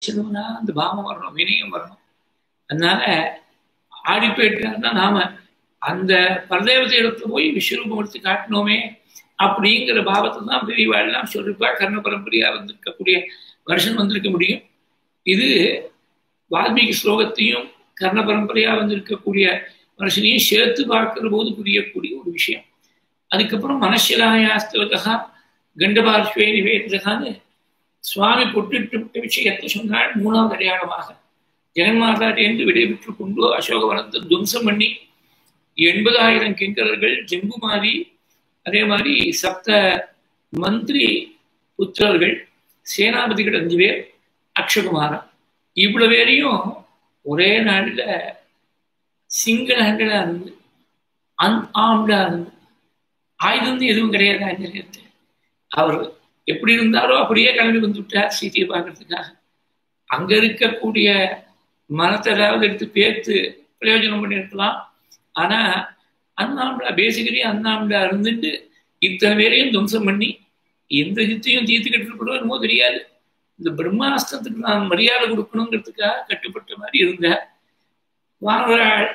வச்சிருந்தோம்னா அந்த பாவம் வரணும், வினயம் வரணும். அதனால ஆடி போயிட்டாருன்னா நாம அந்த பரதேவத்தை இடத்துல போய் விஸ்வரூபம் எடுத்து காட்டினோமே அப்படிங்கிற பாவத்தை தான் பெரியவாள்லாம் சொல்லிருப்பா. கர்ண பரம்பரையா வந்திருக்கக்கூடிய வருஷன் வந்திருக்க முடியும். இது வால்மீகி ஸ்லோகத்தையும் கர்ண பரம்பரையா வந்திருக்கக்கூடிய வருஷனையும் சேர்த்து பார்க்கிற போது புரியக்கூடிய ஒரு விஷயம். அதுக்கப்புறம் மனசிலாயாஸ்தவகா கண்டபார்ஸ்வே நிவேதகான்னு சுவாமி பொட்டிட்டு விஷயத்தை சொன்னால் மூணாவது அடையாளமாக ஜெகன்மாதாட்டேந்து விடைபெற்று கொண்டு அசோகவனத்தை துவம்சம் பண்ணி 80,000 கிங்கரர்கள், ஜெங்குமாரி, அதே மாதிரி 7 மந்திரி புத்திரர்கள், சேனாபதிகள் 5 பேர், அக்ஷகுமாரன், இவ்வளவு பேரையும் ஒரே நாளில் சிங்கிள் ஹேண்டடா இருந்து அன்ஆர்ம்டா இருந்து ஆயுதம் எதுவும் கிடையாது. ஆஞ்சநேயத்தை அவர் எப்படி இருந்தாரோ அப்படியே கிளம்பி வந்துவிட்டார் சீதையை பார்க்கறதுக்காக. அங்க இருக்கக்கூடிய மனத்தை ஏதாவது எடுத்து பேர்த்து பிரயோஜனம் பண்ணியிருக்கலாம். ஆனா அண்ணாம்டா பேசிக்கலி அண்ணாம்டா இருந்துட்டு இத்தனை பேரையும் துவம்சம் பண்ணி எந்த யுத்தையும் தீர்த்துக்கிட்டு இருக்கணும் என்னமோ தெரியாது. இந்த பிரம்மாஸ்திரத்துக்கு நான் மரியாதை கொடுக்கணுங்கிறதுக்காக கட்டுப்பட்ட மாதிரி இருந்த வானவராள்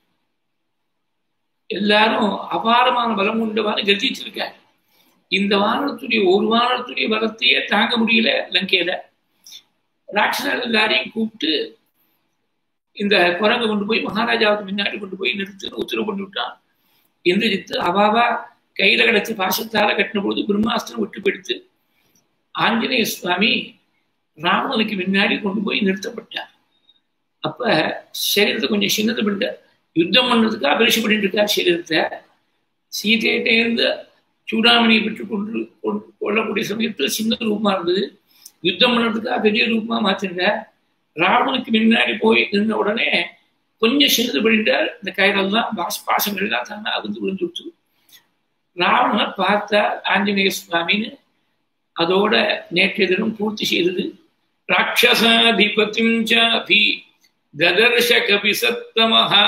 எல்லாரும் அபாரமான பலம் கொண்டவான கர்ஜிச்சிருக்க. இந்த வானத்துடைய ஒரு வானத்துடைய பலத்தையே தாங்க முடியல லங்கையில. ராட்சசர்கள் எல்லாரையும் கூப்பிட்டு இந்த குரங்கை கொண்டு போய் மகாராஜாவுக்கு முன்னாடி கொண்டு போய் நிறுத்துன்னு உத்தரவு பண்ணி விட்டான். இந்திரஜித்து அவாவா கையில கிடைச்சி பாசத்தால கட்டின பொழுது பிரம்மாஸ்திரம் விட்டு போயிடுத்து. ஆஞ்சநேய சுவாமி ராவணனுக்கு முன்னாடி கொண்டு போய் நிறுத்தப்பட்டார். அப்ப சரீரத்தை கொஞ்சம் சின்னது பண்ணிட்டார். யுத்தம் பண்றதுக்காக அபரிசு பண்ணிட்டு இருக்கார் சரீரத்தை. சீதையிட்டேருந்து சூடாமணியை பெற்று கொள்ளக்கூடிய சமயத்தில் சின்ன ரூபமா இருந்தது. யுத்தம் பண்ணுறதுக்காக பெரிய ரூபமா மாற்றிருந்தார். ராவனுக்கு முன்னாடி போய் இருந்த உடனே கொஞ்சம் சின்னது பண்ணிட்டார். இந்த கயிறெல்லாம் பாசங்கள்லாம் தானே அவிழ்ந்து விழுந்துட்டு ராவணனை பார்த்தார் ஆஞ்சநேய சுவாமின்னு. அதோட நேற்றைய தினம் பூர்த்தி செய்தது. ராட்சசாதிபதிம் சாபி ததர்ஷ கபி சத்தமஹ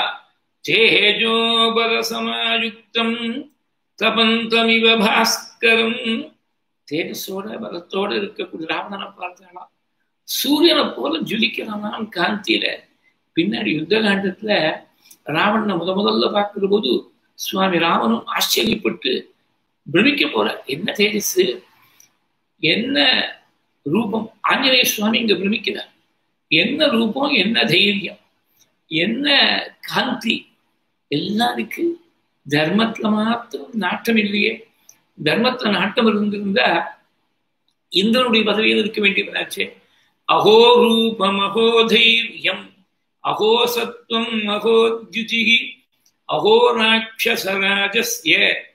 தேஜோபல சமாயுக்தம் தபந்தமிவ பாஸ்கரம். தேஜஸோட பலத்தோட இருக்கக்கூடிய ராவணனை பார்த்தாலாம். சூரியனை போல ஜுலிக்கிறான் காந்தியில. பின்னாடி யுத்த காண்டத்துல ராவணனை முதல்ல பார்க்கிற போது சுவாமி ராமனும் ஆச்சரியப்பட்டு பிரமிக்க போற. என்ன தேஜஸ், என்ன ரூபம்! ஆஞ்சநேய சுவாமி இங்க பிரமிக்கிறார். என்ன ரூபம், என்ன தைரியம், என்ன காந்தி! எல்லாம் இருக்கு. தர்மத்துல மாத்திரம் நாட்டம் இல்லையே. தர்மத்துல நாட்டம் இருந்திருந்தா இந்திரனுடைய பதவியில் இருக்க வேண்டியதாச்சே. அஹோ ரூபம் அஹோ தைரியம் அஹோ சத்வம் அஹோ த்யுதி அஹோ ராட்சசராஜஸ்ய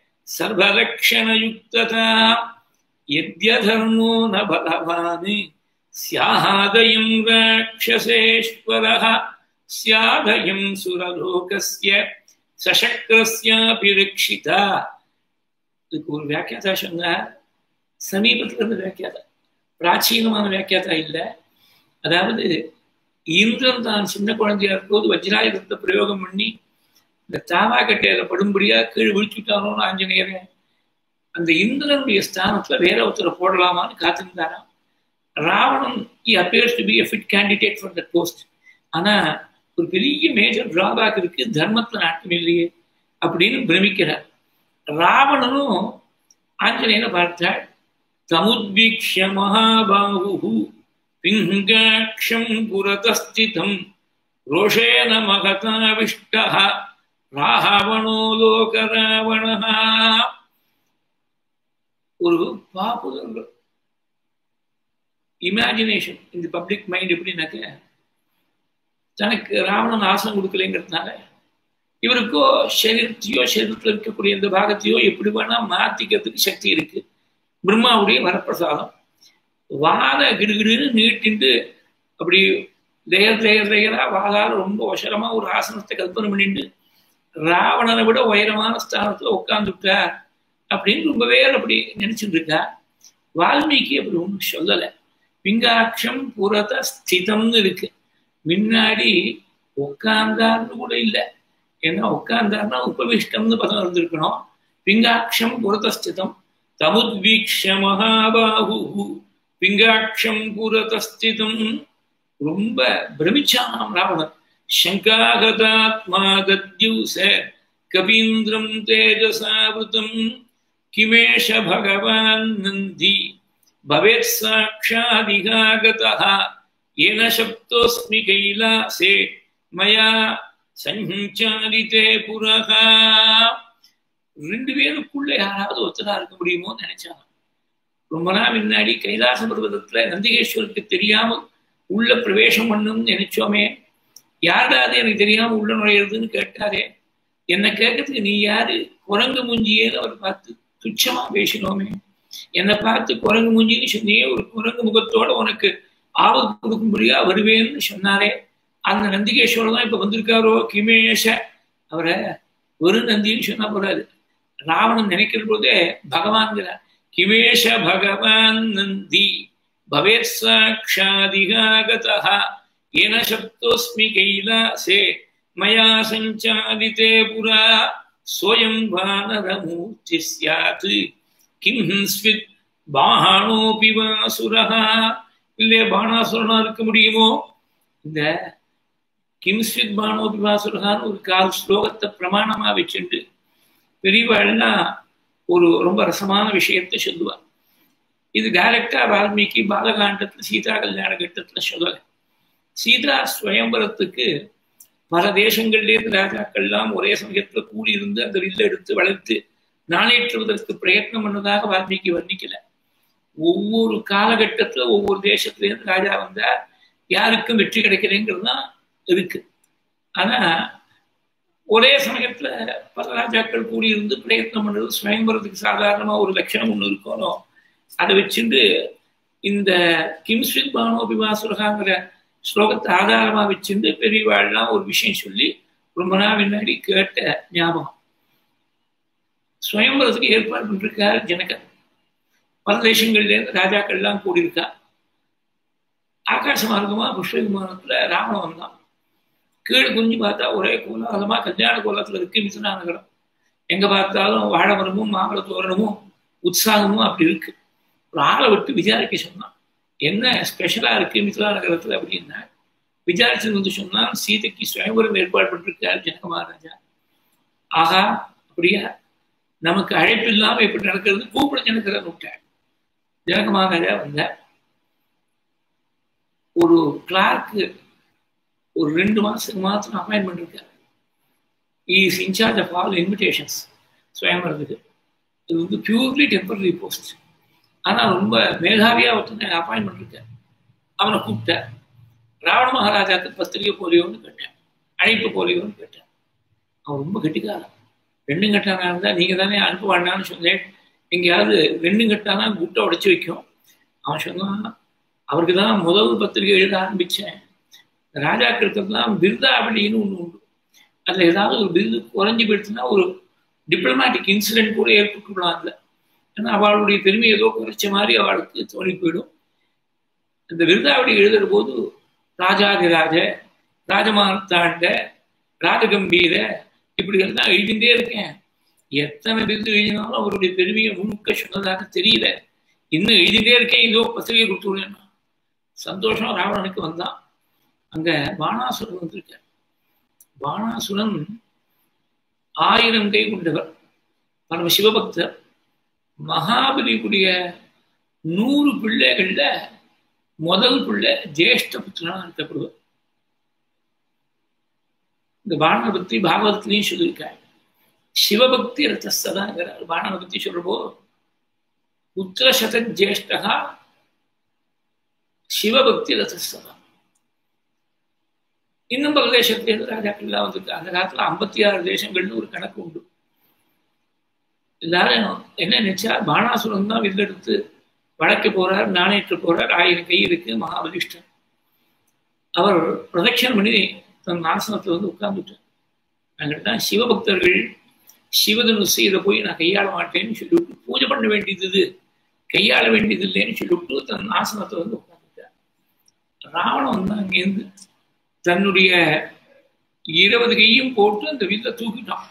சர்வலக்ஷணயுக்ததா யத்யதர்மோ ந பலவான் ஸ்யாதயம் ராட்சசேஸ்வரஹ ஸ்யாதயம் சுரலோகஸ்ய சசக்ரஸ்யாபி ரக்ஷிதா. இதுக்கு ஒரு வியாக்கியாதா சொன்னார். சமீபத்தில் இருந்த வியாக்கியாதா, பிராச்சீனமான வியாக்கியாதா இல்லை. அதாவது இந்திரன் தான் சின்ன குழந்தையா இருக்கும்போது வஜ்ராயுதத்தை பிரயோகம் பண்ணி இந்த தாவா கட்டையில படும்படியா கீழே விழிச்சுட்டானோன்னு ஆஞ்சநேயரை அந்த இந்திரனுடைய ஸ்தானத்துல வேற ஒருத்தரை போடலாமான்னு காத்திருந்தாராம். Ravanan he appears to be a fit candidate for that post. ஆனா ஒரு பெரிய மேஜர் டிராபேக் இருக்கு, தர்மத்துல நாட்டம் இல்லையே அப்படின்னு பிரமிக்கிறார். ராவணனும் ஆஞ்சநேயனை பார்த்தாள். தமுத்வீக்ஷ்ய மகாபாஹு பிங்காட்சம் புரதஸ்திதம் ரோஷேன மகதாவிஷ்டஹ ராவணோ லோக ராவணஹ. ஒரு பாப்புலர் இமேஜினேஷன் இந்த பப்ளிக் மைண்ட் எப்படின்னாக்க, தனக்கு ராவணன் ஆசனம் கொடுக்கலைங்கிறதுனால இவருக்கோ சரீரத்தையோ சரீரத்தில் இருக்கக்கூடிய இந்த பாகத்தையோ எப்படி வேணா மாத்திக்கிறதுக்கு சக்தி இருக்கு. பிரம்மாவுடைய வரப்பிரசாதம். வாழ கிடுகிடுன்னு நீட்டிட்டு அப்படி லேயரா வாழால ரொம்ப ஒசரமா ஒரு ஆசனத்தை கல்பனை பண்ணிட்டு ராவணனை விட உயரமான ஸ்தானத்துல உட்கார்ந்துட்டா அப்படின்னு ரொம்ப பேர் அப்படி நினைச்சுட்டு இருக்கா. வால்மீகி அப்படி ஒன்றும் சொல்லலை. பிங்காட்சம் புரத ஸ்திதம்னு இருக்கு. முன்னாடி உட்கார்ந்தார்னு கூட இல்லை. ஏன்னா உட்கார்ந்தார்னா உபவிஷ்டம்னு பதம் இருந்திருக்கணும். பிங்காட்சம் புரதஸ்திதம் தமுத்வீக்ஷ்ய மகாபாஹு பிங்காட்சம் புரதஸ்திதம் ரொம்ப பிரமிச்சானாம் ராவணன். சங்காகதாத்மா தத்யூச கபீந்திரம் தேஜசாவிருதம் கிமேஷ பகவான் நந்தி பவேத் சாக்ஷாதிகாகதः ஏன சப்தோஸ்மி கைலாசே மயா சஞ்சாலிதே புரஹா. ரெண்டு பேருக்குள்ள யாராவது ஒருத்தரா இருக்க முடியுமோன்னு நினைச்சாங்க. ரொம்ப நாள் முன்னாடி கைலாச பர்வதத்துல நந்திகேஸ்வருக்கு தெரியாம உள்ள பிரவேசம் பண்ணணும்னு நினைச்சோமே, யாராவது எனக்கு தெரியாம உள்ள நுழையிறதுன்னு கேட்டாரே, என்னை கேட்கறதுக்கு நீ யாரு, குரங்கு மூஞ்சியேன்னு அவர் பார்த்து துச்சமா பேசினோமே, என்னை பார்த்து குரங்கு மூஞ்சின்னு சொன்னியே, ஒரு குரங்கு முகத்தோட உனக்கு ஆபத்து கொடுக்கும்படியா வருவேன்னு சொன்னாரே, அந்த நந்திகேஸ்வரர் தான் இப்ப வந்திருக்காரோ கிமேஷ. அவரை ஒரு நந்தின்னு சொன்னா போறாது, ராவணன் நினைக்கிற போதே பகவான்கிறார். கிமேஷ பகவான் நந்தி பவேத் சாக்ஷாதிகாகதः ஏன சப்தோஸ்மி கைலாசே மயா சஞ்சாலிதே புரா சோயம் வானரமூர்த்தி ஸ்யாத் கிம் ஸ்வித் பாணோபி வாசுரஹ. இல்லையே பாணாசுரனா இருக்க முடியுமோ? இந்த கிம்ஸ்வித் பாணோபி வாசுரஹான்னு ஒரு கால் ஸ்லோகத்தை பிரமாணமா வச்சுண்டு பெரியவாள்லாம் ஒரு ரொம்ப ரசமான விஷயத்தை சொல்லுவார். இது டைரக்டா வால்மீகி பாலகாண்டத்துல சீதா கல்யாண கட்டத்துல சொல்லல. சீதா ஸ்வயம்பரத்துக்கு பல தேசங்கள்லேருந்து ராஜாக்கள்லாம் ஒரே சமயத்துல கூடியிருந்து அந்த வில்ல எடுத்து வளர்த்து நாணேற்றுவதற்கு பிரயத்னம் பண்ணதாக வால்மீகி வர்ணிக்கல. ஒவ்வொரு காலகட்டத்துல ஒவ்வொரு தேசத்திலேருந்து ராஜா வந்தா யாருக்கும் வெற்றி கிடைக்கிறேங்கிறது தான் இருக்கு. ஆனா ஒரே சமயத்துல பல ராஜாக்கள் கூடியிருந்து பிரயத்னம் பண்றது ஸ்வயம்பரத்துக்கு சாதாரணமா ஒரு லட்சணம் ஒண்ணு இருக்கணும். அதை வச்சுட்டு இந்த கிம்ஸ்வித் பானோபிவாசுரகாங்கிற ஸ்லோகத்தை ஆதாரமா வச்சுட்டு பெரியவாள்லாம் ஒரு விஷயம் சொல்லி ரொம்ப நாள் முன்னாடி கேட்ட ஞாபகம். ஸ்வயம்பரத்துக்கு ஏற்பாடு பண்ணிருக்கார் ஜனகர். பல தேசங்கள்லேருந்து ராஜாக்கள்லாம் கூடியிருக்கா. ஆகாச மார்க்கமா புஷ்ப விமானத்துல ராவணன் வந்தான். கீழே குஞ்சு பார்த்தா ஒரே கோலாகலமா கல்யாண கோலத்துல இருக்கு மிதுனா நகரம். எங்க பார்த்தாலும் வாழை மரமும் மாம்பழ தோரணமும் உற்சாகமும் அப்படி இருக்கு. ஒரு ஆளை விட்டு விசாரிக்க சொன்னான், என்ன ஸ்பெஷலா இருக்கு மிதுனா நகரத்துல அப்படின்னா. விசாரிச்சு வந்து சொன்னான், சீதைக்கு சுயம்பரம் ஏற்பாடு பண்ணிருக்காரு ஜனக மகாராஜா. ஆகா அப்படியா, நமக்கு அழைப்பு இல்லாம எப்படி நடக்கிறது, கூப்பிட ஜனகரை விட்டார். ஜனக மகாராஜா வந்தார். ஒரு கிளார்க்கு ஒரு 2 மாசத்துக்கு மாத்திரம் அப்பாயின்மெண்ட் இருக்காரு. Is incharge of all invitations ஸ்வயம்பரத்துக்கு. இது வந்து பியூர்லி டெம்பரரி போஸ்ட். ஆனால் ரொம்ப மேதாவியா ஒருத்தனை அப்பாயின்மெண்ட் இருக்கார். அவனை கூப்பிட்டார். ராவண மகாராஜாக்கு பத்திரிகை போலியோன்னு கேட்டேன், அழைப்பு போலியோன்னு கேட்டேன். அவன் ரொம்ப கெட்டிக்காரன். 2 கட்டானா இருந்தால் நீங்க தானே அனுப்ப வேண்டாம்னு சொன்னேன், எங்கேயாவது 2 கட்டானா குட்டை உடைச்சு வைக்கும். அவன் சொன்னான், அவருக்கு தான் முதல் பத்திரிகை எழுத ஆரம்பிச்சேன். ராஜாக்களுக்கெல்லாம் விருதாவளின்னு ஒண்ணு உண்டு. அதுல ஏதாவது ஒரு விருது குறைஞ்சி போயிடுச்சுன்னா ஒரு டிப்ளமேட்டிக் இன்சிடென்ட் கூட ஏற்பட்டுவிடலாம். அதுல ஏன்னா அவளுடைய பெருமை ஏதோ குறைச்ச மாதிரி அவளுக்கு தோணி போயிடும். அந்த விருதாவளி எழுதுற போது ராஜாதிராஜ, ராஜமார்த்தாண்ட, ராஜகம்பீர இப்படி எல்லாம் எழுதிட்டே இருக்கேன். எத்தனை விருது எழுதினாலும் அவருடைய பெருமையை முன்னுக்க சொன்னதாக தெரியல. இன்னும் எழுதிட்டே இருக்கேன், இதோ பத்திரிகை கொடுத்து விடுறேன்னா. சந்தோஷம் ராவணனுக்கு வந்தான். அங்க பாணாசுரன் வந்திருக்க. பாணாசுரன் 1000 கை கொண்டவர், பரம சிவபக்தர். மகாபலியுடைய 100 பிள்ளைகள்ல முதல் பிள்ளை ஜேஷ்ட புத்திரனா இருக்கப்படுவர். இந்த பாணனை பத்தி பாகவதத்திலையும் சொல்லியிருக்காரு. சிவபக்தி ரத்தஸ்தாங்கிறார். பாணனை பத்தி சொல்றப்போ புத்திர சத ஜேஷ்டகா சிவபக்தி ரத்தஸ்தா. இன்னும் பல தேசத்திலேருந்து ராஜாக்கள்லாம் வந்திருக்கு. அந்த காலத்துல 56 தேசங்கள்னு ஒரு கணக்கு உண்டு. எல்லாரும் என்ன நினைச்சா, பாணாசுரன் தான் வில்லெடுத்து வழக்க போறார், நாணயற்று போறார், 1000 கை இருக்கு மகாபலிஷ்டன். அவர் பிரதட்சணம் பண்ணி தன் ஆசனத்துல வந்து உட்கார்ந்துட்டார். நாங்கள் தான் சிவபக்தர்கள், சிவதனுசு இதை போய் நான் கையாள மாட்டேன்னு சொல்லிவிட்டு, பூஜை பண்ண வேண்டியது கையாள வேண்டியது இல்லைன்னு சொல்லிவிட்டு தன் ஆசனத்தை வந்து உட்கார்ந்துட்டார். ராவணன் தான் அங்கேருந்து தன்னுடைய 20 கையும் போட்டு அந்த வில்ல தூக்கிட்டான்.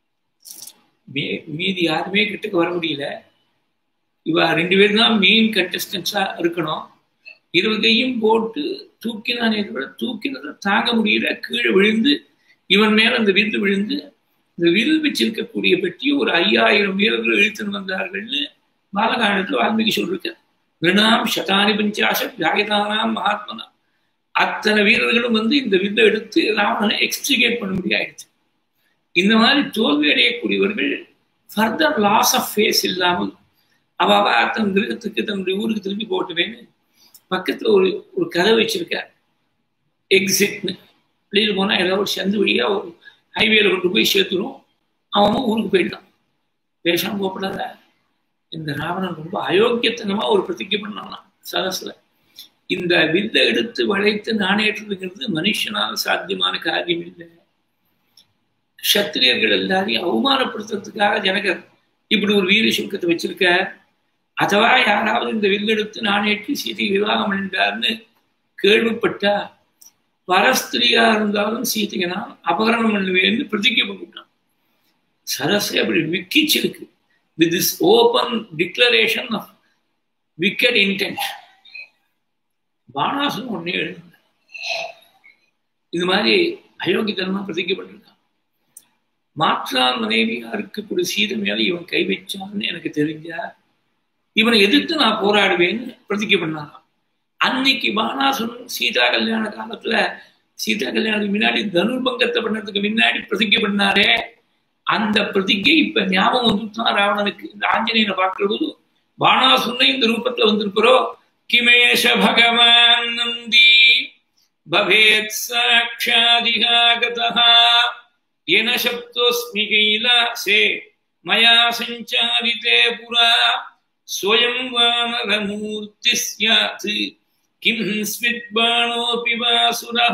மீதி யாருமே கிட்டக்கு வர முடியல. இவ 2 பேரும் தான் மெயின் கண்டஸ்டன்ஸா இருக்கணும். இருபது கையும் போட்டு தூக்கினானே தவிர தூக்கினதை தாங்க முடியல, கீழே விழுந்து இவன் மேல அந்த வில்லு விழுந்து இந்த வில் வச்சிருக்கக்கூடிய பெட்டியை ஒரு 5000 வீரர்கள் இழுத்துன்னு வந்தார்கள்னு பாலகாண்டத்தில் வால்மீகி சொல்லிருக்கார். நிருணாம் சதானி பஞ்சாசத் ஜாயதானாம் மகாத்மனா. அத்தனை வீரர்களும் வந்து இந்த வில்லை எடுத்து ராவணனை எக்ஸ்ட்ரிகேட் பண்ண முடியாயிடுச்சு. இந்த மாதிரி தோல்வி அடையக்கூடியவர்கள் ஃபர்தர் லாஸ் ஆஃப் ஃபேஸ் இல்லாமல் அவ தன் கிரகத்துக்கு தன்னுடைய ஊருக்கு திரும்பி போட்டுவேன்னு பக்கத்துல ஒரு கதை வச்சிருக்கார், எக்ஸிட்னு. வெளியில் போனா ஏதாவது ஒரு சந்து வழியா ஒரு ஹைவேல கொண்டு போய் சேர்த்துரும், அவன் ஊருக்கு போயிட்டான். பேசாம போகப்படாத. இந்த ராவணன் ரொம்ப அயோக்கியத்தனமா ஒரு பிரதிஜை பண்ணான் சதஸ்ல. இந்த வித்தை எடுத்து வளைத்து நாணேற்றுங்கிறது மனுஷனால் சாத்தியமான காரியம் இல்லை. சத்திரியர்கள் எல்லாரையும் அவமானப்படுத்துறதுக்காக ஜனகர் இப்படி ஒரு வீர சுருக்கத்தை வச்சிருக்க. அதுவா யாராவது இந்த வில்லெடுத்து நாணேற்றி சீதை விவாகம் பண்ணிட்டார்னு கேள்விப்பட்டா பரஸ்திரியா இருந்தாலும் சீதையை நான் அபகரணம் பண்ணுவேன்னு பிரதிஜை பண்ணிவிட்டான். சரசை அப்படி விக்கிச்சிருக்கு. With this open declaration of wicked intent. Banasuran ஒன்னே எழுதுங்க. இது மாதிரி அயோக்கியத்தனமா பிரதிக்கப்பட்டிருக்கான். மாற்றான் மனைவியா இருக்கக்கூடிய சீதை மேல இவன் கை வச்சான்னு எனக்கு தெரிஞ்சா இவனை எதிர்த்து நான் போராடுவேன்னு பிரதிக்கை பண்ணான். அன்னைக்கு பாணாசுரன் சீதா கல்யாண காலத்துல, சீதா கல்யாணத்துக்கு முன்னாடி தனுர்பங்கத்தை பண்ணதுக்கு முன்னாடி பிரதிக்கை பண்ணாரே, அந்த பிரதிகை இப்ப ஞாபகம் வந்துட்டான் ராவணனுக்கு. இந்த ஆஞ்சநேயனை பார்க்கறது பாணாசுரனை இந்த ரூபத்துல வந்திருக்கிறோம். கிமேஷ பகவான் நந்தி பவேத் சாட்சாதிகாகதஹ ஏன சப்தோஸ்மி கைலாசே மயா சஞ்சாரிதே புரா ஸ்வயம் வானரமூர்த்தி ஸ்யாத் கிம் ஸ்வித்பாணோபி வாசுரஹ.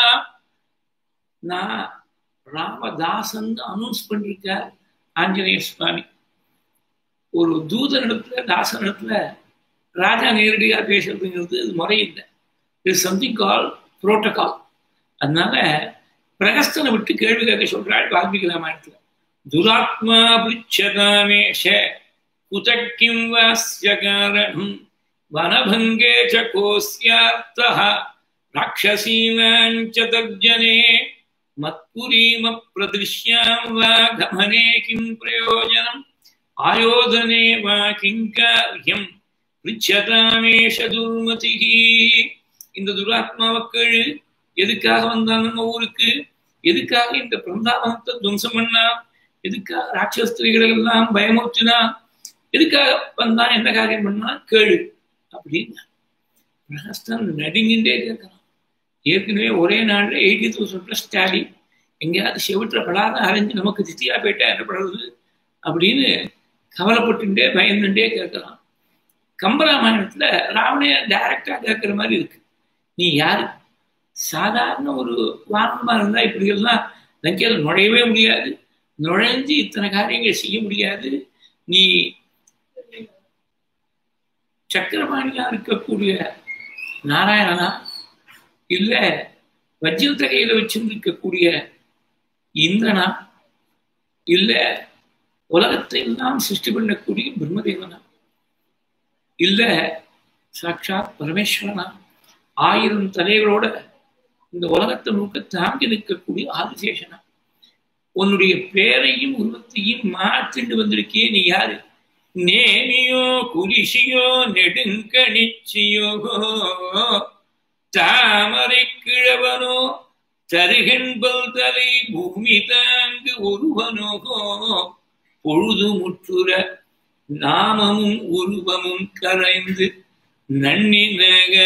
நான் ராமதாசன் அனௌன்ஸ் பண்ணிருக்கார் ஆஞ்சநேய சுவாமி. ஒரு தூதனிடத்துல தாசனிடத்துல ராஜா நேரடியாக பேசுறதுங்கிறது இது முறையில்லை. It's something call protocol. அதனால பிரகஸ்தனை விட்டு கேள்வி கேட்க சொல்றாள் வால்மீகி ராமாயணத்துல. துராத்மா புச்சகாமேஷ குதக்கிம் வாஸ்ய காரணம் வனபங்கே ச கோஸ்யார்த்தஹ ராட்சசீனாஞ்ச தர்ஜனே மத்புரீம பிரதிஷ்யாம் வா கமனே கிம் பிரயோஜனம் ஆயோதனே வா கிங்கார்யம் பிரிச்சதாமேஷ துர்மதிஹி. இந்த துராத்மாவக்கள் எதுக்காக வந்தாங்க நம்ம ஊருக்கு? எதுக்காக இந்த பிருந்தாவனத்தை துவம்சம் பண்ணா? எதுக்காக ராட்சஸ்திரிகளை எல்லாம் பயமுறுத்தினா? எதுக்காக வந்தான்? என்ன காரியம் பண்ணா? கேளு அப்படின்னு பிரகஸ்தான் நடுங்கின்றே கேட்கலாம். ஏற்கனவே ஒரே நாள்ல 80,000 ஸ்டாலி எங்கேயாவது செவிட்டுற படாத அரைஞ்சு நமக்கு தித்தியா போயிட்டா என்ன படுறது அப்படின்னு கவலைப்பட்டுட்டே பயந்துட்டே கேட்கலாம். கம்பராமாயணத்துல ராவணைய டைரக்டா கேட்கிற மாதிரி இருக்கு. நீ யாரு? சாதாரண ஒரு வானமா இருந்தா இப்படி எல்லாம் லங்கையில நுழையவே முடியாது, நுழைஞ்சு இத்தனை காரியங்கள் செய்ய முடியாது. நீ சக்கரபாணியா இருக்கக்கூடிய நாராயணனா, இல்ல வஜ்ரத்தை கையில வச்சிருக்கக்கூடிய இந்திரனா, இல்ல உலகத்தை எல்லாம் சிருஷ்டி பண்ணக்கூடிய பிரம்மதேவனா, இல்ல சாட்சாத் பரமேஸ்வரனா, 1000 தலைகளோட இந்த உலகத்தை முழுக்க தாங்கி நிற்கக்கூடிய ஆதிசேஷனா, உன்னுடைய பேரையும் உருவத்தையும் மாற்றிண்டு வந்திருக்கே, நீ யாரு? நேமியோ குலிஷியோ நெடுங்கணிச்சியோ தாமரை கிழவனோ தருகென்பல் தலை பூமி தாங்கு ஒருவனோ பொழுது முற்றுற நாமமும் உருவமும் கரைந்து நன்னின.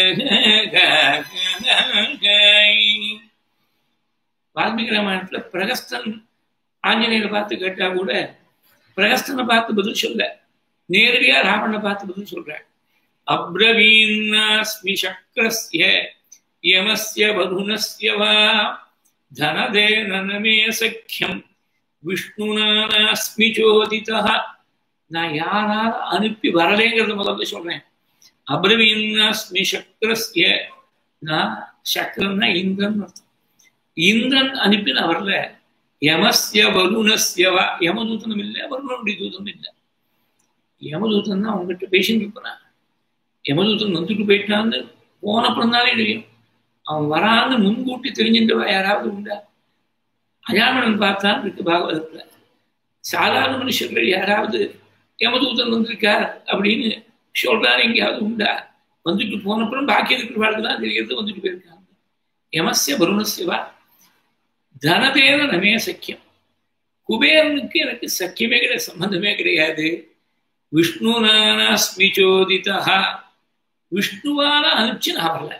வால்மீகி ராமாயணத்துல பிரகஸ்தன் ஆஞ்சநேயரை பார்த்து கேட்டா கூட பிரகஸ்தனை பார்த்து பதில் சொல்ல, நேரடியா ராவணனை பார்த்து பதில் சொல்றாள். அப்ரவீன்னாஸ்மி சக்ரஸ்ய யமஸ்ய வதுனஸ்ய வா தனதே நனமே சக்கியம் விஷ்ணுனாஸ்மி சோதிதஹ. நான் யாரால அனுப்பி வரலேங்கிறத முதல்ல சொல்றேன். அப்ரவீன்னாஸ்மி சக்ரஸ்ய, நான் சக்கரன்னா இந்திரன் அர்த்தம். இந்திரன் அனுப்பி நான் வரல. யமஸ்ய வருணஸ்ய வா, யமதூதனும் இல்லை, வருணனுடைய தூதனும் இல்லை. யமதூதன் தான் அவங்ககிட்ட பேசிட்டு இருப்பான். யமதூதன் வந்துட்டு போயிட்டான்னு போனப்புறம்தானே தெரியும். அவன் வரான்னு முன்கூட்டி தெரிஞ்சின்றவா யாராவது உண்டா? அஜாமணன் பார்த்தான் இருக்கு பாகவதத்துல. சாதாரண மனுஷர்கள் யாராவது யமதூதன் வந்திருக்கார் அப்படின்னு சொல்றாரு எங்கேயாவது உண்டா? வந்துட்டு போனப்புறம் பாக்கி இருக்கிறவாளுக்கு தான் தெரிகிறது வந்துட்டு போயிருக்காங்க. யமஸ்ய வருணஸ்யவா தனதேன நமே சக்கியம். குபேரனுக்கு எனக்கு சக்கியமே கிடையாது, சம்பந்தமே கிடையாது. விஷ்ணுனாஸ்மி சோதிதா, விஷ்ணுவான அனுப்பிச்சு நான் வரல.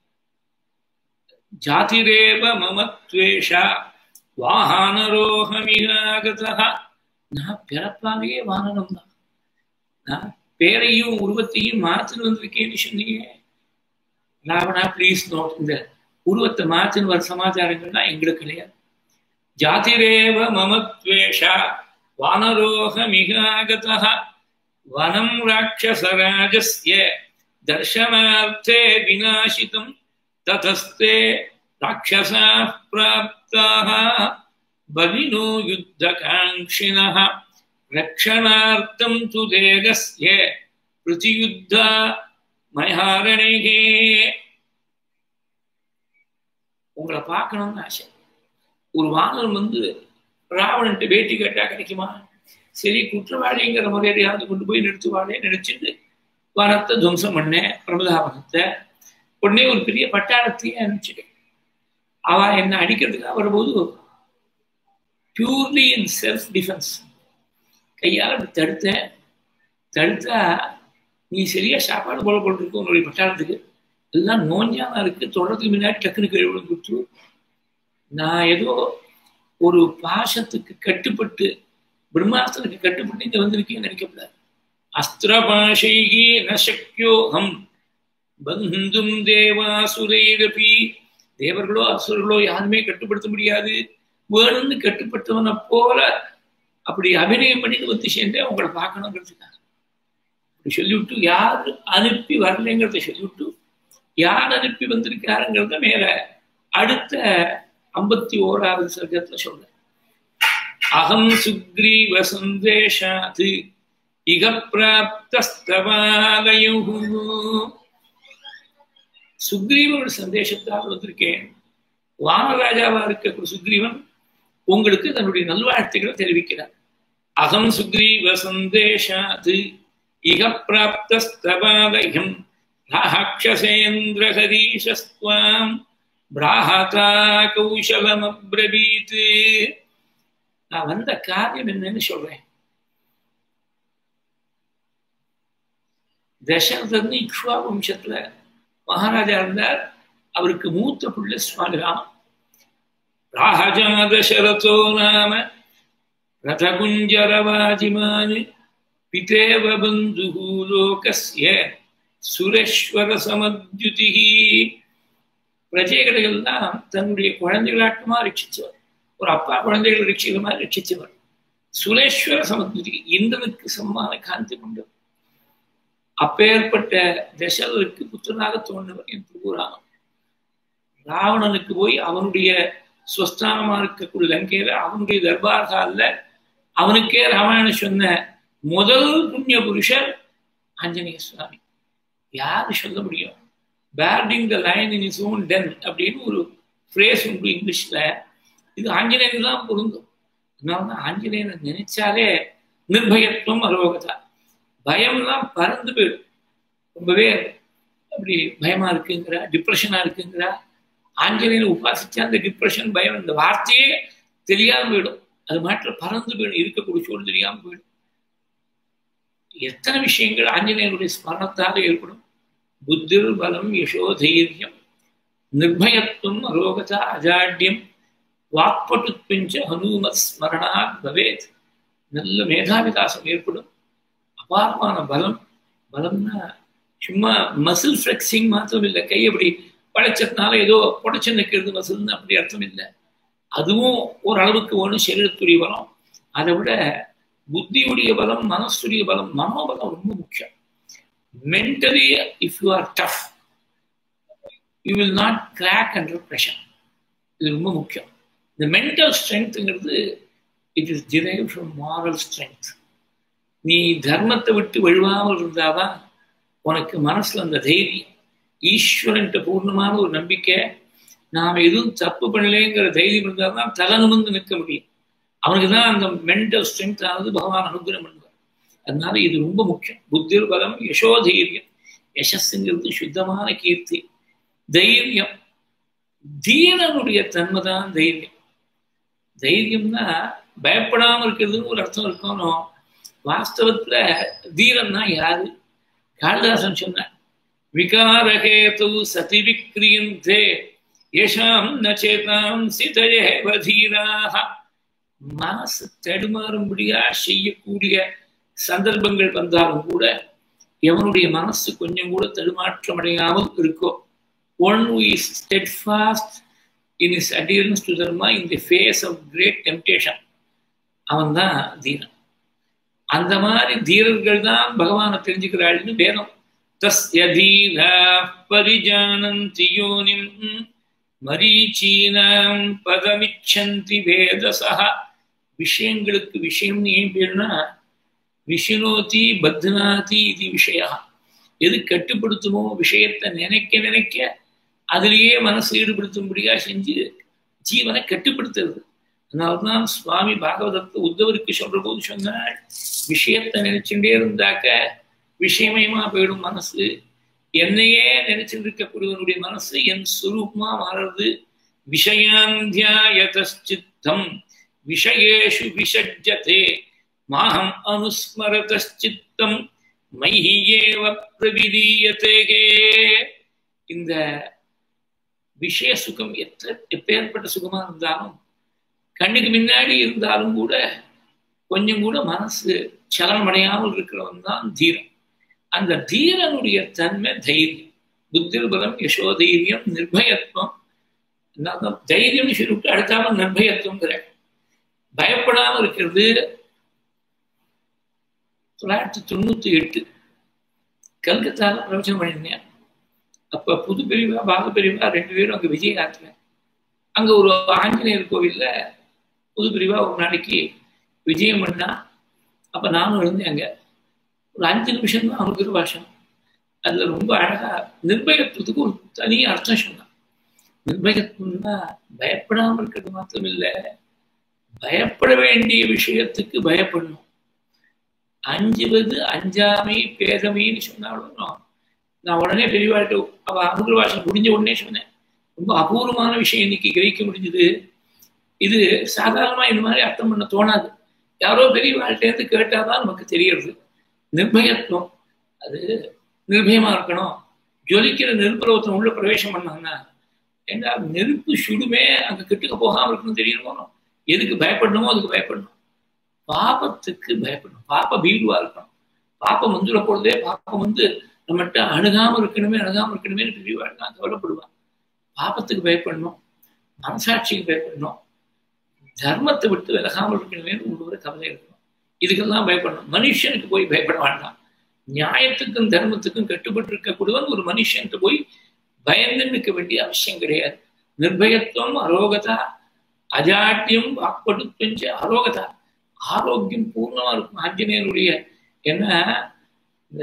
ஜாதிரேவ மமத்வேஷா வாஹனரோகமிகாகதா, நான் பிறப்பாலேயே வாகனம் தான். நான் பேரையும் உருவத்தையும் மாத்துன்னு வந்திருக்கேன்னு சொன்னீங்க. ராவணா ப்ளீஸ் நோட், இந்த உருவத்தை மாத்துன்னு வர சமாச்சாரங்கள்லாம் எங்களுக்கு கிடையாது. ஜாதிரேவ மமத்வேஷா வானரோகமிகாகதா வனம் ராட்சசராஜஸ்ய தர்சனார்த்தே விநாசிதம் ததஸ்தே ராட்சசாः பிராப்தாः பலினோ யுத்தகாங்க்ஷிணः ரக்ஷணார்த்தம் து தேகஸ்ய பிரதியுத்தா மயாரணேகே. உங்களை பார்க்கணும்னு ஆசை. ஒரு வானரம் வந்து ராவணன்ட்டு பேட்டி கேட்டா கிடைக்குமா? சரி, குற்றவாளிங்கிற முறையாவது கொண்டு போய் நிறுத்துவாளே நினைச்சிட்டு வனத்தை துவம்சம் பண்ணேன், பிரபதாவனத்தை. உடனே ஒரு பெரிய பட்டாளத்தையே அனுப்பிச்சிட்டேன். அவ என்ன அடிக்கிறதுக்காக வரும்போது பியூர்லி இன் செல்ஃப் டிஃபென்ஸ் கையால் தடுத்தேன். தடுத்தா நீ சரியா சாப்பாடு போல போட்டுருக்கு உன்னுடைய பட்டாளத்துக்கு, எல்லாம் நோஞ்சானா இருக்கு, தொடர்றதுக்கு முன்னாடி டக்குனு கழிவு கொடுத்து. நான் ஏதோ ஒரு பாசத்துக்கு கட்டுப்பட்டு பிரம்மாஸ்திரத்துக்கு கட்டுப்பட்டு இங்க வந்திருக்கேன்னு நினைக்கப்படாது. அஸ்திரபாஷைகி நசக்யோகம் பந்தும் தேவாசுரைரபி, தேவர்களோ அசுரர்களோ யாருமே கட்டுப்படுத்த முடியாது. வேணும்னு கட்டுப்படுத்தவனை போல அப்படி அபிநயம் பண்ணிட்டு வந்து சேர்ந்தேன் உங்களை பார்க்கணுங்கிறதுக்காக. அப்படி சொல்லிவிட்டு யாரு அனுப்பி வரலைங்கிறத சொல்லிவிட்டு யார் அனுப்பி வந்திருக்காருங்கிறத மேல அடுத்த 51வது சர்க்கத்துல சொல்றேன். அகம் சுக்ரீவ சந்தேஷாத் இக பிராப்தஸ்தவாலயுஹு, சுக்ரீவனோட சந்தேசத்தால் வந்திருக்கேன். வானராஜாவா இருக்க சுக்ரீவன் உங்களுக்கு தன்னுடைய நல்வாழ்த்துக்களை தெரிவிக்கிறார். அகம் சுக்ரீவ சந்தேஷாத் இக பிராப்தஸ்தவாலயம் ராட்சசேந்திர ஹரீஷஸ்வாம் பிராஹதா கௌசலம் அப்ரவீத். நான் வந்த காரியம் என்னன்னு சொல்றேன். தசரதன் இக்ஷ்வா வம்சத்துல மகாராஜா இருந்தார். அவருக்கு மூத்த பிள்ளை சுவாமி ராமன். ராஜா தசரதோ நாம ரதகுஞ்சரவாஜிமான் பிதேவ பந்துஹு லோகஸ்ய சுரேஸ்வர சமத்யுதி. பிரஜைகளை எல்லாம் தன்னுடைய குழந்தைகளாட்டமா ரட்சிச்சவர். ஒரு அப்பா குழந்தைகளை ரட்சிக்கிற மாதிரி ரட்சிச்சவர். சுரேஸ்வர சமத்யுதி, இந்திரனுக்கு சமமான காந்தி கொண்டவர். அப்பேற்பட்ட தசரதருக்கு புத்திரனாக தோன்றவர் என் பிரபு ராமன். ராவணனுக்கு போய் அவனுடைய ஸ்வஸ்தானமா இருக்கக்கூடிய லங்கையில அவனுடைய தர்பார் ஹால்ல அவனுக்கே ராமாயணம் சொன்ன முதல் புண்ணிய புருஷர் ஆஞ்சநேய சுவாமி. யாரு சொல்ல முடியும்? Bearding the lion in is own den அப்படின்னு ஒரு ஃப்ரேஸ் உண்டு இங்கிலீஷ்ல. இது ஆஞ்சநேயன் தான் பொருந்தும். அதனாலதான் ஆஞ்சநேயனை நினைச்சாலே நிர்பயத்துவம் அரோகதா, பயம்லாம் பறந்து போயிடும். ரொம்பவே அப்படி பயமா இருக்குங்கிறா, டிப்ரெஷனா இருக்குங்கிறா. ஆஞ்சநேயனை உபாசிச்சா அந்த டிப்ரெஷன் பயம் இந்த வார்த்தையே தெரியாம போயிடும். அது மாட்டில் பறந்து போயிடும், இருக்கக்கூடிய சூழல் தெரியாம போயிடும். எத்தனை விஷயங்கள் ஆஞ்சநேயனுடைய ஸ்மரணத்தால் ஏற்படும். புத்திர் பலம் யசோ தைரியம் நிர்பயத்துவம் அரோகதா அஜாட்யம் வாக்பட்டுத்வஞ்ச ஹனுமத் ஸ்மரணாத் பவேத். நல்ல மேதாவிகாசம் ஏற்படும். அபாரமான பலம். பலம்னா சும்மா மசில் ஃப்ளெக்சிங் மாத்திரம் இல்லை, கை அப்படி படைச்சதுனால ஏதோ புடைச்சு நிற்கிறது மசில்னு அப்படி அர்த்தம் இல்லை. அதுவும் ஓரளவுக்கு ஒன்று சரீரத்துடைய பலம். அதை விட புத்தியுடைய பலம், மனசுடைய பலம், மனோபலம் ரொம்ப முக்கியம். Mentally if you are tough you will not crack under pressure. இது ரொம்ப முக்கியம். இந்த மென்டல் ஸ்ட்ரென்த்ங்கிறது it is drive from moral strength. நீ தர்மத்தை விட்டு வழுவாமல் இருந்தாதான் உனக்கு மனசுல அந்த தைரியம். ஈஸ்வரன்ட்ட பூர்ணமான ஒரு நம்பிக்கை, நாம் எதுவும் தப்பு பண்ணலேங்கிற தைரியம் இருந்தால் தான் தலை நிமிர்ந்து நிற்க முடியும். அவனுக்கு தான் அந்த மென்டல் ஸ்ட்ரென்த் ஆனது பகவான் அனுகிரகம் பண்ணுவார். அதனால இது ரொம்ப முக்கியம். புத்திர் பலம் யசோதைரியம். யசஸ்ங்கிறது சுத்தமான கீர்த்தி. தைரியம், தீரனுடைய தன்மை தான் தைரியம். தைரியம்னா பயப்படாம இருக்கிறதுன்னு ஒரு அர்த்தம் இருக்கணும். வாஸ்தவத்துல தீரன்னா யாரு? காளிதாசன் சொன்ன விகாரஹேது சதி விக்ரியந்தே யேஷாம் நச்சேதாம் சிதயேவ தீராஹ. மனசு தடுமாறும்படியா செய்யக்கூடிய சந்தர்ப்பங்கள் வந்தாலும் கூட எவனுடைய மனசு கொஞ்சம் கூட தடுமாற்றம் அடையாமல் இருக்கோ, one who is steadfast in his adherence to dharma in the face of great temptation, அவன் தான் தீரன். அந்த மாதிரி தீரர்கள் தான் பகவானை தெரிஞ்சுக்கிறாள்னு வேதம். தஸ்ய தீரா பரிஜானந்தி யோனிம் மரீச்சீனாம் பதமிச்சந்தி வேதசஹ. விஷயங்களுக்கு விஷயம் ஏன் பேருனா விஷினோதி பத்னாதி இது விஷயா. எது கட்டுப்படுத்துமோ விஷயத்தை நினைக்க நினைக்க அதிலேயே மனசு ஈடுபடுத்தும்படியா செஞ்சு ஜீவனை கட்டுப்படுத்துறது. அதனால்தான் சுவாமி பாகவதத்தை உத்தவருக்கு சொல்ற போது சொன்னாள், விஷயத்தை நினைச்சுட்டே இருந்தாக்க விஷயமயமா போயிடும் மனசு. என்னையே நினைச்சுட்டு இருக்கக்கூடியவனுடைய மனசு என் சுரூபமா மாறுறது. விஷயாந்தியாயதச்சித்தம் விஷயேஷு விசஜ்ஜதே மாஹம் அனுஸ்மரதச்சித்தம் மைஹியேவ பிரவிதீயதே. இந்த விஷய சுகம் எப்பேற்பட்ட சுகமா இருந்தாலும் கண்ணுக்கு முன்னாடி இருந்தாலும் கூட கொஞ்சம் கூட மனசு சலனமடையாமல் இருக்கிறவன் தான் தீரன். அந்த தீரனுடைய தன்மை தைரியம். புத்திர் பலம் யசோதைரியம் நிர்பயத்துவம். தைரியம் சொல்லிட்டு அடுத்தாம நிர்பயத்துவங்கிற பயப்படாமல் இருக்கிறது. 1998 கல்கத்தால பிரவச்சனம் பண்ணியிருந்தேன். அப்ப புது பிரிவா பாக பிரிவா 2 பேரும் அங்க விஜயகாத்துல அங்க ஒரு ஆஞ்சநேயர் கோவில்ல புது பிரிவா ஒரு நாளைக்கு விஜயம் பண்ணா. அப்ப நானும் இருந்தேன் அங்க. ஒரு 5 நிமிஷம் தான் அவனுக்கு பாஷம். அதுல ரொம்ப அழகா நிர்பயத்துவத்துக்கு ஒரு தனி அர்த்தம் சொன்னான். நிர்பயத்துவம்னா பயப்படாமல் இருக்கிறது மாத்திரம் இல்லை, பயப்பட வேண்டிய விஷயத்துக்கு பயப்படணும். அஞ்சுவது அஞ்சாமை பேதமைன்னு சொன்னாலும் நான் உடனே பெரியவாழ்கிட்ட அவ அனுகிற பாஷம் முடிஞ்ச உடனே சொன்னேன், ரொம்ப அபூர்வமான விஷயம் இன்னைக்கு கிரகிக்க முடிஞ்சது. இது சாதாரணமா இந்த மாதிரி அர்த்தம் பண்ண தோணாது. யாரோ பெரியவாழ்கிட்டேருந்து கேட்டாதான் நமக்கு தெரியறது. நிர்பயத்துவம், அது நிர்பயமா இருக்கணும். ஜொலிக்கிற நெருப்புல ஒருத்தன் உள்ள பிரவேசம் பண்ணாங்கன்னா ஏன்னா நெருப்பு சுடுமே அங்க கிட்டுக்க போகாம இருக்கணும் தெரியணும். எதுக்கு பயப்படணுமோ அதுக்கு பயப்படணும். பாபத்துக்கு பயப்படணும். பாப்ப பீடுவா இருக்கணும். பாப்பம் வந்துட போறதே பாப்பம் நம்மகிட்ட அணுகாம இருக்கணுமே பெரியவாள் தான் கவலைப்படுவான். பாப்பத்துக்கு பயப்படணும், மனசாட்சிக்கு பயப்படணும், தர்மத்தை விட்டு விலகாமல் இருக்கணுமே ஒரு கவலை இருக்கணும். இதுக்கெல்லாம் பயப்படணும். மனுஷனுக்கு போய் பயப்பட வேண்டாம். நியாயத்துக்கும் தர்மத்துக்கும் கட்டுப்பட்டு இருக்கக்கூடியவன் ஒரு மனுஷனுக்கு போய் பயந்து நிற்க வேண்டிய அவசியம் கிடையாது. நிர்பயத்துவம் அரோகதா, அஜாட்டியம் வாக்படுத்துவஞ்ச அரோகதா. ஆரோக்கியம் பூர்ணமா இருக்கும் ஆஞ்சநேயனுடைய. ஏன்னா இந்த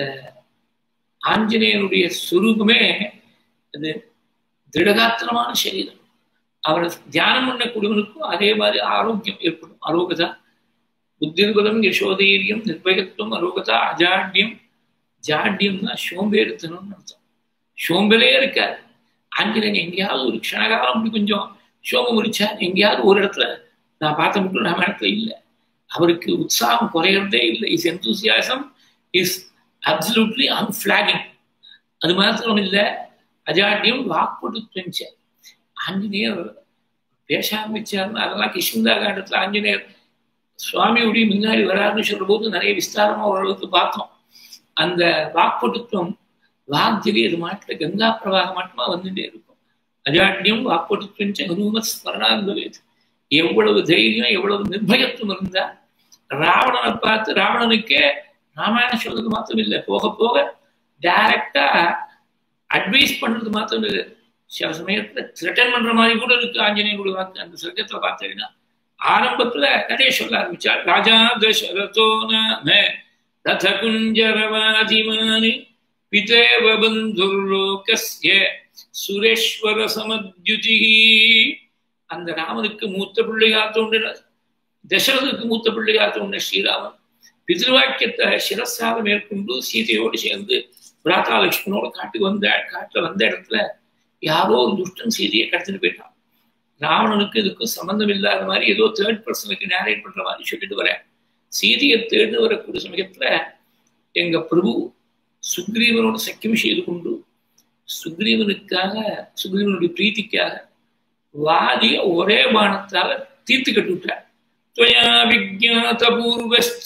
ஆஞ்சநேயனுடைய சுரூபமே அது திருடகாத்திரமான சரீரம். அவரை தியானம் பண்ணக்கூடியவனுக்கும் அதே மாதிரி ஆரோக்கியம் ஏற்படும். அரோகதா புத்திர்பலம் யசோதைரியம் நிர்பயத்துவம் அரோகதா அஜாட்யம். ஜாட்யம்னா சோம்பேறித்தனம்னு அர்த்தம். சோம்பலே இருக்காது. ஆஞ்சநேயன் எங்கேயாவது ஒரு க்ஷணகாலம் அப்படி கொஞ்சம் சோம்பம் முடிச்சா எங்கேயாவது ஒரு இடத்துல நான் பார்த்த மட்டும் நம்ம இடத்துல இல்லை. அவருக்கு உற்சாகம் குறையறதே இல்லை. Is enthusiasm is absolutely unflagging. அது மாத்திரம் இல்லை, அஜாட்டியம் வாக்குடுத்துவஞ்ச. ஆஞ்சநேயர் பேச ஆரம்பிச்சாருன்னு அதெல்லாம் கிஷ்கிந்தா காண்டத்துல ஆஞ்சநேயர் சுவாமியுடைய முன்னாடி வராருன்னு சொல்ற போது நிறைய விஸ்தாரமா ஓரளவுக்கு பார்த்தோம். அந்த வாக்குடுத்துவம் வாக்ஜலி அது மாட்டில் கங்கா பிரவாக மாட்டமா வந்துட்டே இருக்கும். அஜாட்டியம் வாக்குடுத்துவஞ்ச ஹனுமத் ஸ்மரணாந்தவேது. எவ்வளவு தைரியம் எவ்வளவு நிர்பயத்துவம் இருந்தா ராவணனை பார்த்து ராவணனுக்கே ராமாயணம் சொல்றது மாத்திரம் இல்லை, போக போக டைரக்டா அட்வைஸ் பண்றது மாத்திரம் இல்லை, சில சமயத்துல த்ரெட்டன் பண்ற மாதிரி கூட இருக்கு ஆஞ்சநேயனுடைய வாக்கு. அந்த சர்க்கத்துல பார்த்தீங்கன்னா ஆரம்பத்துல கதையை சொல்ல ஆரம்பிச்சார். ராஜா தசரதோ நாம ரத குஞ்சரவாதிமானி பிதேவ பந்துர்லோகஸ்ய சுரேஸ்வர சமத்யுதி. அந்த ராமனுக்கு மூத்த பிள்ளையா தோன்றின, தசரதுக்கு மூத்த பிள்ளையா தோன்றின ஸ்ரீராமன் பிதிருவாக்கியத்தை சிரசாக மேற்கொண்டு சீதையோடு சேர்ந்து பிராத்தா லட்சுமணோட காட்டுல வந்த இடத்துல யாரோ ஒரு துஷ்டன் சீதையை கடத்திட்டு போயிட்டான். ராவணனுக்கு இதுக்கும் சம்பந்தம் இல்லாத மாதிரி ஏதோ தேர்ட் பர்சனுக்கு நேரேட் பண்ற மாதிரி சொல்லிட்டு வரேன். சீதையை தேர்ந்து வரக்கூடிய சமயத்துல எங்க பிரபு சுக்ரீவனோட சக்கியம் செய்து கொண்டு சுக்ரீவனுடைய பிரீத்திக்காக வாதிய ஒரே பானத்தால தீர்த்து கட்டு விட்டார். त्वया विज्ञातपूर्वश्च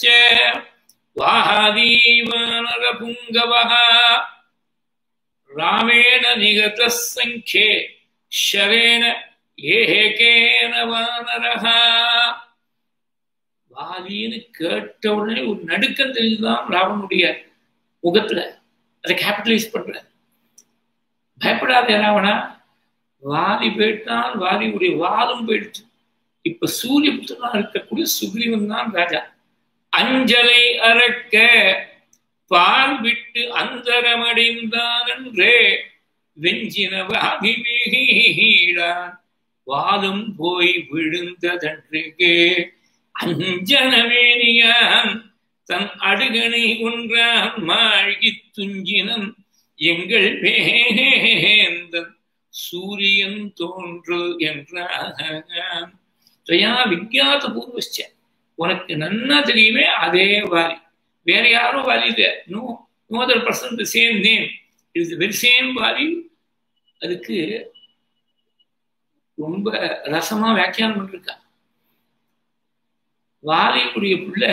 वाहादीवानरपुङ्गवः रामेण निगतः सङ्ख्ये शरेण ஏகேன வானரஹா. வாலின்னு கேட்ட உடனே ஒரு நடுக்கம் தெரிஞ்சுதான் ராவனுடைய முகத்துல. அதை கேபிட்டலைஸ் பண்ற. பயப்படாத ராவணா, வாலி போயிட்டான், வாலியுடைய வாலும் போயிடுச்சு. இப்ப சூரிய புத்திரனா இருக்கக்கூடிய சுக்ரீவன் தான் ராஜா. அஞ்சலை அறக்க பால் விட்டு அந்தரமடைந்தான் என்றே வெஞ்சினவாகிமீடான் வாலும் போய் விழுந்ததன்றே. அஞ்சனவேணியான் தன் அடுகணை ஒன்றான் மாழ்கி துஞ்சினம் எங்கள் வேந்தன் சூரியன் தோன்று என்றான். துவயா விஜ்ஞாத பூர்வஸ்ச, உனக்கு நன்னா தெரியுமே அதே வாலி, வேற யாரும் வாலி இல்லை. No other person the same name, is the very same Vali. அதுக்கு ரொம்ப ரசமா வியாக்கியானம் பண்ணிருக்கா. வாலியுடைய பிள்ளை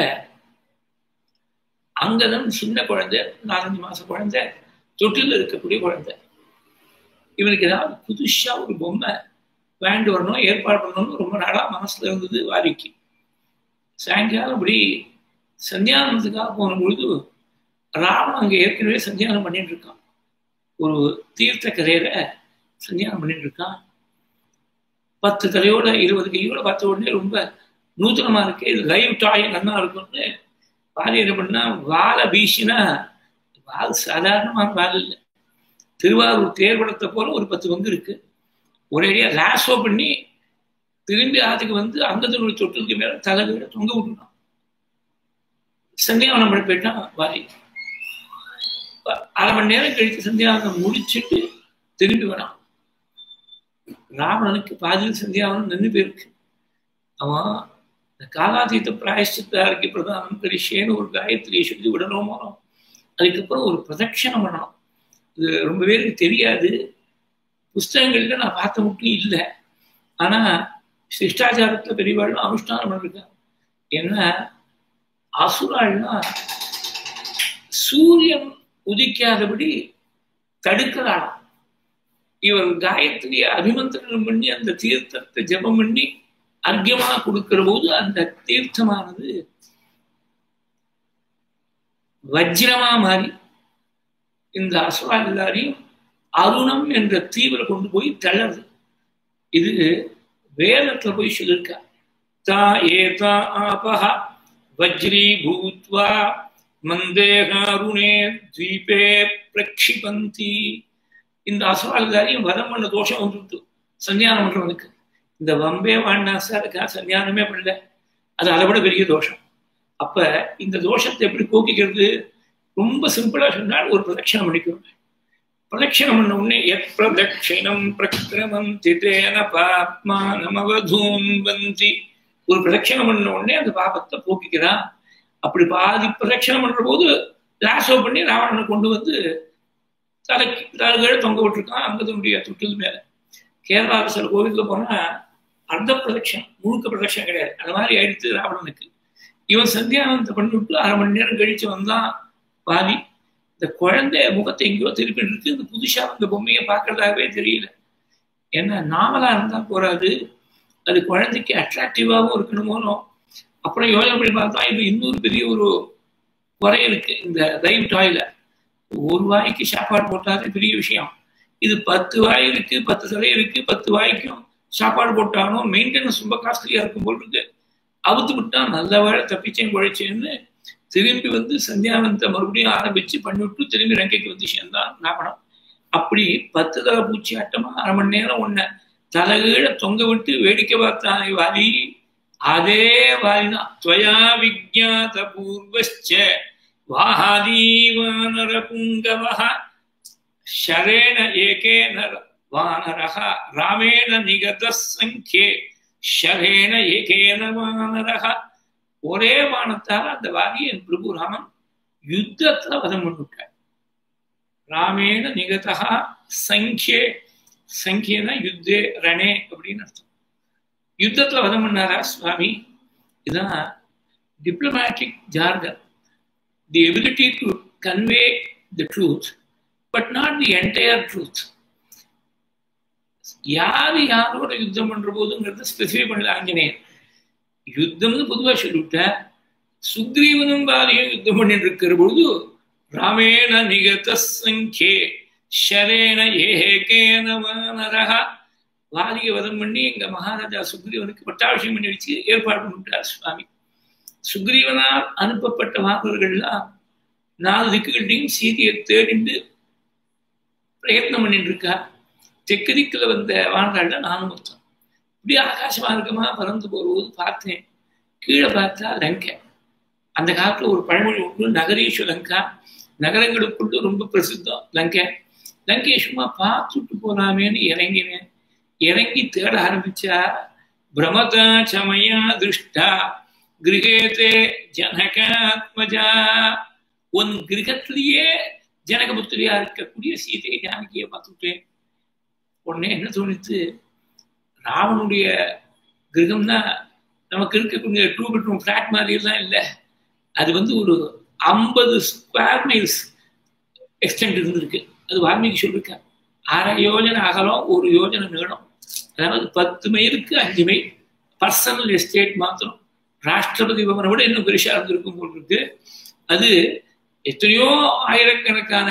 அங்கதம் சின்ன குழந்தை, 4-5 மாசம் குழந்தை, தொட்டில் இருக்கக்கூடிய குழந்தை. இவனுக்கு ஏதாவது புதுசா ஒரு பொம்மை வேண்டு வரணும், ஏற்பாடு பண்ணணும்னு ரொம்ப நாளா மனசுல இருந்தது வாலிக்கு. சாயங்காலம் அப்படி சந்தியானத்துக்காக போன பொழுது ராவணன் அங்க ஏற்கனவே சந்தியானம் பண்ணிட்டு இருக்கான். ஒரு தீர்த்த கரையில சந்தியானம் பண்ணிட்டு இருக்கான். 10 தலையோட 20 கையோட பார்த்த உடனே ரொம்ப நூத்தனமா இருக்கு, இது லைவ் டாய் நல்லா இருக்கும்னு வாலி என்ன பண்ணா, வாழை வீசினா, வால் சாதாரணமான வால் இல்லை, திருவாரூர் தேர்வடத்தை போல ஒரு 10 பங்கு இருக்கு. ஒரேடியா லாஸோ பண்ணி திரும்பி ஆத்துக்கு வந்து அங்கத்தினுடைய தொட்டிலுக்கு மேல தலைவீட தொங்க விட்டுனான். சந்தியாவனம் பண்ணி போயிட்டான் வாலி. 1/2 மணி நேரம் கழித்து சந்தியாவனம் முடிச்சுட்டு திரும்பி வரான். ராவணனுக்கு பாதியில் சந்தியாவனம் நின்று போயிருக்கு. அவன் இந்த காலாதீத பிராயஷ்சித்தாருக்கு பிரதானம் கரிஷேன்னு ஒரு காயத்ரியை சொல்லி விடணுமோ, அதுக்கப்புறம் ஒரு பிரதட்சணம் பண்ணணும். இது ரொம்ப பேருக்கு தெரியாது, புஸ்தகங்கள்ல நான் பார்த்த மட்டும் இல்லை. ஆனா சிஷ்டாச்சாரத்துல பெரியவாழ்லாம் அனுஷ்டானம் பண்ணிருக்காங்க. ஏன்னா அசுராள்னா சூரியன் உதிக்காதபடி தடுக்கிறாளாம். இவர் காயத்ரியை அபிமந்திரம் பண்ணி அந்த தீர்த்தத்தை ஜபம் பண்ணி அர்க்கியமா கொடுக்கிற போது அந்த தீர்த்தமானது வஜ்ரமா மாறி இந்த அசுரா எல்லாரையும் அருணம் என்ற தீவிர கொண்டு போய் தள்ளது. இது வேதத்துல போய் சொல்லிருக்கா. தா ஏதா ஆபஹ வஜ்ரி பூத்வா மந்தேகாருணே தீபே பிரக்ஷிபந்தி. இந்த அசுரா எல்லாரையும் வதம் பண்ண தோஷம் வந்துட்டு சன்னியானம் பண்றவனுக்கு. இந்த வம்பே வாழ்னா சார் சன்னியானமே பண்ணல, அது அதை விட பெரிய தோஷம். அப்ப இந்த தோஷத்தை எப்படி போக்கிக்கிறது? ரொம்ப சிம்பிளா சொன்னால் ஒரு பிரதட்சணம் பண்ணிக்கணும். பிரதட்சணம் பண்ண உடனே எப்பிரதட்சிணம் பிரக்கிரமம் திதேன பாப்மானமவதூம் வந்தி. ஒரு பிரதட்சணம் பண்ண உடனே அந்த பாபத்தை போக்கிக்கிறான். அப்படி பாதி பிரதட்சணம் பண்ற போது லாசோ பண்ணி ராவணனை கொண்டு வந்து தலைகீழ தொங்க விட்டுருக்கான் அங்கதனுடைய தொட்டில் மேல. கேரளாவில் சில கோவிலில் போனா அர்த்த பிரதட்சணம், முழுக்க பிரதட்சணம் கிடையாது. அந்த மாதிரி ஆயிடுத்து ராவணனுக்கு. இவன் சந்தியானந்தத்தை பண்ணிவிட்டு 1/2 மணி நேரம் கழிச்சு வந்தான் வாலி. இந்த குழந்தை முகத்தை எங்கேயோ திருப்பி இருக்கு. இந்த புதுசா அந்த பொம்மையை பார்க்கறதாகவே தெரியல. ஏன்னா நாமலா இருந்தா போறாது, அது குழந்தைக்கு அட்ராக்டிவாகவும் இருக்கணுமோனோ. அப்புறம் யோசனை பண்ணி பார்த்தா இது இன்னொரு பெரிய ஒரு குறை இருக்கு இந்த லைவ் டாய்ல. ஒரு வாய்க்கு சாப்பாடு போட்டாலே பெரிய விஷயம். இது 10 வாய் இருக்கு, 10 தலை இருக்கு. 10 வாய்க்கும் சாப்பாடு போட்டாலும் மெயின்டெனன்ஸ் ரொம்ப காஸ்ட்லியா இருக்கும் போல் இருக்கு. அவுத்து விட்டா நல்ல வேலை தப்பிச்சேன் குழைச்சேன்னு திரும்பி வந்து சந்தியானந்த மறுபடியும் ஆரம்பிச்சு பண்ணிவிட்டு திரும்பி லங்கைக்கு வந்து சேர்ந்தான் ராவணன். அப்படி 10 தலை பூச்சி ஆட்டமா 1/2 மணி நேரம் உன்னை தலைகீழ தொங்க விட்டு வேடிக்கை பார்த்தானே வாலி, அதே வாலிதான் துவயா விஜாத பூர்வச்ச வாஹாதீவானர புங்கவஹ ஷரேண ஏகேன வானரஹ ராமேண நிகத சங்கே ஷரேண ஏகேன வானரஹ. ஒரே வானத்தால் அந்த வாலியை என் பிரபு ராமன் யுத்தத்துல வதம் பண்ணிவிட்டார். ராமேண நிகதா சங்கே, சங்கேனா யுத்தே ரணே அப்படின்னு அர்த்தம். யுத்தத்துல வதம் பண்ணாரா சுவாமி? இதுதான் diplomatic jargon. The ability to convey the truth but not the entire truth. யாரு யாரோட யுத்தம் பண்ற போதுங்கிறது ஸ்பெசிஃபை பண்ணல ஆஞ்சநேயர். யுத்தம்னு பொதுவாக சொல்லிவிட்ட, சுக்ரீவனும் பாலியும் யுத்தம் பண்ணிட்டு இருக்கிற பொழுது ராமேண நிகத சங்கே ஷரேண ஏகேன வானரஹ, வாலியை வதம் பண்ணி எங்க மகாராஜா சுக்ரீவனுக்கு பட்டாபிஷேகம் பண்ணி வச்சு ஏற்பாடு பண்ணிவிட்டார் சுவாமி. சுக்ரீவனால் அனுப்பப்பட்ட வானர்கள்லாம் 4 திக்குகள்டையும் சீதையை தேடிண்டு பிரயத்னம் பண்ணிட்டு இருக்கா. தெற்கு திக்குல வந்த வானர்கள்ல 4 மொத்தம். இப்படி ஆகாச மார்க்கமா பறந்து போகும்போது பார்த்தேன், கீழே பார்த்தா லங்கை. அந்த காலத்துல ஒரு பழமொழி உண்டு, நகரீஸ்வர லங்கா, நகரங்களுக்குள்ள ரொம்ப பிரசித்தம் லங்கை. லங்கையை சும்மா பார்த்துட்டு போலாமேன்னு இறங்கினேன். இறங்கி தேட ஆரம்பிச்சா, பிரமதா சமயா திருஷ்டா கிரகேதே ஜனகாத்மஜா, உன் கிரகத்திலேயே ஜனகபுத்திரியா இருக்கக்கூடிய சீதையை ஜானகியை பார்த்துட்டேன். உடனே என்ன தோணித்து, ராவனுடைய கிரகம்னா நமக்கு இருக்கக்கூடிய 2 பெட்ரூம் ஃபிளாட் மாதிரிலாம் இல்லை. அது வந்து ஒரு 50 ஸ்கொயர் மைல்ஸ் எக்ஸ்டெண்ட் இருந்திருக்கு. அது வால்மீகி சொல்லியிருக்கார். 1/2 யோஜனை அகலம், 1 யோஜனை நீளம். அதாவது 10 மைலுக்கு 5 மைல் பர்சனல் எஸ்டேட் மாத்திரம். ராஷ்டிரபதி பவனை விட இன்னும் பெருசா இருந்திருக்கும் போல் இருக்கு. அது எத்தனையோ ஆயிரக்கணக்கான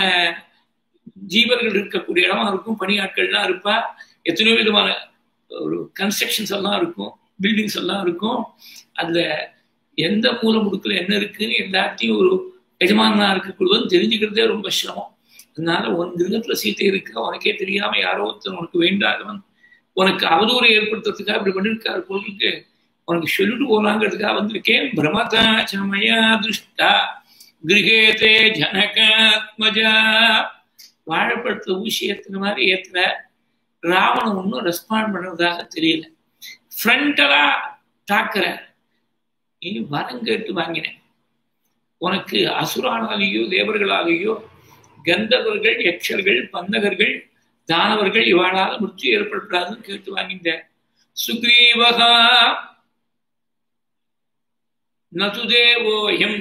ஜீவர்கள் இருக்கக்கூடிய இடமா இருக்கும். பணியாட்கள்லாம் இருப்பா. எத்தனையோ விதமான ஒரு கன்ஸ்ட்ரக்ஷன்ஸ் எல்லாம் இருக்கும், பில்டிங்ஸ் எல்லாம் இருக்கும். அதுல எந்த மூல முடுக்கல என்ன இருக்குன்னு எல்லாத்தையும் ஒரு எஜமானா இருக்கக்கூடியவன் தெரிஞ்சுக்கிறதே ரொம்ப சிரமம். அதனால உன் கிரகத்துல சீத்தை இருக்க உனக்கே தெரியாம யாரோ ஒருத்தர் உனக்கு வேண்டாதவன் உனக்கு அவதூறை ஏற்படுத்துறதுக்காக இப்படி பண்ணிருக்காரு பொருளுக்கு உனக்கு சொல்லிட்டு போலாங்கிறதுக்காக வந்திருக்கேன். பிரமதா சமயா திருஷ்டா கிரகேதே ஜனகாத்மஜா. வாழைப்பழத்தை ஊசி ஏத்துன மாதிரி ஏத்துற ராவணன் ஒன்றும் ரெஸ்பாண்ட் பண்ணுறதாக தெரியல. ஃப்ரண்டலா தாக்குற, நீ வரம் கேட்டு வாங்கினேன். உனக்கு அசுரானாலேயோ தேவர்களாலேயோ கந்தவர்கள் யக்ஷர்கள் பந்தகர்கள் தானவர்கள் இவாளால் மிருத்தி ஏற்படுறாதுன்னு கேட்டு வாங்கிட்ட. சுக்ரீவகா நது தேவோயம்,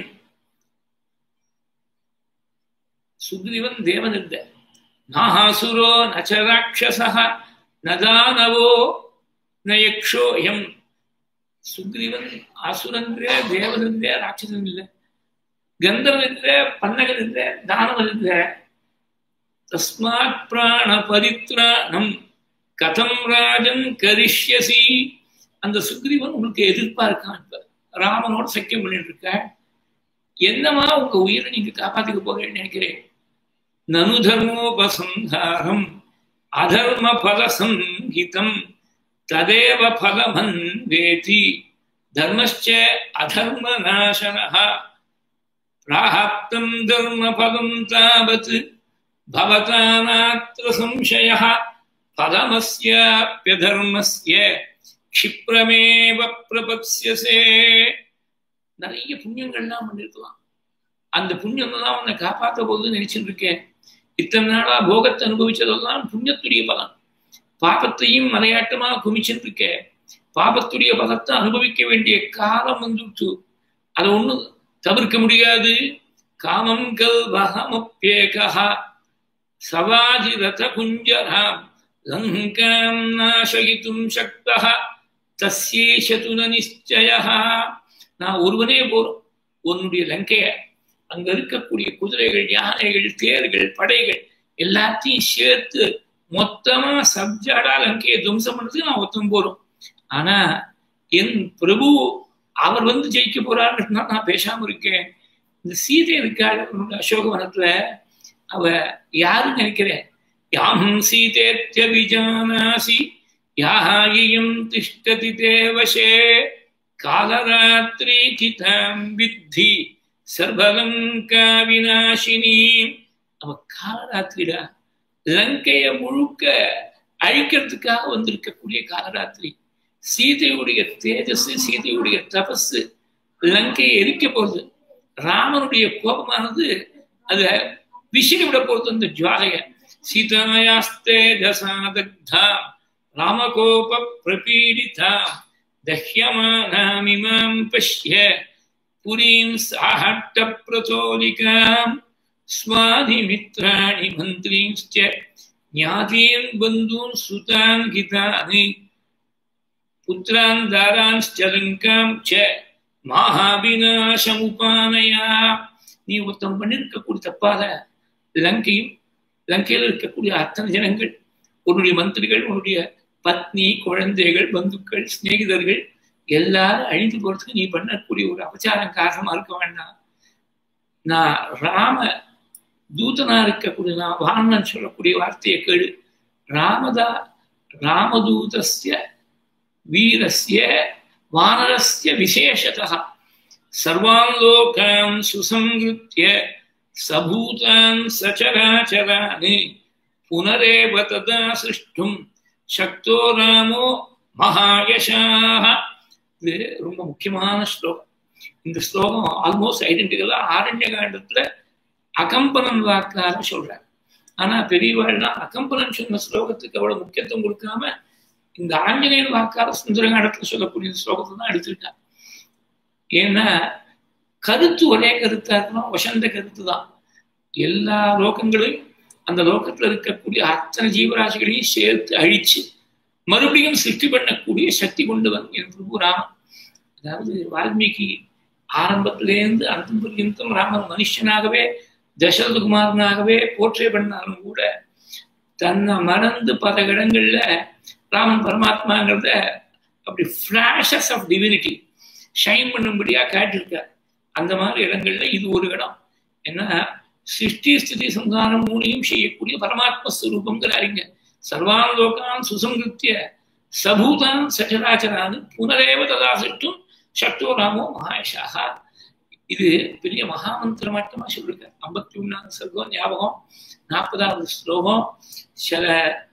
சுக்ரீவன் தேவன் இல்ல. நாசுரோ நச்ச ராட்சசஹ நதானவோ நயக்ஷோயம். சுக்ரீவன் அசுரன்றே தேவனன்றே ராட்சசன் இல்லை, கந்தவன் இல்லை, பன்னகன் இல்லை, தானவன் இல்லை. தஸ்மாத் பிராண பரித்ராணம் கதம் ராஜன் கரிஷ்யசி. அந்த சுக்ரீவன் உங்களுக்கு எதிர்பார்க்கான். இப்ப ராமனோட சக்கியம் பண்ணிட்டு இருக்க, என்னமா உங்க உயிரை நீங்க காப்பாத்திக்க போகிறேன்னு நினைக்கிறேன். நனு தர்மோபசந்தாரம் அதர்ம பலசங்கிதம் ததேவ பலமன் வேதி தர்மஸ்ச அதர்ம நாசனஹ பிராப்தம் தர்ம பலம் தாவத் பவதா நாத்ர சம்சயஹ பலமஸ்யாப்யதர்மஸ்ய க்ஷிப்ரமேவ பிரபத்ஸ்யசே. நிறைய புண்ணியங்கள்லாம் பண்ணிருக்கலாம். அந்த புண்ணியம் தான் உன்னை காப்பாற்ற போகுதுன்னு நினைச்சுட்டு இருக்கேன். இத்தனை நாளா போகத்தை அனுபவிச்சதெல்லாம் புண்ணியத்துடைய பலன். பாபத்தையும் மலையாட்டமா குமிச்சுட்டு இருக்க. பாபத்துடைய பலத்தை அனுபவிக்க வேண்டிய காலம் வந்துட்டு அதை ஒண்ணு தவிர்க்க முடியாது. காமம் கல்வஹமப்யேகஹ சவாஜி ரத குஞ்சராம் லங்காம் நாசயிதும் சக்தஹ தஸ்யேஷது ந நிச்சயஹ. நான் ஒருவனே போறோம் உன்னுடைய லங்கைய, அங்க இருக்கக்கூடிய குதிரைகள் யானைகள் தேர்கள் படைகள் எல்லாத்தையும் சேர்த்து மொத்தமா சப்ஜாடா லங்கையை துவம்சம் பண்றதுக்கு நான் ஒருத்தம் போறோம். ஆனா என் பிரபு அவர் வந்து ஜெயிக்க போறாருன்னா நான் பேசாம இருக்கேன். இந்த சீதை இருக்காள் அசோகவனத்துல, அவ யாருன்னு நினைக்கிறேன்? யாம் சீதேத்ய விஜானாசி யாஹாயம் திஷ்டதி தேவசே காலராத்திரி கிதாம் வித்தி சர்வலங்கா விநாசினி. அவ காலராத்திரிடா, லங்கைய முழுக்க அழிக்கிறதுக்காக வந்திருக்கக்கூடிய காலராத்திரி. சீதையுடைய தேஜஸ், சீதையுடைய தபஸ் லங்கையை எரிக்க போகுது. ராமனுடைய கோபமானது அத விசிறி விட போகுது அந்த ஜுவாலைய. சீதாயாஸ்தே தசாதக்தா ராமகோப பிரபீடிதா தஹ்யமானாமிமாம் பஷ்ய புரீம் சாஹட்ட பிரதோலிகாம் ஸ்வாதிமித்ராணி மந்திரீம்ஸ்ச ஞாதீன் பந்தூன் சுதான் கிதானி புத்ரான் தாரான்ஸ்ச லங்காம் ச மகாவிநாசமுபானயா. நீ ஒருத்தம் பண்ணிருக்கக்கூடிய தப்பால லங்கையில் இருக்கக்கூடிய அத்தனை ஜனங்கள், உன்னுடைய மந்திரிகள், உன்னுடைய பத்னி, குழந்தைகள், பந்துக்கள், சிநேகிதர்கள் எல்லாரும் அழிந்து போறதுக்கு நீ பண்ணக்கூடிய ஒரு அபச்சாரம் காரணமா இருக்க வேண்டாம். நான் ராம தூதனா இருக்கக்கூடிய, நான் வானன் சொல்லக்கூடிய வார்த்தையை கேளு. ராமதூதஸ்ய வீரஸ்ய வானரஸ்ய விசேஷதः சர்வான் லோகான் சுசங்கிருத்ய சபூதான் சச்சராச்சரானி புனரேவ ததா சிருஷ்டும் சக்தோ ராமோ மகாயசாஹ. இது ரொம்ப முக்கியமான ஸ்லோகம். இந்த ஸ்லோகம் ஆல்மோஸ்ட் ஐடென்டிக்கலா ஆரண்ய காண்டத்துல அகம்பனன் வாக்காக சொல்றாங்க. ஆனா பெரியவாள்லாம் அகம்பனன் சொன்ன ஸ்லோகத்துக்கு அவ்வளவு முக்கியத்துவம் கொடுக்காம இந்த ஆஞ்சநேயர் வாக்காக சுந்தரகாண்டத்துல சொல்லக்கூடிய ஸ்லோகத்தை தான் எடுத்திருக்காங்க. ஏன்னா கருத்து ஒரே கருத்தா இருக்கணும், வசந்த கருத்து தான். எல்லா லோகங்களையும் அந்த லோகத்துல இருக்கக்கூடிய அத்தனை ஜீவராசிகளையும் சேர்த்து அழிச்சு மறுபடியும் சிருஷ்டி பண்ணக்கூடிய சக்தி கொண்டவன் என் பிரபு ராமன். அதாவது வால்மீகி ஆரம்பத்திலேருந்து அந்தம் பர்யந்தம் ராமன் மனுஷனாகவே தசரதகுமாரனாகவே போற்றே பண்ணாலும் கூட தன்னை மறந்து பல இடங்கள்ல ராமன் பரமாத்மாங்கிறத அப்படி ஃபிளாஷஸ் ஆஃப் டிவினிட்டி ஷைன் பண்ணும்படியா காட்டியிருக்கார். அந்த மாதிரி இடங்கள்ல இது ஒரு இடம். ஏன்னா சிருஷ்டி ஸ்திதி சங்காரம் மூணையும் செய்யக்கூடிய பரமாத்ம ஸ்வரூபங்கிறாருங்க. சர்வான் லோகான் சுசங்கிருத்திய சபூதான் சச்சராச்சரான்னு புனரேவ ததா சிருஷ்டும் சக்தோ ராமோ மகாயசாக. இது பெரிய மகாமந்திர மாட்டமா சொல்லிருக்கார். 51 சர்க்கம் ஞாபகம். 40வது ஸ்லோகம். சில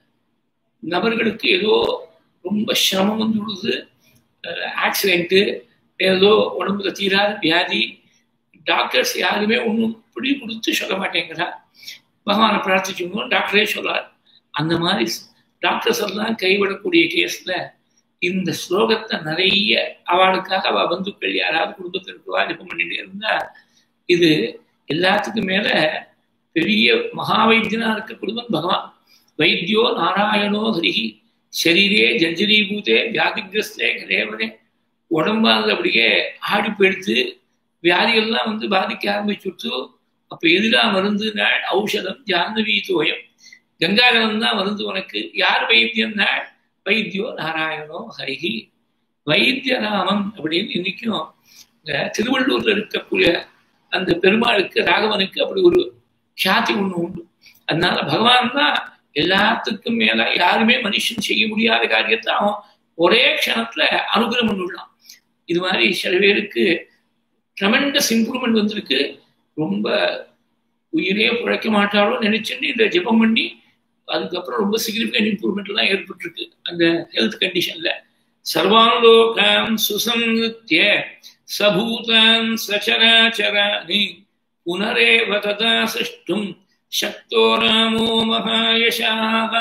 நபர்களுக்கு ஏதோ ரொம்ப சிரமம் வந்து விடுது, ஆக்சிடென்ட்டு, ஏதோ உடம்புல தீராத வியாதி, டாக்டர்ஸ் யாருமே ஒன்றும் பிடி கொடுத்து சொல்ல மாட்டேங்கிறா. பகவானை பிரார்த்திச்சுங்க டாக்டரே சொல்லார். அந்த மாதிரி டாக்டர்ஸ் எல்லாம் கைவிடக்கூடிய கேஸ்ல இந்த ஸ்லோகத்தை நிறைய அவளுக்காக அவ பந்துக்கள் யாராவது குடும்பத்திற்கு வாய்ப்பு பண்ணிட்டு இருந்தா இது எல்லாத்துக்கும் மேல பெரிய மகா வைத்தியனா இருக்கக்கூடியவன் பகவான். வைத்தியோ நாராயணோ ஹரிஹி சரீரே ஜஞ்சரீபூதே வியாதிகிரஸ்தே கரேவரே. உடம்பாங்க அப்படியே ஆடி போயிடுத்து, வியாதிகள்லாம் வந்து பாதிக்க ஆரம்பிச்சுட்டு, அப்ப எதிரா மருந்து நாள் ஔஷதம் ஜானவி தோயம், கங்காதரம் தான் மருந்து உனக்கு. யார் வைத்தியம் நாள்? வைத்தியோ நாராயணோ ஹரிஹி. வைத்தியராமன் அப்படின்னு இன்னைக்கும் திருவள்ளூர்ல இருக்கக்கூடிய அந்த பெருமாளுக்கு ராகவனுக்கு அப்படி ஒரு கியாதி ஒண்ணு உண்டு. அதனால பகவான் தான் எல்லாத்துக்கும் மேல யாருமே மனுஷன் செய்ய முடியாத காரியத்தை அவன் ஒரே க்ஷணத்துல அனுகிரகம் பண்ணிடலாம். இது மாதிரி சில பேருக்கு ட்ரெமெண்டஸ் இம்ப்ரூவ்மெண்ட் வந்திருக்கு. ரொம்ப உயிரே பிழைக்க மாட்டாரோ நினைச்சுன்னு இந்த ஜெபம் பண்ணி அதுக்கப்புறம் ரொம்ப சிக்னிஃபிகன்ட் இம்ப்ரூவ்மெண்ட் எல்லாம் ஏற்பட்டிருக்கு அந்த ஹெல்த் கண்டிஷன்ல. சர்வான் லோகான் சுசங்கிருத்ய சபூதான் சச்சராச்சரானி புனரேவ ததா சிருஷ்டும் சக்தோ ராமோ மகாயசாக.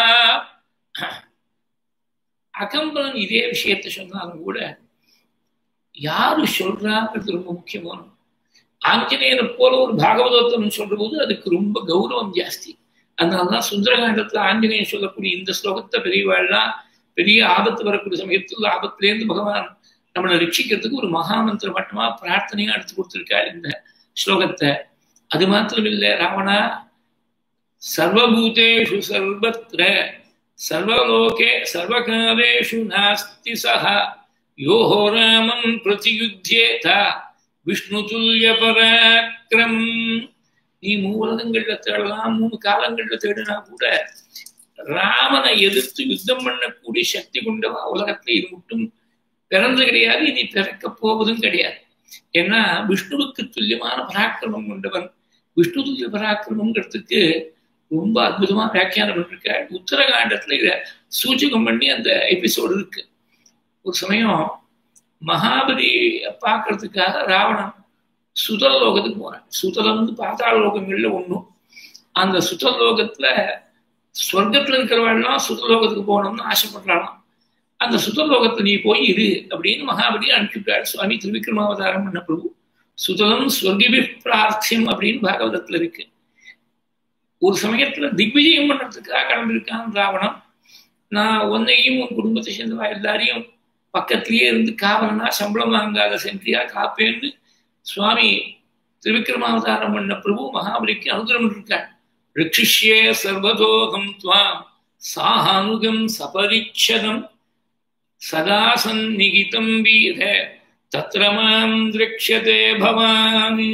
அகம்பரன் இதே விஷயத்தை சொன்னாலும் கூட யாரு சொல்றாங்கிறது ரொம்ப முக்கியமான. ஆஞ்சநேயரை போல ஒரு பாகவதோத்தம் சொல்ற போது அதுக்கு ரொம்ப கௌரவம் ஜாஸ்தி. அதனாலதான் சுந்தரகாண்டத்துல ஆஞ்சநேயர் சொல்லக்கூடிய இந்த ஸ்லோகத்தை பெரியவாள்லாம் பெரிய ஆபத்து வரக்கூடிய சமயத்துல ஆபத்திலேருந்து பகவான் நம்மளை ரட்சிக்கிறதுக்கு ஒரு மகாமந்திர மட்டமா பிரார்த்தனையா எடுத்து கொடுத்திருக்காரு இந்த ஸ்லோகத்தை. அது மாத்திரம் இல்லை, ராவணா சர்வபூதேஷு சர்வத்ர சர்வலோகே சர்வகாலேஷு நாஸ்தி சஹ யோஹோ ராமம் பிரதியுத்யேத விஷ்ணு துல்லிய பராக்கிரம். நீ மூலகங்கள்ல தேடலாம், 3 காலங்கள்ல தேடினா கூட ராமனை எதிர்த்து யுத்தம் பண்ணக்கூடிய சக்தி கொண்டவா உலகத்துல இது மட்டும் பிறந்து கிடையாது, இனி பிறக்க போவதும் கிடையாது. ஏன்னா விஷ்ணுவுக்கு துல்லியமான பராக்கிரமம் கொண்டவன். விஷ்ணு துல்லிய பராக்கிரமங்கிறதுக்கு ரொம்ப அற்புதமா வியாக்கியானம் பண்ணிருக்க. உத்தரகாண்டத்துல இத சூச்சகம் பண்ணி அந்த எபிசோடு இருக்கு. ஒரு சமயம் மகாபலி பார்க்கறதுக்காக ராவணன் சுதல லோகத்துக்கு போறான். சுதலம் வந்து பாதாள லோகங்கள்ல ஒண்ணும். அந்த சுதல லோகத்துல சொர்க்கத்துல இருக்கிறவெல்லாம் சுதலோகத்துக்கு போகணும்னு ஆசைப்படுறாளாம். அந்த சுதலோகத்தை நீ போய் இரு அப்படின்னு மகாபலி அனுப்பிவிட்டார். சுவாமி திருவிக்ரமாவதாரம் பண்ண பிரபு சுதலம் ஸ்வர்கிபி பிரார்த்தியம் அப்படின்னு பாகவதத்துல இருக்கு. ஒரு சமயத்துல திக்விஜயம் பண்றதுக்காக கிளம்பியிருக்கான் ராவணன். நான் உன்னையும் உன் குடும்பத்தை சேர்ந்தவா எல்லாரையும் பக்கத்திலேயே இருந்து காவலனா சம்பளம் வாங்காத சென்றியா காப்பேன்னு சுவாமி திருவிக்ரமாவதாரம் பண்ண பிரபு மகாபலிக்கு அனுகிரகம் இருக்காள். ரிக்ஷிஷ்யே சர்வதோகம் துவாம் சாஹானுகம் சபரிச்சதம் சதா சந்நிகிதம் வீர தத்ரமாம் திரக்ஷதே பவானி.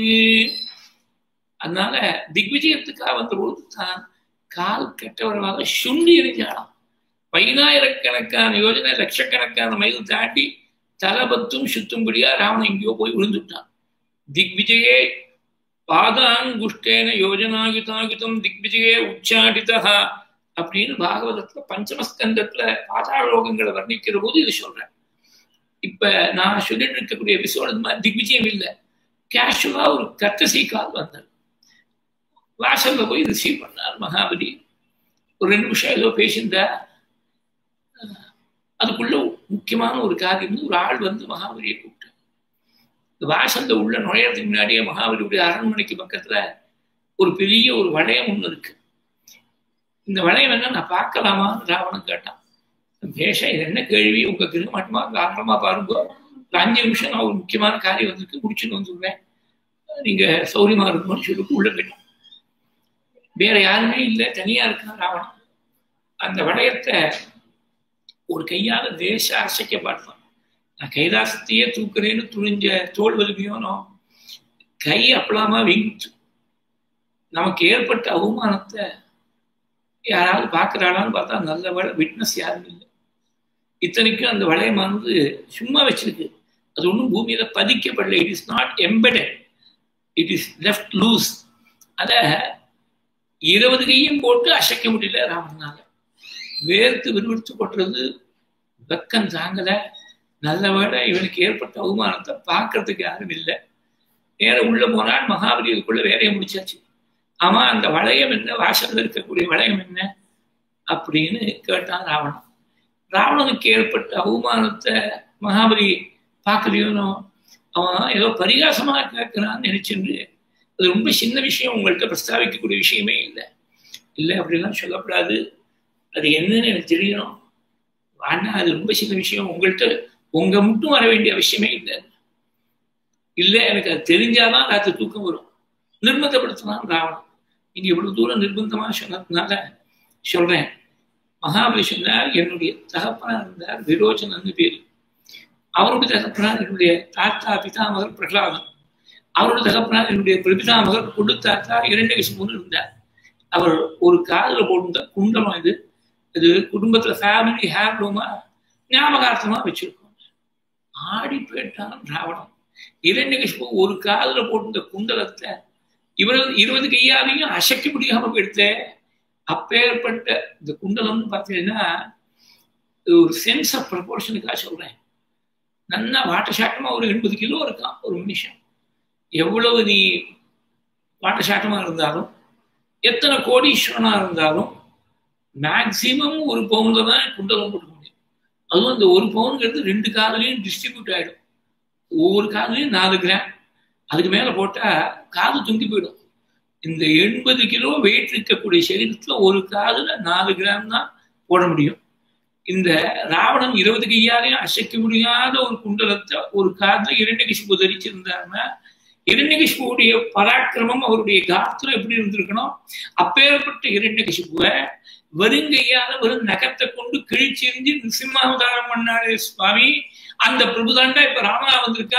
அதனால திக்விஜயத்துக்காக வந்த பொழுது தான் கால் கெட்டவர்களாக சுண்டி எறிஞ்சாலாம். 10,000கணக்கான யோஜனை, லட்சக்கணக்கான மைல் தாண்டி தலபத்தும் சுத்தும்படியா ராவணன் எங்கேயோ போய் விழுந்துட்டான். திக்விஜயே பாதாங்குஷ்டேன யோஜனாயுதாயுதம் திக்விஜயே உச்சாடிதா அப்படின்னு பாகவதத்துல பஞ்சமஸ்கந்தத்துல பாதாள லோகங்களை வர்ணிக்கிற போது இது சொல்றேன். இப்ப நான் சொல்லிட்டு இருக்கக்கூடிய எபிசோடு திக்விஜயம் இல்லை, கேஷுவலா ஒரு கர்த்தசி கால் வந்தார். வாசல்ல போய் ரிசீவ் பண்ணார் மகாபலி. ஒரு 2 நிமிஷம் ஏதோ பேசியிருந்தா அதுக்குள்ள முக்கியமான ஒரு காரியம். ஒரு ஆள் வந்து மகாபலியை கூப்பிட்டார். வாசல்ல உள்ள நுழையறதுக்கு முன்னாடியே மகாபலியுடைய அரண்மனைக்கு பக்கத்துல ஒரு பெரிய ஒரு வளையம் ஒண்ணு இருக்கு. இந்த வளையம் என்ன நான் பார்க்கலாமான்னு ராவணன் கேட்டான். பேஷ இது என்ன கேள்வி, உங்க கிருமட்டமா காரணமா பாருங்க, ஒரு 5 நிமிஷம் நான் ஒரு முக்கியமான காரியம் வந்துருக்கு, முடிச்சுட்டு வந்துடுவேன், நீங்க சௌரியமா இருக்கணும்னு சொல்லிட்டு உள்ள போயிட்டோம். வேற யாருமே இல்லை, தனியா இருக்கான் ராவணன். அந்த வளையத்தை ஒரு கையால தேச அசைக்க பார்த்தான். நான் கைலாசத்தையே தூக்குறேன்னு துணிஞ்ச தோல் வலிமையோனோ கை அப்பலாமா வீங்கிச்சு. நமக்கு ஏற்பட்ட அவமானத்தை யாராவது பார்க்கிறாளான்னு பார்த்தா நல்ல வேலை விட்னஸ் யாரும் இல்லை. இத்தனைக்கும் அந்த வளையமானது சும்மா வச்சிருக்கு, அது ஒன்றும் பூமியில பதிக்கப்படலை. It is not embedded, it is left loose. அத 20 கையும் போட்டு அசைக்க முடியல ராவணனால. வேர்த்து விறுவிறுத்து போட்டுறது, வெக்கம் தாங்கல. நல்ல வேலை இவனுக்கு ஏற்பட்ட அவமானத்தை பார்க்கறதுக்கு யாரும் இல்லை. நேரம் உள்ள போனால் மகாபலி இதுக்குள்ள வேலையை முடிச்சாச்சு. ஆமா, அந்த வளையம் என்ன, வாசல்ல இருக்கக்கூடிய வளையம் என்ன அப்படின்னு கேட்டான் ராவணன். ராவணனுக்கு ஏற்பட்ட அவமானத்தை மகாபலி பார்க்கலையோனோ அவன் ஏதோ பரிகாசமா கேட்கிறான்னு நினைச்சுட்டு, அது ரொம்ப சின்ன விஷயம், உங்கள்கிட்ட பிரஸ்தாபிக்கக்கூடிய விஷயமே இல்லை. இல்லை அப்படிலாம் சொல்லப்படாது, அது என்னன்னு எனக்கு தெரியணும், ஆனா அது ரொம்ப சின்ன விஷயம், உங்கள்கிட்ட உங்க மட்டும் வர வேண்டிய அவசியமே இல்லை. இல்லை எனக்கு அது தெரிஞ்சாதான் ராத்திரி தூக்கம் வரும். நிர்பந்தப்படுத்தலாம் ராவணன். நீங்க இவ்வளவு தூரம் நிர்பந்தமா சொன்னதுனால சொல்றேன். மகாபலி சொன்னார், என்னுடைய தகப்பனார் இருந்தார் விரோச்சனன்னு பேரு. அவருடைய தகப்பனார் என்னுடைய தாத்தா பிதாமகர் பிரகலாதன். அவருடைய தகப்பனார் என்னுடைய பிரபிதாமகர் கொடுத்தாத்தா இரண்யகசிபுன்னு இருந்தார். அவர் ஒரு காதுல போட்டிருந்த குண்டலம் இது. இது குடும்பத்துல ஃபேமிலி ஹேர்லூமா ஞாபகார்த்தமா வச்சிருக்கோம். ஆடி போயிட்டான் ராவணன். இரண்யகசிபு ஒரு காதுல போட்டிருந்த குண்டலத்தை இவர் 20 கையாலையும் அசைக்க முடியாம போயிடுத்த. அப்பேற்பட்ட இந்த குண்டலம்னு பார்த்தீங்கன்னா ஒரு சென்ஸ் ஆஃப் ப்ரொபோர்ஷனுக்காக சொல்றேன். நல்லா வாட்டசாட்டமா ஒரு 80 கிலோ இருக்கான் ஒரு மனுஷன். எவ்வளவு நீ வாட்டசாட்டமா இருந்தாலும், எத்தனை கோடீஸ்வரனா இருந்தாலும் மேக்சிமம் 1 பவுன்ல தான் குண்டலம் போட்டுக்க முடியும். அதுவும் அந்த 1 பவுனுங்கிறது 2 காதுலையும் டிஸ்ட்ரிபியூட் ஆகிடும். ஒவ்வொரு காதுலையும் 4 கிராம். அதுக்கு மேல போட்டா காது துங்கி போயிடும். இந்த 80 கிலோ வெயிட் இருக்கக்கூடிய சரீரத்துல ஒரு காதுல 4 கிராம் தான் போட முடியும். இந்த ராவணன் 20 கையாலையும் அசைக்க முடியாத ஒரு குண்டலத்தை ஒரு காதுல இரண்யகசிபு தரிச்சிருந்தாருன்னா, இரண்யகசிபுடைய பராக்கிரமம், அவருடைய காத்திரம் எப்படி இருந்திருக்கணும். அப்பேற்பட்ட இரண்யகசிபுவை வருங்கையால வெறும் நகத்தை கொண்டு கிழிச்செறிஞ்சு நிருசிம்மாவதாரம் பண்ணாரு சுவாமி. அந்த பிரபுதாண்டா இப்ப ராமனா வந்திருக்கான்.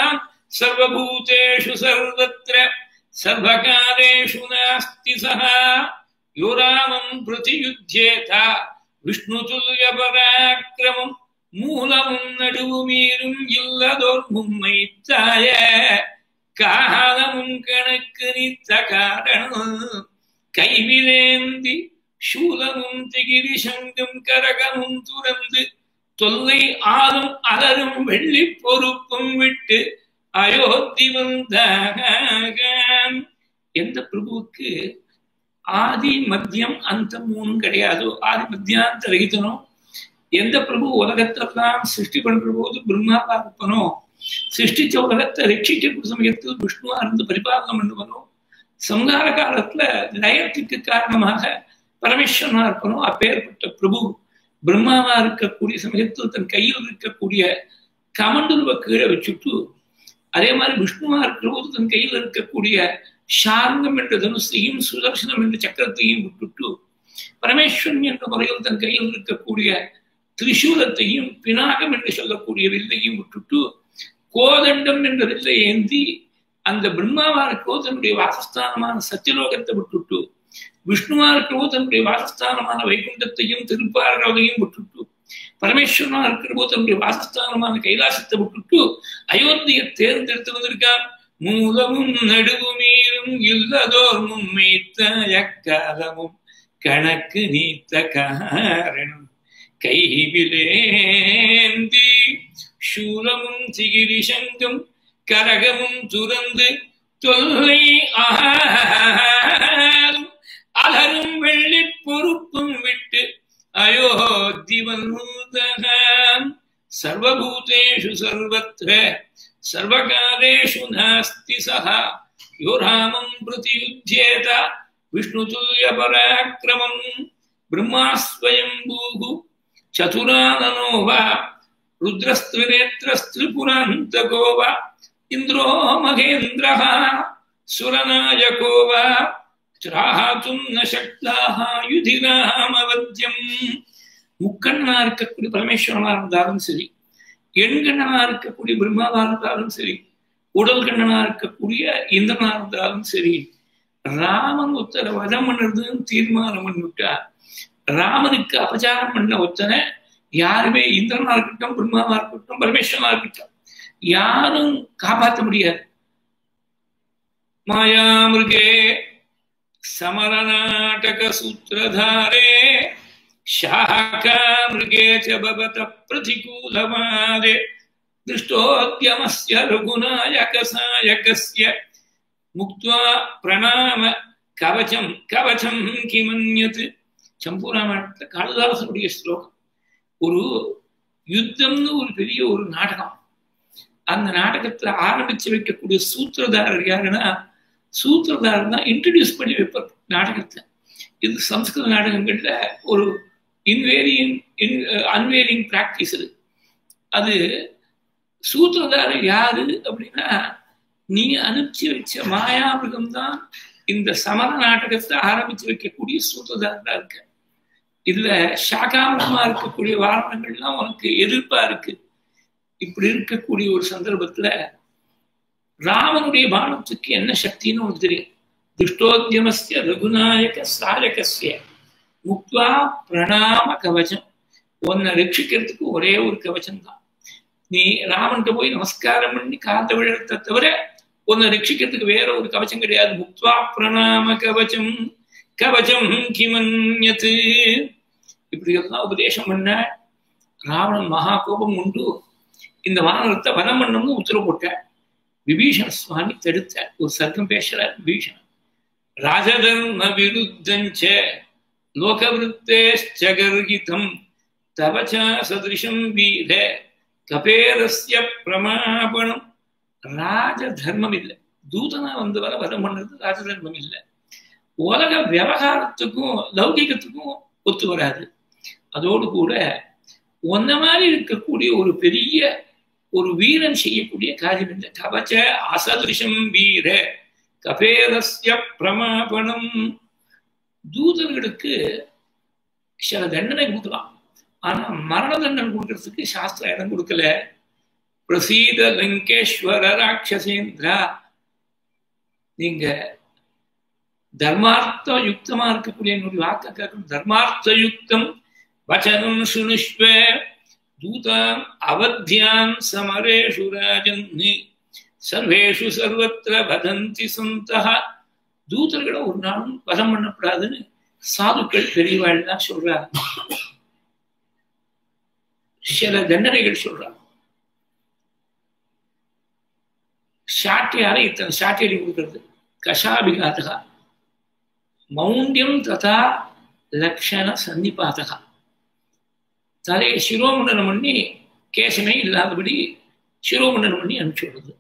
सर्वभूतेषु सर्वत्र सर्वकालेषु नास्ति सः यो रामं प्रतियुध्येत विष्णुतुल्यपराक्रमं மூலமும் நடுவுமீறும் இல்லதோர்மும் மைத்தாய காலமும் கணக்கு நித்த காரணம் கைவிலேந்தி சூலமும் திகிரி சங்கும் கரகமும் துறந்து தொல்லை ஆளும் அலரும் வெள்ளி பொறுப்பும் விட்டு அயோத்தி வந்தான். எந்த பிரபுவுக்கு ஆதி மத்தியம் அந்த மூணும் கிடையாதோ, ஆதி மத்தியாந்த ரகிதனோ, எந்த பிரபு உலகத்தெல்லாம் சிருஷ்டி பண்ற போது பிரம்மாவா இருப்பனோ, சிருஷ்டிச்ச உலகத்தை ரட்சிக்க சமயத்தில் விஷ்ணுவா இருந்து பரிபாலனம் பண்ணுவனோ, சங்கார காலத்துல லயத்துக்கு காரணமாக பரமேஸ்வரனா இருப்பனோ, அப்பேற்பட்ட பிரபு பிரம்மாவா இருக்கக்கூடிய சமயத்தில் தன் கையில் இருக்கக்கூடிய கமண்டுருவ கீழே வச்சுட்டு, அதே மாதிரி விஷ்ணுவா இருக்கிற போது தன் கையில் இருக்கக்கூடிய சார்ந்தம் என்ற தனுசையும் சுதர்சனம் என்ற சக்கரத்தையும் விட்டுட்டு, பரமேஸ்வரன் என்ற முறையில் தன் கையில் இருக்கக்கூடிய திரிசூலத்தையும் பினாகம் என்று சொல்லக்கூடிய வில்லையும் விட்டுட்டு, கோதண்டம் என்ற வில்லை ஏந்தி அந்த பிரம்மாவா இருக்கோ தன்னுடைய வாசஸ்தானமான சத்தியலோகத்தை விட்டுட்டு, விஷ்ணுவா இருக்கோ தன்னுடைய வாசஸ்தானமான வைகுண்டத்தையும் திருப்பாரகையும் விட்டுட்டு, பரமேஸ்வரனா இருக்கிற போது தன்னுடைய வாசஸ்தானமான கைலாசத்தை விட்டுட்டு அயோத்தியை தேர்ந்தெடுத்து வந்திருக்கான். மூலமும் நடுவுமீறும் இல்லதோர் மும்மைத்தாய காலமும் கணக்கு நீத்த காரணம் கைவிலேந்தி சூலமும் திகிரி சங்கும் கரகமும் துறந்து தொல்லை ஆளும் அலரும் வெள்ளி பொறுப்பும் விட்டு அயோத்தி வந்தான். சர்வபூதேஷு சர்வத்ர सर्वकालेषु नास्ति सः यो रामं प्रतियुध्येत विष्णुतुल्यपराक्रमं ब्रह्मा स्वयंभूः चतुराननो वा रुद्रस्त्रिनेत्रस्त्रिपुरान्तको वा इन्द्रो महेन्द्रः सुरनायको वा त्रातुं न शक्ताः युधिरामवद्यम्. முக்கண்ணனா இருக்கக்கூடிய பரமேஸ்வரனா இருந்தாலும் சரி, எண்கண்ணனா இருக்கக்கூடிய பிரம்மாவா இருந்தாலும் சரி, உடல் கண்ணனா இருக்கக்கூடிய இந்திரனா இருந்தாலும் சரி, ராமன் ஒருத்தரை வதம் பண்ணுறதுன்னு தீர்மானம் பண்ணிவிட்டா, ராமனுக்கு அபச்சாரம் பண்ண ஒருத்தனை யாருமே இந்திரனா இருக்கட்டும், பிரம்மாவா இருக்கட்டும், பரமேஸ்வரனா இருக்கட்டும், யாரும் காப்பாற்ற முடியாது. மாயாமிருகே சமரநாடக சூத்திரதாரே शाकामृगे च भवत प्रतिकूलवादे दृष्टोद्यमस्य रघुनायकसायकस्य मुक्त्वा प्रणाम कवचं कवचं किमन्यत्. சம்பூராமாயணத்துல காளிதாசனுடைய ஸ்லோகம். ஒரு யுத்தம்னு ஒரு பெரிய ஒரு நாடகம். அந்த நாடகத்துல ஆரம்பிச்சு வைக்கக்கூடிய சூத்திரதாரர் யாருன்னா, சூத்திரதாரர் தான் இன்ட்ரடியூஸ் பண்ணி வைப்பார் நாடகத்தை. இது சம்ஸ்கிருத நாடகங்கள்ல ஒரு அன்வேரிங் பிராக்டிஸ். அது சூத்திரதாரர் யாரு அப்படின்னா, நீ அனுப்பிச்சு வச்ச மாயாமிருகம் தான் இந்த சமர நாடகத்தை ஆரம்பிச்சு வைக்கக்கூடிய சூத்திரதாரா இருக்க. இதுல சாகாமிரமா இருக்கக்கூடிய வாரணங்கள்லாம் உனக்கு எதிர்ப்பா இருக்கு. இப்படி இருக்கக்கூடிய ஒரு சந்தர்ப்பத்துல ராமனுடைய பானத்துக்கு என்ன சக்தின்னு உனக்கு தெரியும். துஷ்டோத்யமஸ்ய ரகுநாயக சாயகஸ்ய முக்வா பிரணாம கவச்சம். உன்னை ரட்சிக்கிறதுக்கு ஒரே ஒரு கவச்சம் தான். நீ ராமன்கிட்ட போய் நமஸ்காரம் பண்ணி காத்த விழத்தை தவிர உன்னை ரட்சிக்கிறதுக்கு வேற ஒரு கவச்சம் கிடையாது. முக்வா பிரணாம கவச்சம் கவச்சம் கிமன்யத்து. இப்படி எல்லாம் உபதேசம் பண்ண ராவணன் மகா கோபம் உண்டு. இந்த வானரத்தை வனம் பண்ணணும்னு உத்தரவு போட்ட. விபீஷண சுவாமி தடுத்த. ஒரு சர்க்கம் பேசுறார் விபீஷணன். ராஜதர்ம விருத்தஞ்ச லோகவிருத்தேஷ்ச கர்ஹிதம் தவச சதிருஷம் வீர கபேரஸ்ய பிரமாபணம். ராஜதர்மம் இல்லை. தூதனா வந்தவரை வதம் பண்றது ராஜதர்மம் இல்லை. உலக விவகாரத்துக்கும் லௌகிகத்துக்கும் ஒத்து வராது. அதோடு கூட ஒன்ன மாதிரி இருக்கக்கூடிய ஒரு பெரிய ஒரு வீரன் செய்யக்கூடிய காரியம் இல்லை. கவச்ச அசதிருஷம் வீர கபேரஸ்ய பிரமாபணம். தூதர்களுக்கு சில தண்டனை கொடுக்கலாம், ஆனா மரண தண்டனை கொடுக்கறதுக்கு சாஸ்திரம் இடம் கொடுக்கல. பிரசீத லங்கேஸ்வர ராட்சசேந்திரா, நீங்க தர்மார்த்த யுக்தமா இருக்கக்கூடிய என்னுடைய வாக்க கேட்கணும். தர்மார்த்த யுக்தம் வச்சனம் சுனுஷ்வ தூதாம் அவத்யாம் சமரேஷு ராஜன் சர்வேஷு சர்வத்திர வதந்தி சந்தஹ. தூதர்களை ஒரு நாளும் வதம் பண்ணப்படாதுன்னு சாதுக்கள் பெரியவாள் தான் சொல்றாங்க. சில தண்டனைகள் சொல்றாங்க. சாட்டியார இத்தனை சாட்டியடி கொடுக்கிறது. கஷாபிகாதகா மௌண்டியம் ததா லக்ஷண சன்னிபாதகா. தலையை சிரோமண்டனம் பண்ணி கேசமே இல்லாதபடி சிரோமண்டனம் பண்ணி அனுப்பிச்சு விடுறது.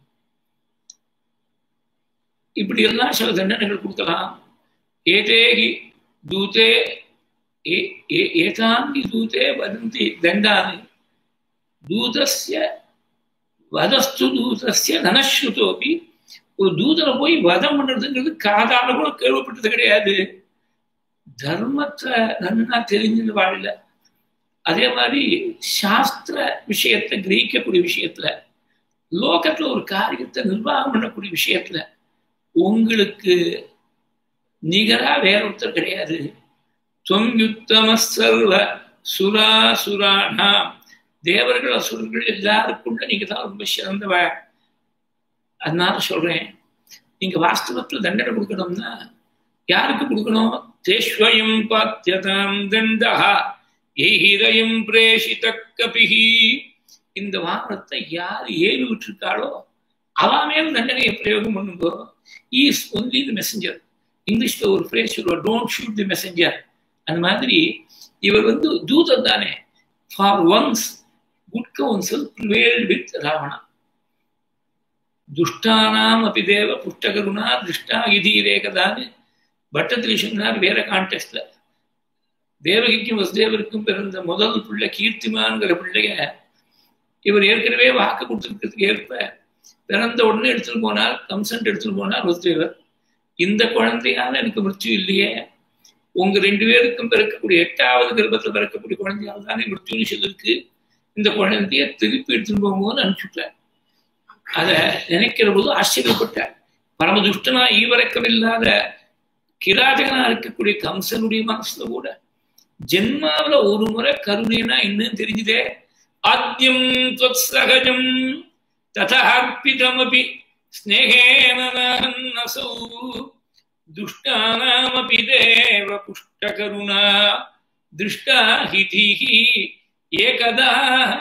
இப்படி எல்லாம் சில தண்டனைகள் கொடுக்கலாம். ஏதேகி தூதே ஏதாந்தி தூதே வதந்தி தண்டானி தூதஸ்ய வதஸ்து தூதஸ்ய தனஸ்ருதோபி. ஒரு தூதனை போய் வதம் பண்றதுங்கிறது காதால கூட கேள்விப்பட்டது கிடையாது. தர்மத்தை நன்னா தெரிஞ்சது வாழல. அதே மாதிரி சாஸ்திர விஷயத்தை கிரகிக்கக்கூடிய விஷயத்துல, லோகத்துல ஒரு காரியத்தை நிர்வாகம் பண்ணக்கூடிய விஷயத்துல உங்களுக்கு நிகரா வேற ஒருத்தர் கிடையாது. தொங்குத்தம சர்வ சுராசுரானா, தேவர்கள் அசுரர்கள் எல்லாருக்குள்ள நீங்க தான் ரொம்ப சிறந்தவ. அதனால சொல்றேன், நீங்க வாஸ்தவத்துல தண்டனை கொடுக்கணும்னா யாருக்கு கொடுக்கணும்? தேஸ்வயம் பாத்தியதாம் தண்டா ஏஹிதயம் பிரேஷித கபிஹி. இந்த வானத்தை யார் ஏவி விட்டுருக்காளோ அவ மேல் தண்டனையை பிரயோகம் பண்ணுங்கோ. Is only the messenger. இங்கிலீஷ்ல ஒரு ஃப்ரேஸ் சொல்லுவார், டோன்ட் ஷூட் தி மெசஞ்சர். அந்த மாதிரி இவர் தூதர் தானே. For once good council prevailed with Ravana. துஷ்டானாம் அப்படி தேவ புஷ்டகருணா திருஷ்டா இதீரேகதான்னு பட்டத்தில் சொன்னார் வேற கான்டெக்ட்ல. தேவகிக்கும் வசுதேவருக்கும் பிறந்த முதல் பிள்ளை கீர்த்திமான்கிற பிள்ளைய இவர் ஏற்கனவே வாக்கு கொடுத்துருக்கிறதுக்கு ஏற்ப பிறந்த உடனே எடுத்துட்டு போனார், கம்சன்ட் எடுத்துட்டு போனார் வசுதேவர். இந்த குழந்தையால எனக்கு மிருத்யு இல்லையே, உங்க 2 பேருக்கும் பிறக்கக்கூடிய 8வது கர்ப்பத்தில் பிறக்கக்கூடிய குழந்தையால் தானே மிருத்யுன்னு சொல்லிருக்கு, இந்த குழந்தைய திருப்பி எடுத்துட்டு போகும்போது அனுப்பிச்சுட்டார். அதை நினைக்கிற போது ஆச்சரியப்பட்டார். பரமதுஷ்டனா ஈவரக்கம் இல்லாத கிராதகனா இருக்கக்கூடிய கம்சனுடைய மனசுல கூட ஜென்மாவில ஒரு முறை கருணைனா என்னன்னு தெரிஞ்சுதே. ஆத்யம் சகஜம் ததார்ப்பிதமபி ஸ்நேகேன நசௌ துஷ்டானாமபி தேவ புஷ்டகருணா திருஷ்டா ஹிதிஹி ஏகதா.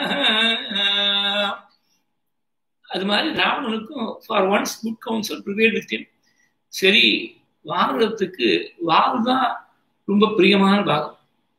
அது மாதிரி ராவணனுக்கும் for once good council prevail with him. சரி, வானரத்துக்கு வால் தான் ரொம்ப பிரியமான பாகம்.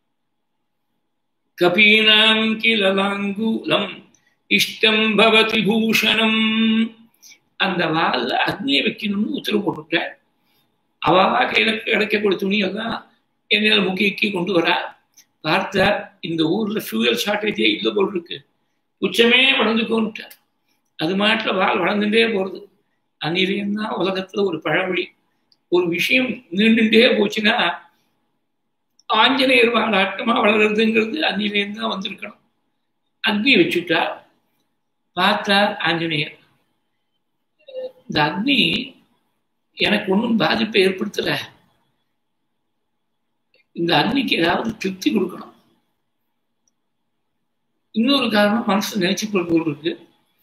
கபீனாம் கிலலாங்கூலம் இஷ்டம் பவதி பூஷணம். அந்த வால்ல அக்னியை வைக்கணும்னு உத்தரவு போட்டுட்டார். அவா கையில கிடைக்கக்கூடிய துணியெல்லாம் என்னால் முக்கிய கொண்டு வரா. பார்த்தார், இந்த ஊர்ல ஃபியூயல் ஷார்டேஜே இல்லை போல் இருக்கு, உச்சமே வளர்ந்துக்கோன்னுட்டார். அது மாட்டில் வால் வளர்ந்துட்டே போறது. அந்நிலையம் தான் உலகத்துல ஒரு பழமொழி, ஒரு விஷயம் நீண்டுட்டே போச்சுன்னா ஆஞ்சநேயர் வால் ஆட்டமா வளர்றதுங்கிறது அந்நிலையம் தான் வந்திருக்கணும். அக்னி வச்சுட்டார். பார்த்தார் ஆஞ்சநேயர், இந்த அக்னி எனக்கு ஒன்றும் பாதிப்பை ஏற்படுத்தல, இந்த அக்னிக்கு ஏதாவது திருப்தி கொடுக்கணும். இன்னொரு காரணம் மனசு நினைச்சு கொள்வது இருக்கு.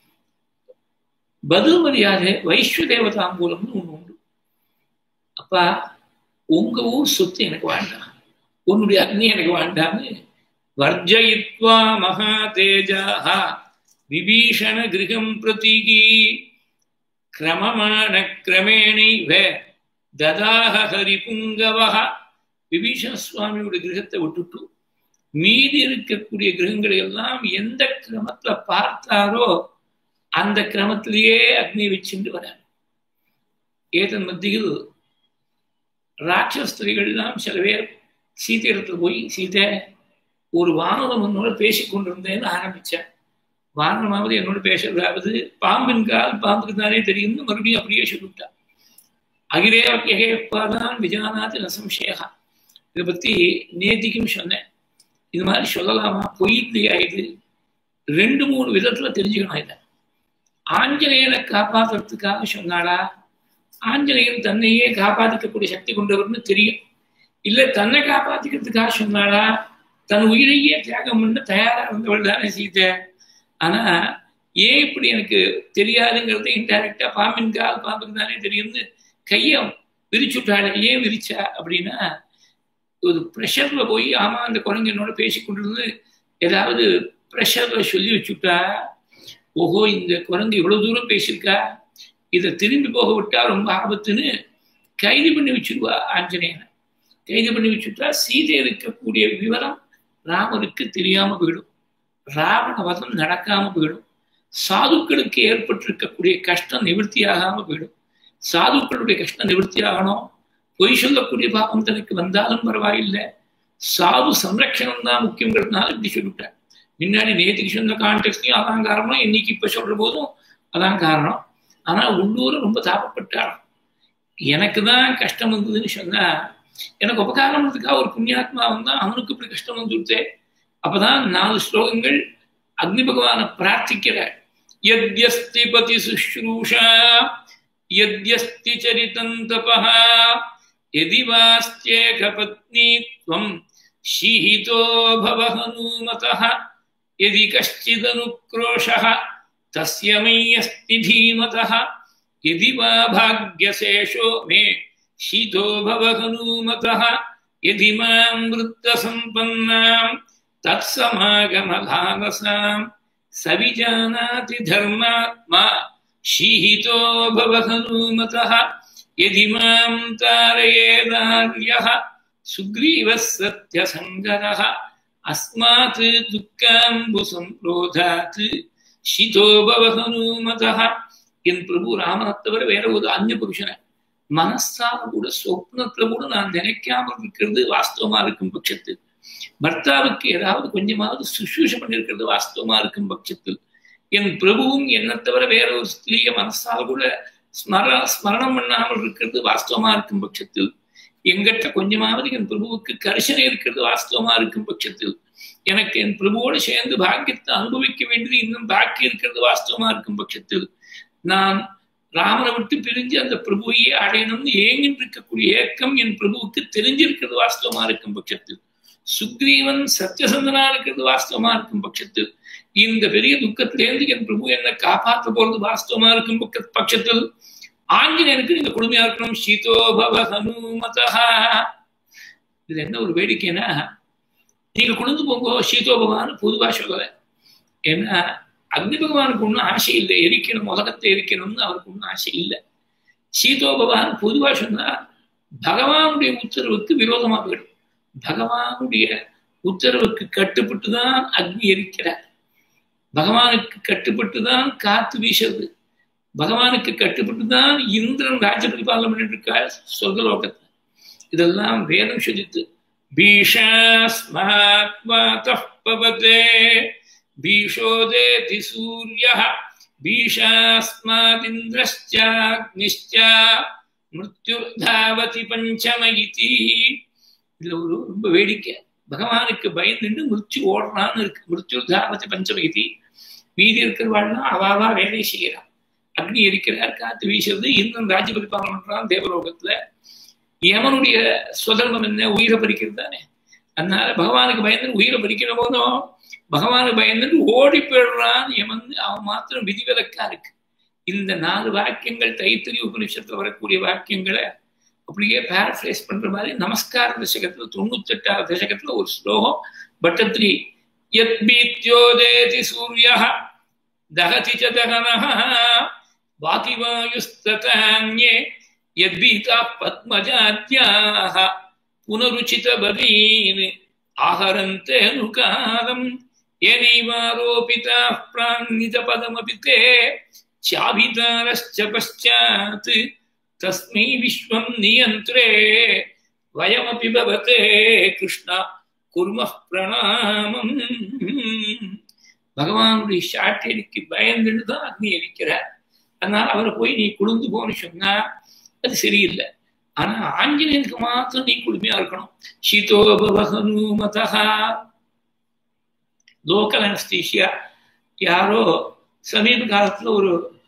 பதில் மரியாதை வைஸ்வ தேவதாம்பூலம்னு ஒண்ணு உண்டு. அப்பா, உங்க ஊர் சொத்து எனக்கு வேண்டாம், உன்னுடைய அக்னி எனக்கு வேண்டாம்னு வர்ஜயித்வா மகா தேஜாஹா விபீஷண கிரகம் பிரதிகி கிரமமான கிரமேணைவ ததாக ஹரிபுங்கவஹ. விபீஷண சுவாமியோட கிரகத்தை விட்டுட்டு மீதி இருக்கக்கூடிய கிரகங்களை எல்லாம் எந்த கிரமத்துல பார்த்தாரோ அந்த கிரமத்திலேயே அக்னி வச்சுட்டு வர. ஏதன் மத்தியில் ராட்சஸ்திரிகள்லாம் சில பேர் சீதை இடத்துல போய், சீதை ஒரு வானரம் என்னோட பேசிக்கொண்டிருந்தேன்னு ஆரம்பிச்சேன். வானரமாவது என்னோட பேசுறதாவது, பாம்பின் கால் பாம்புக்கு தானே தெரியும்னு மறுபடியும் அப்படியே சொல்லிவிட்டா. அகிரே எகேப்பாதான் விஜயானாத்து நசம்சேகா. இதை பத்தி நேத்திக்கும் சொன்னேன். இது மாதிரி சொல்லலாமா? பொய் இல்லையா? இது 2-3 விதத்துல தெரிஞ்சுக்கணும். இதை ஆஞ்சநேயனை காப்பாற்றுறதுக்காக சொன்னாளா? ஆஞ்சநேயன் தன்னையே காப்பாற்றிக்கக்கூடிய சக்தி கொண்டவர்னு தெரியும். இல்லை தன்னை காப்பாற்றிக்கிறதுக்காக சொன்னாளா? தன் உயிரையே தியாகம் பண்ண தயாரா இருந்தவள் தானே சீதை. ஆனா ஏன் இப்படி எனக்கு தெரியாதுங்கிறது இன்டைரக்டா பாம்புக்கு தானே தெரியும்னு கையை விரிச்சுட்டாள். ஏன் விரிச்சா அப்படின்னா, ஒரு ப்ரெஷர்ல போய் ஆமா அந்த குரங்கு என்னோட பேசி கொண்டிருந்து ஏதாவது ப்ரெஷர்ல சொல்லி வச்சுட்டா, ஓஹோ இந்த குரங்கு இவ்வளவு தூரம் பேசியிருக்கா, இதை திரும்பி போக விட்டா ரொம்ப ஆபத்துன்னு கைது பண்ணி வச்சிருவா. ஆஞ்சநேயனை கைது பண்ணி வச்சுட்டா சீதை இருக்கக்கூடிய விவரம் ராமருக்கு தெரியாம போயிடும், ராவண வதம் நடக்காம போயிடும், சாதுக்களுக்கு ஏற்பட்டிருக்கக்கூடிய கஷ்டம் நிவர்த்தி ஆகாம போயிடும். சாதுக்களுடைய கஷ்டம் நிவர்த்தி ஆகணும், பொய் சொல்லக்கூடிய பாவம் தனக்கு வந்தாலும் பரவாயில்லை, சாது சம்ரட்சணம் தான் முக்கியங்கிறதுனால இப்படி சொல்லிவிட்டார். முன்னாடி நேற்றுக்கு சொன்ன கான்டெக்ட்லையும் அதான் காரணம், இன்னைக்கு இப்ப சொல்ற போதும் அதான் காரணம். ஆனா உள்ளூர ரொம்ப தாபப்பட்டாலும் எனக்கு தான் கஷ்டம் வந்ததுன்னு சொன்னா, எனக்கு உபகாரம் வந்ததுக்காக ஒரு புண்ணியாத்மா வந்தா அவனுக்கு இப்படி கஷ்டம் வந்துடுத்தே. அப்பதான் 4 ஸ்லோகங்கள் அக்னி பகவானை பிரார்த்திக்கிறார். யத்யஸ்தி பதி சுஷ்ரூஷா யத்யஸ்தி சரிதம் தபஹ யதி வாஸ்த்யேக பத்னீத்வம் ஷீஹிதோ பவ ஹனுமதஹ யதி கஷ்சிதனுக்ரோஷஹ தஸ்ய மய்யஸ்தி தீமதஹ யதி வா பாக்யசேஷோ மே ஷீதோ பவ ஹனுமதஹ யதி மாம் விருத்தசம்பன்னாம் தத்சமாகமலாலசாம் சவிஜானாதி தர்மாத்மா ஷீஹிதோ பவ ஹனுமதஹ யதி மாம் தாரயேதார்யஹ சுக்ரீவः சத்யசங்கரஹ அஸ்மாத் துக்காம்பு சம்ரோதாத் ஷீதோ பவ ஹனுமதஹ. என் பிரபு ராமனை தவிர வேற ஒரு அந்நிய புருஷனை மனசால கூட சொப்னத்துல கூட நான் நினைக்காமல் இருக்கிறது வாஸ்தவமா இருக்கும் பட்சத்தில், பர்த்தாவுக்கு ஏதாவது கொஞ்சமாவது சுசூஷம் பண்ணிருக்கிறது வாஸ்தவமா இருக்கும் பட்சத்தில், என் பிரபுவும் என்னை தவிர வேற ஒரு ஸ்திரீய மனசால கூட ஸ்மரணம் பண்ணாமல் இருக்கிறது வாஸ்தவமா இருக்கும் பட்சத்தில், எங்கிட்ட கொஞ்சமாவது என் பிரபுவுக்கு கரிசனை இருக்கிறது வாஸ்தவமா இருக்கும் பட்சத்தில், எனக்கு என் பிரபுவோடு சேர்ந்து பாக்கியத்தை அனுபவிக்க வேண்டியது இன்னும் பாக்கி இருக்கிறது வாஸ்தவமா இருக்கும் பட்சத்தில், நான் ராமனை விட்டு பிரிஞ்சு அந்த பிரபுவையே அடையணும்னு ஏங்கிட்டு இருக்கக்கூடிய ஏக்கம் என் பிரபுவுக்கு தெரிஞ்சிருக்கிறது வாஸ்தவமா இருக்கும் பட்சத்தில், சுக்ரீவன் சத்தியசந்தனா இருக்கிறது வாஸ்தவமா இருக்கும் பட்சத்தில், இந்த பெரிய துக்கத்திலேருந்து என் பிரபு என்னை காப்பாற்ற போறது வாஸ்தவமா இருக்கும் பட்சத்தில், ஆஞ்சநேயனுக்கு நீங்க கொடுமையா இருக்கணும். ஷீதோ பவ ஹனுமதஹ. இது என்ன ஒரு வேடிக்கைன்னா, நீங்க குளிர்ந்து போங்கோ ஷீதோ பகவான் பொதுவா சொல்லல. ஏன்னா அக்னி பகவானுக்கு ஒன்றும் ஆசை இல்லை, எரிக்கணும் உலகத்தை எரிக்கணும்னு அவருக்கு ஒன்றும் ஆசை இல்லை. ஷீதோ பகவான் பொதுவா சொன்னா பகவானுடைய உத்தரவுக்கு விரோதமா போயிடும். பகவானுடைய உத்தரவுக்கு கட்டுப்பட்டுதான் அக்னி எரிக்கிறார், பகவானுக்கு கட்டுப்பட்டுதான் காத்து வீசுறது, பகவானுக்கு கட்டுப்பட்டுதான் இந்திரன் ராஜ்ய பரிபாலனம் பண்ணிட்டு இருக்கார் சொர்க்கலோகத்துல. இதெல்லாம் வேதம் சொல்லித்து. பீஷாஸ்மாத்வாதே பீஷோதேதி சூரியः பீஷாஸ்மாதிந்திரஸ்சாக்னிஷ்ச மிருத்யுர்தாவதி பஞ்சம இதி. இதுல ஒரு ரொம்ப வேடிக்கை, பகவானுக்கு பயந்துட்டு மிருத்யு ஓடுறான்னு இருக்கு. மிருத்யுர்தாவதி பஞ்சம இதி. மீதி இருக்கிறவாள்னா அவாவா வேலை செய்யறான். அக்னி எரிக்கிறார், காத்து வீசுறது, இந்திரன் ராஜ்ய பரிபாலனம் பண்றான் தேவலோகத்துல. யமனுடைய சுதர்மம் என்ன? உயிரை பறிக்கிறது தானே. அதனால பகவானுக்கு பயந்து உயிரை பறிக்கிற போதும் பகவானுக்கு பயந்துட்டு ஓடி போயிடுறான் யமன். அவன் மாத்திரம் விதிவிலக்கா இருக்கு. இந்த 4 வாக்கியங்கள் தைத்திரிய உபனிஷத்துல வரக்கூடிய வாக்கியங்களை அப்படியே பேரஃப்ரேஸ் பண்ற மாதிரி நமஸ்கார தசகத்துல 98வது தசகத்துல ஒரு ஸ்லோகம் பட்டத்ரி. யத் பீத்யோதேதி சூரியः தஹதி ச தஹனः வாதிவாயுஸ்ததான்யே யத்பீதா பத்மஜாத்யாः புனருச்சித பதீன் ஆஹரந்தே நுகாலம் ஏனைவாரோபிதாः பிராணித பதமபி தே சாபிதாரஸ்ச பశ్చాத் தஸ்மை விஸ்வம் நியந்த்ரே வயமபி பவதே கிருஷ்ணா குர்மः பிரணாமம். பகவானுடைய சாட்டைக்கு பயந்துட்டு தான் அக்னி எரிக்கிறார். அதனால அவரை போய் நீ குளிர்ந்து போன்னு சொன்னா அது சரியில்லை. ஆனா ஆஞ்சநேயனுக்கு மாத்திரம் நீ குளுமையா இருக்கணும். ஷீதோ பவ ஹனுமதஹ. லோக்கல் அனஸ்தீசியா யாரோ சமீப காலத்துல ஒரு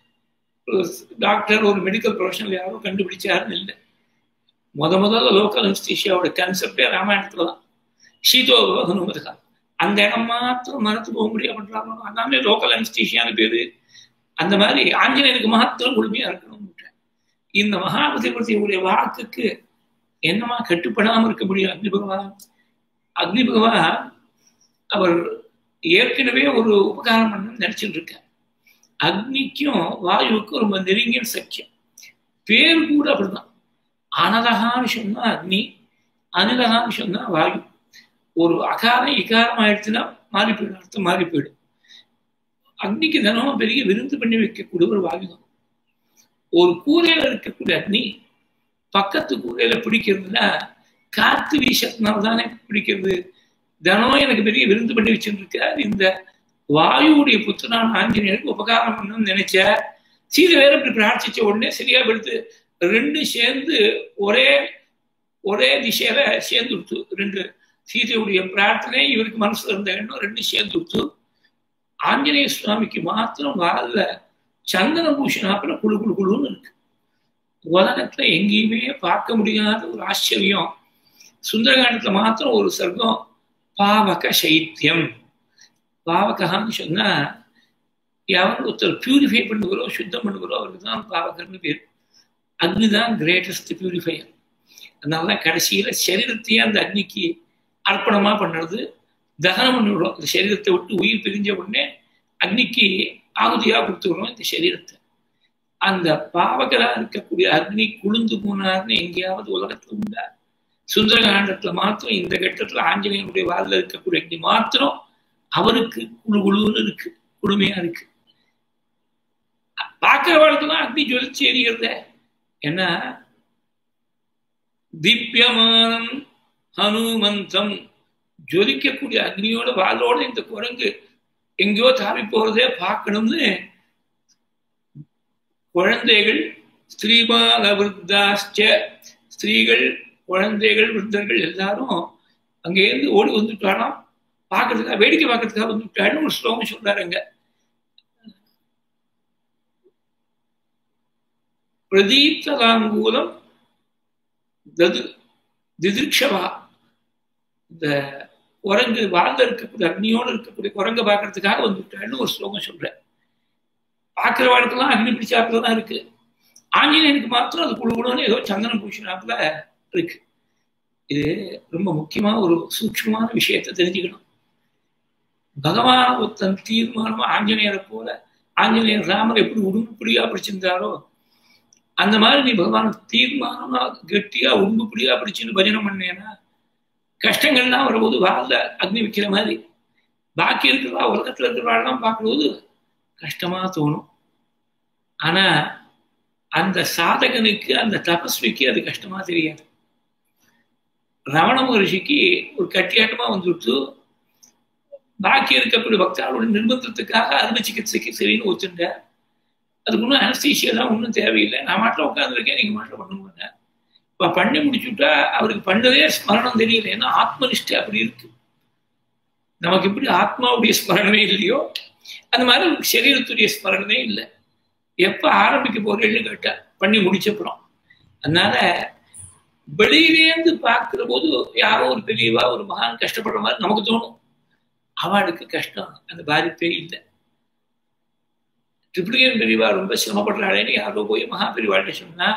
ஒரு டாக்டர் ஒரு மெடிக்கல் ப்ரொஃபஷனல் யாரோ கண்டுபிடிச்சாருன்னு இல்லை. முதல்ல லோக்கல் அனஸ்தீசியாவோட கான்செப்டே ராமாயணத்துல தான். சீதோபகனுங்கிறதுக்கா அந்த இடம் மாத்திரம் மரத்து போக முடியாது பண்றாங்க. அதாமே லோக்கல் அனஸ்தீசியான்னு பேரு. அந்த மாதிரி ஆஞ்சநேயனுக்கு மாத்திரம் முழுமையா இருக்கணும். இந்த மகாபதிபதியுடைய வாக்குக்கு என்னமா கட்டுப்படாம இருக்க முடியும்? அக்னி பகவான் அவர் ஏற்கனவே ஒரு உபகாரம் பண்ண நினைச்சுட்டு இருக்க. அக்னிக்கும் வாயுவுக்கும் ரொம்ப நெருங்கிய சக்கியம். பேர் கூட அப்படிதான். அனதகான்னு சொன்னா அக்னி, அனிதகான்னு சொன்னா வாயு. ஒரு அகாரம் இகாரம் ஆயிடுச்சுன்னா மாறி போயிடும், அர்த்தம் மாறி போயிடும். அக்னிக்கு தினமும் பெரிய விருந்து பண்ணி வைக்கக்கூடிய ஒரு வாயு தான். ஒரு கூரையில இருக்கக்கூடிய அக்னி பக்கத்து கூரையில பிடிக்கிறதுனா காத்து வீசத்தினால தானே பிடிக்கிறது. தினம் எனக்கு பெரிய விருந்து பண்ணி வச்சுட்டு இருக்காரு. இந்த வாயுடைய புத்திரான ஆஞ்சநேயருக்கு உபகாரம் பண்ணணும்னு நினைச்ச சீதை வேற இப்படி பிரார்த்திச்ச உடனே சரியா எடுத்து ரெண்டும் சேர்ந்து ஒரே திசையில சேர்ந்து விடுத்து. ரெண்டு சீதையுடைய பிரார்த்தனை இவருக்கு மனசுல இருந்த எண்ணம் ரெண்டும் சேர்ந்து விடுத்து. ஆஞ்சநேய சுவாமிக்கு மாத்திரம் வாழல சந்தன பூஷணாப்புல குழு குழு குழுன்னு இருக்கு. உலகத்துல எங்கேயுமே பார்க்க முடியாத ஒரு ஆச்சரியம். சுந்தரகாண்டத்துல மாத்திரம் ஒரு சர்க்கம் பாவக சைத்தியம். பாவகான்னு சொன்னா யாரும் ஒருத்தர் பியூரிஃபை பண்ணுகிறோ சுத்தம் பண்ணுகிறோ அவருக்கு தான் பாவகர்னு பேர். அக்னிதான் கிரேட்டஸ்ட் பியூரிஃபையர். அதனாலதான் கடைசியில சரீரத்தையே அந்த அக்னிக்கு அர்ப்பணமா பண்ணுறது. தகனம் பண்ணிவிடும். அந்த சரீரத்தை விட்டு உயிர் பிரிஞ்ச உடனே அக்னிக்கு ஆகுதியா கொடுத்துக்கிறோம் இந்த சரீரத்தை. அந்த பாவகரா இருக்கக்கூடிய அக்னி குளிர்ந்து போனார்னு எங்கேயாவது உலகத்துல உண்டா? சுந்தரகாண்டத்துல மாத்திரம் இந்த கட்டத்துல ஆஞ்சநேயனுடைய வாரில் இருக்கக்கூடிய அக்னி மாத்திரம் அவருக்கு குழு குழுன்னு இருக்கு, குழுமையா இருக்கு. பார்க்கிறவர்களுக்குதான் அக்னி ஜொலிச்சு எறிகிறத. ஏன்னா திவ்யமானம் ஹனுமந்தம் ஜொலிக்கக்கூடிய அக்னியோட வாளோட இந்த குரங்கு எங்கேயோ தாவி போறதே பார்க்கணும்னு குழந்தைகள் ஸ்ரீபால விருத்தாச்ச ஸ்திரீகள் குழந்தைகள் விருத்தர்கள் எல்லாரும் அங்கேருந்து ஓடி வந்துட்டாராம். பார்க்கறதுக்காக வேடிக்கை பார்க்கறதுக்காக வந்துட்டாருன்னு ஒரு ஸ்லோகம் சொல்றாருங்க. பிரதீப்தலாங்கூலம் திதிர்ஷவா. இந்த குரங்கு வாழ்ந்த இருக்கக்கூடிய அக்னியோடு இருக்கக்கூடிய குரங்கை பார்க்கறதுக்காக வந்துட்டாருன்னு ஒரு ஸ்லோகம் சொல்றேன். பார்க்கிறவாளுக்கெல்லாம் அக்னி பிடிச்சாப்புலதான் இருக்கு. ஆஞ்சநேயனுக்கு மாத்திரம் அது குழுகுணுன்னு ஏதோ சந்தனம் பூசினாப்புல இருக்கு. இது ரொம்ப முக்கியமா ஒரு சூட்சமான விஷயத்தை தெரிஞ்சுக்கணும். பகவான் ஒருத்தன் தீர்மானமா ஆஞ்சநேயரை போல ஆஞ்சநேயர் ராமர் எப்படி உடும்புப்படியா பிடிச்சிருந்தாரோ அந்த மாதிரி நீ பகவான் தீர்மானமா கெட்டியா உடும்புப்படியா பிடிச்சுன்னு பஜனை பண்ணேன்னா கஷ்டங்கள்லாம் வரும்போது வாழ்ல அக்னி வைக்கிற மாதிரி பாக்கி இருக்கிறவா உலகத்துல இருக்கிறவாள்லாம் பார்க்கும்போது கஷ்டமா தோணும். ஆனா அந்த சாதகனுக்கு அந்த தபஸ்விக்கு அது கஷ்டமா தெரியாது. ரமண மகரிஷிக்கு ஒரு கட்டியாட்டமா வந்துட்டு பாக்கி இருக்கக்கூடிய பக்தாளோட நிர்பந்தத்துக்காக அறுவை சிகிச்சைக்கு சரின்னு ஒத்துட்ட. அதுக்கு ஒன்றும் அனஸ்தீசியெல்லாம் ஒன்றும் தேவையில்லை. நான் மாட்டில் உட்காந்துருக்கேன், நீங்க மாட்டில் பண்ணுங்க. இப்போ பண்ணி முடிச்சுட்டா அவருக்கு பண்ணதே ஸ்மரணம் தெரியல. ஏன்னா ஆத்மனிஷ்டை அப்படி இருக்கு. நமக்கு எப்படி ஆத்மாவுடைய ஸ்மரணமே இல்லையோ அந்த மாதிரி அவருக்கு சரீரத்துடைய ஸ்மரணமே இல்லை. எப்ப ஆரம்பிக்க போறேன்னு கேட்டா பண்ணி முடிச்சப்புறம். அதனால வெளியிலேருந்து பார்க்கிற போது யாரோ ஒரு பெரியவா ஒரு மகான் கஷ்டப்படுற மாதிரி நமக்கு தோணும். அவளுக்கு கஷ்டம் அந்த பாதிப்பே இல்லை. ட்ரிபிளிகன் பெரியவா ரொம்ப சிரமப்படுறாளேன்னு யாரோ போய் மகா பெரியவாள்கிட்ட சொன்னா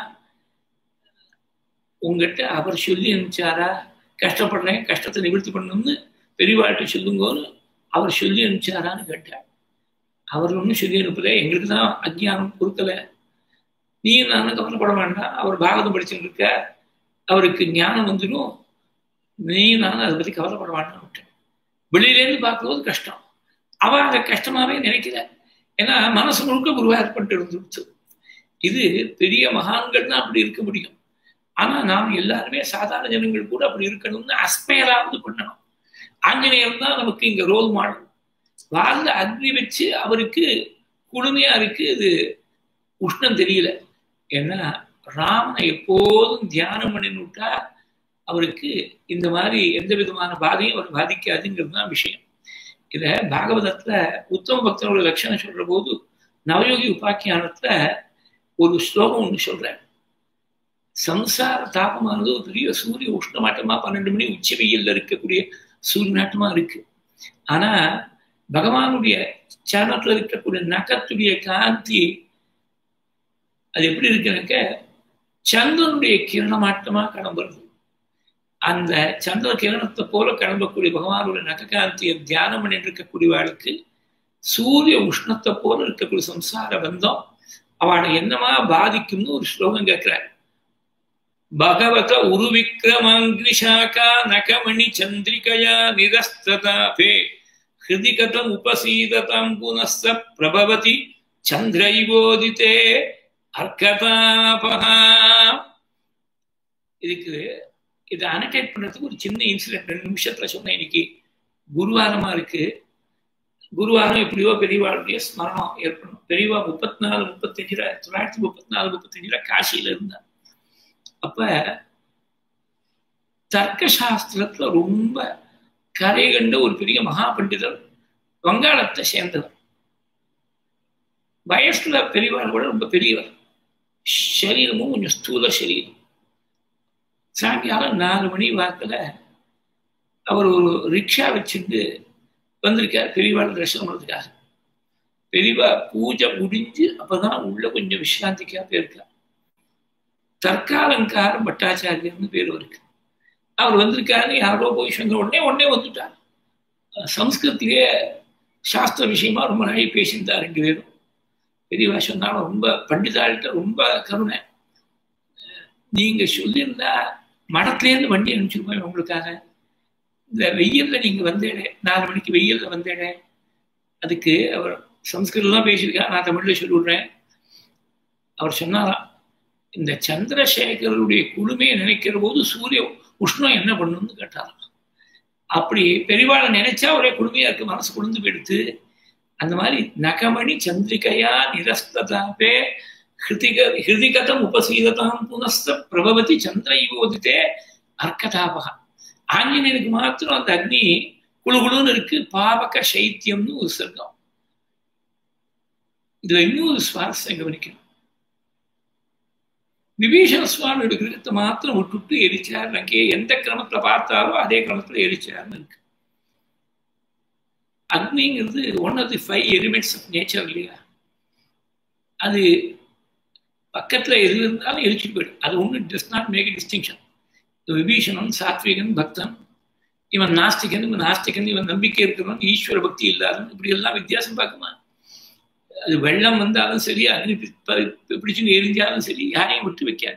உங்ககிட்ட அவர் சொல்லி அனுப்பிச்சாரா கஷ்டப்படுறேன் கஷ்டத்தை நிவர்த்தி பண்ணணும்னு பெரியவாள்கிட்ட சொல்லுங்கன்னு அவர் சொல்லி அனுப்பிச்சாரான்னு கேட்டார். அவர் ஒன்றும் சொல்லி அனுப்பல, எங்களுக்கு தான் அஜ்ஞானம் பொறுக்கலை, நீ நானும் கவலைப்பட வேண்டாம், அவர் பாகவதம் படிச்சுட்டு இருக்க அவருக்கு ஞானம் வந்துடும், நீ நானும் அதை பற்றி கவலைப்பட வேண்டாம் விட்டேன். வெளியிலேருந்து பார்க்கும்போது கஷ்டம், அவ அதை கஷ்டமாவே நினைக்கல. ஏன்னா மனசு முழுக்க குருவா ஏற்பட்டு இருந்துச்சு. இது பெரிய மகான்கள் தான் அப்படி இருக்க முடியும். ஆனா நாம் எல்லாருமே சாதாரண ஜனங்கள் கூட அப்படி இருக்கணும்னு அஸ்பயராவது பண்ணணும். ஆஞ்சநேயர் தான் நமக்கு இங்க ரோல் மாடல். வாழ்ந்த அக்னி வச்சு அவருக்கு குளுமையா இருக்கு, இது உஷ்ணம் தெரியல. ஏன்னா ராமனை எப்போதும் தியானம் பண்ணினுட்டா அவருக்கு இந்த மாதிரி எந்த விதமான பாதையும் அவர் பாதிக்காதுங்கிறது தான் விஷயம். இத பாகவதத்துல உத்தம பக்தனோட லட்சணம் சொல்ற போது நவயோகி உபாக்கியானத்துல ஒரு ஸ்லோகம் ஒன்று சொல்றேன். சம்சார தாபமானது ஒரு பெரிய சூரிய உஷ்ணமாட்டமா 12 மணி உச்சி வெயில்ல இருக்கக்கூடிய சூரியநாட்டமா இருக்கு. ஆனா பகவானுடைய சரணத்துல இருக்கக்கூடிய நகத்துடைய காந்தி அது எப்படி இருக்குனாக்க சந்திரனுடைய கிரணமாட்டமா கிளம்புறது. அந்த சந்திர கிரணத்தை போல கிளம்பக்கூடிய பகவானுடைய நககாந்தியை தியானம் பண்ணி இருக்கக்கூடியவாளுக்கு சூரிய உஷ்ணத்தை போல இருக்கக்கூடிய சம்சார பந்தம் அவளை என்னமா பாதிக்கும்னு ஒரு ஸ்லோகம் கேட்கிறார். பகவத உருவிக்ரமாங்கிரிஷாக்கா நகமணி சந்திரிகையா நிரஸ்ததாபே ஹிருதிகதம் உபசீததாம் புனஸ்த பிரபவதி சந்திரைவோதிதே அர்க்கதாபஹா. இதுக்கு இதை அனடேட் பண்றதுக்கு ஒரு சின்ன இன்சிடென்ட் 2 நிமிஷத்துல சொன்னேன். இன்னைக்கு குருவாரமா இருக்கு. குருவாரம் எப்படியோ பெரியவாளுடைய ஸ்மரணம் ஏற்படும். பெரியவா 1934-35 காசியில இருந்தார். அப்ப தர்க்க சாஸ்திரத்துல ரொம்ப கரை கண்ட ஒரு பெரிய மகா பண்டிதர், வங்காளத்தை சேர்ந்தவர். வயசுல பெரியவாள் கூட ரொம்ப பெரியவர். சரீரமும் கொஞ்சம் ஸ்தூல சரீரம். சாயங்காலம் 4 மணி வாக்கில் அவர் ஒரு ரிக்ஷா வச்சுட்டு வந்திருக்கார் பெரியவாள் தரிசனம் பண்ணுறதுக்காக. பெரியவா பூஜை முடிஞ்சு அப்பதான் உள்ள கொஞ்சம் விசிராந்திக்காக போயிருக்கார். தற்காலங்காரம் பட்டாச்சாரியர்னு பேர் இருக்கு. அவர் வந்திருக்காரு. யாரோ போய் சொன்ன உடனே வந்துட்டார். சம்ஸ்கிருத்திலேயே சாஸ்திர விஷயமா ரொம்ப நாளை பேசியிருந்தார் 2 பேரும். பெரியவா சொன்னாலும் ரொம்ப பண்டிதாள்கிட்ட ரொம்ப கருணை. நீங்க சொல்லியிருந்தா மடத்துலேருந்து வண்டி அனுப்பிச்சிருப்பேன் உங்களுக்காக. இந்த வெயில்ல நீங்க வந்தேடே, 4 மணிக்கு வெயில்ல வந்தேடே. அதுக்கு அவர் சம்ஸ்கிருதம் பேசியிருக்கார், நான் தமிழ்ல சொல்லிவிடுறேன். அவர் சொன்னாராம், இந்த சந்திரசேகரருடைய குழுமையை நினைக்கிற போது சூரிய உஷ்ணம் என்ன பண்ணணும்னு கேட்டாராம். அப்படி பெரியவாளை நினைச்சா ஒரே குழுமையா இருக்கு, மனசு குளிர்ந்து போயிடுத்து. அந்த மாதிரி நகமணி சந்திரிகையா நிரஸ்ததாபே ஹிருதிகதம் உபசீததாம் புனஸ்த பிரபவதி சந்திரைவோதிதே அர்க்கதாபகா. ஆஞ்சநேயனுக்கு மாத்திரம் அந்த அக்னி குழுகுழுன்னு இருக்கு. பாவக சைத்தியம்னு ஒரு சர்க்கம். இதுல இன்னொரு சுவாரஸ்யம் கவனிக்கணும். விபீஷண சுவாமியோட கிரகத்தை மாத்திரம் விட்டுட்டு எரிச்சார். அங்கே எந்த கிரமத்துல பார்த்தாலும் அதே கிரமத்துல எரிச்சார்னு இருக்கு. அக்னிங்கிறது one of the 5 elements of nature இல்லையா? அது பக்கத்துல எது இருந்தாலும் எரிச்சுட்டு போயிடும். அது ஒண்ணு does not make a distinction. Vibhishanan சாத்விகன் பக்தன், இவன் நாஸ்திகன், இவன் நாஸ்திகன், இவன் நம்பிக்கை இருக்கிறவன், ஈஸ்வர பக்தி இல்லாதவன், இப்படி எல்லாம் வித்தியாசம் பார்க்குமா? அது வெள்ளம் வந்தாலும் சரி, அக்னி பிடிச்சுன்னு எரிஞ்சாலும் சரி, யாரையும் விட்டு வைக்காது.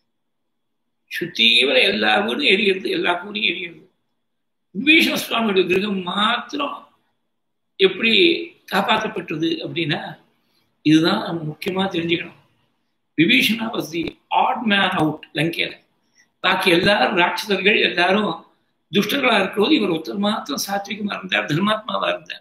சுத்தீவிர எல்லா வீடும் எரிகிறது, எல்லா கூடையும் எரிகிறது. விபீஷண சுவாமியோட கிரகம் மாத்திரம் எப்படி காப்பாற்றப்பட்டது அப்படின்னா, இதுதான் நம்ம முக்கியமா தெரிஞ்சுக்கணும். Vibhishana was the odd man out லங்கையில. பாக்கி எல்லாரும் ராட்சசர்கள், எல்லாரும் துஷ்டர்களா இருக்கிறது, இவர் ஒருத்தர் மாத்திரம் சாத்விகமா இருந்தார், தர்மாத்மாவா இருந்தார்.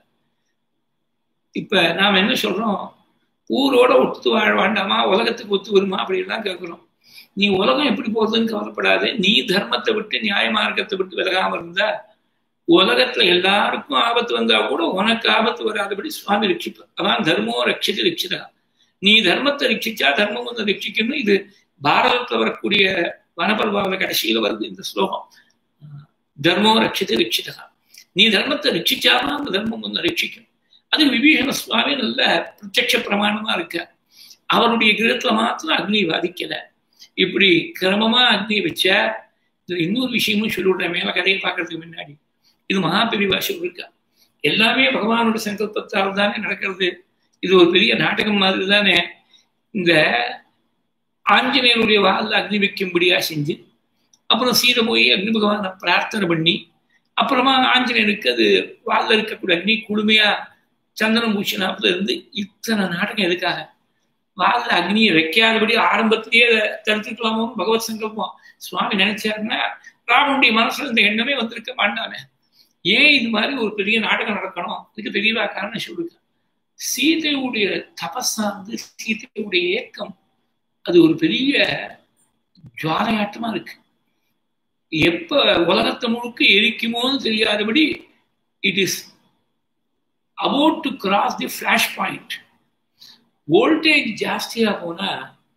இப்ப நாம என்ன சொல்றோம், ஊரோட ஒத்து வாழ வேண்டாமா, உலகத்துக்கு ஒத்து வருமா அப்படின்லாம் கேட்கிறோம். நீ உலகம் எப்படி போகுதுன்னு கவலைப்படாது. நீ தர்மத்தை விட்டு நியாய மார்க்கத்தை விட்டு விலகாம இருந்தா உலகத்துல எல்லாருக்கும் ஆபத்து வந்தா கூட உனக்கு ஆபத்து வராதபடி சுவாமி ரட்சிப்பார். அதான் தர்மோ ரட்சித்து ரட்சிதா. நீ தர்மத்தை ரட்சிச்சா தர்மம் வந்து ரட்சிக்கணும். இது பாரதத்துல வரக்கூடிய வனபர்வாவில கடைசியில வருது இந்த ஸ்லோகம். தர்மோ ரட்சித்து ரட்சிதா. நீ தர்மத்தை ரட்சிச்சாதான் அந்த தர்மம் வந்து ரட்சிக்கும். அது விபீஷண சுவாமி நல்ல பிரத்யட்ச பிரமாணமா இருக்க. அவருடைய கிரகத்துல மாத்திரம் அக்னி பாதிக்கல. இப்படி கிரமமா அக்னி வச்ச. இன்னொரு விஷயமும் சொல்லிவிடுறேன் மேல கதையை பார்க்கறதுக்கு முன்னாடி. இது மகாபெரிவா சொல்லிருக்கா. எல்லாமே பகவானோட சங்கல்பத்தால் தானே நடக்கிறது. இது ஒரு பெரிய நாடகம் மாதிரி தானே. இந்த ஆஞ்சநேயனுடைய வால்ல அக்னி வைக்கும்படியா செஞ்சு, அப்புறம் சீதை போய் அக்னி பகவானை பிரார்த்தனை பண்ணி, அப்புறமா ஆஞ்சநேயனுக்கு அது வால்ல இருக்கக்கூடிய அக்னி குழுமையா சந்தனம் பூசினாப்புல இருந்து இத்தனை நாடகம் எதுக்காக? வால்ல அக்னியை வைக்காதபடி ஆரம்பத்திலேயே தடுத்துக்கலாமோ பகவத் சங்கல்பம் சுவாமி நினைச்சாருன்னா ராமனுடைய மனசுல இந்த எண்ணமே வந்திருக்க மாட்டானே. ஏன் இது மாதிரி ஒரு பெரிய நாடகம் நடக்கணும்? இதுக்கு தெரியவா காரணம் சொல்லுங்க. சீதையுடைய தபஸாந்து, சீதையுடைய ஏக்கம், அது ஒரு பெரிய ஜுவாலையாட்டமா இருக்கு. எப்ப உலகத்தை முழுக்க எரிக்குமோன்னு தெரியாதபடி it is about to cross the flash point. Voltage ஜாஸ்தியா போனா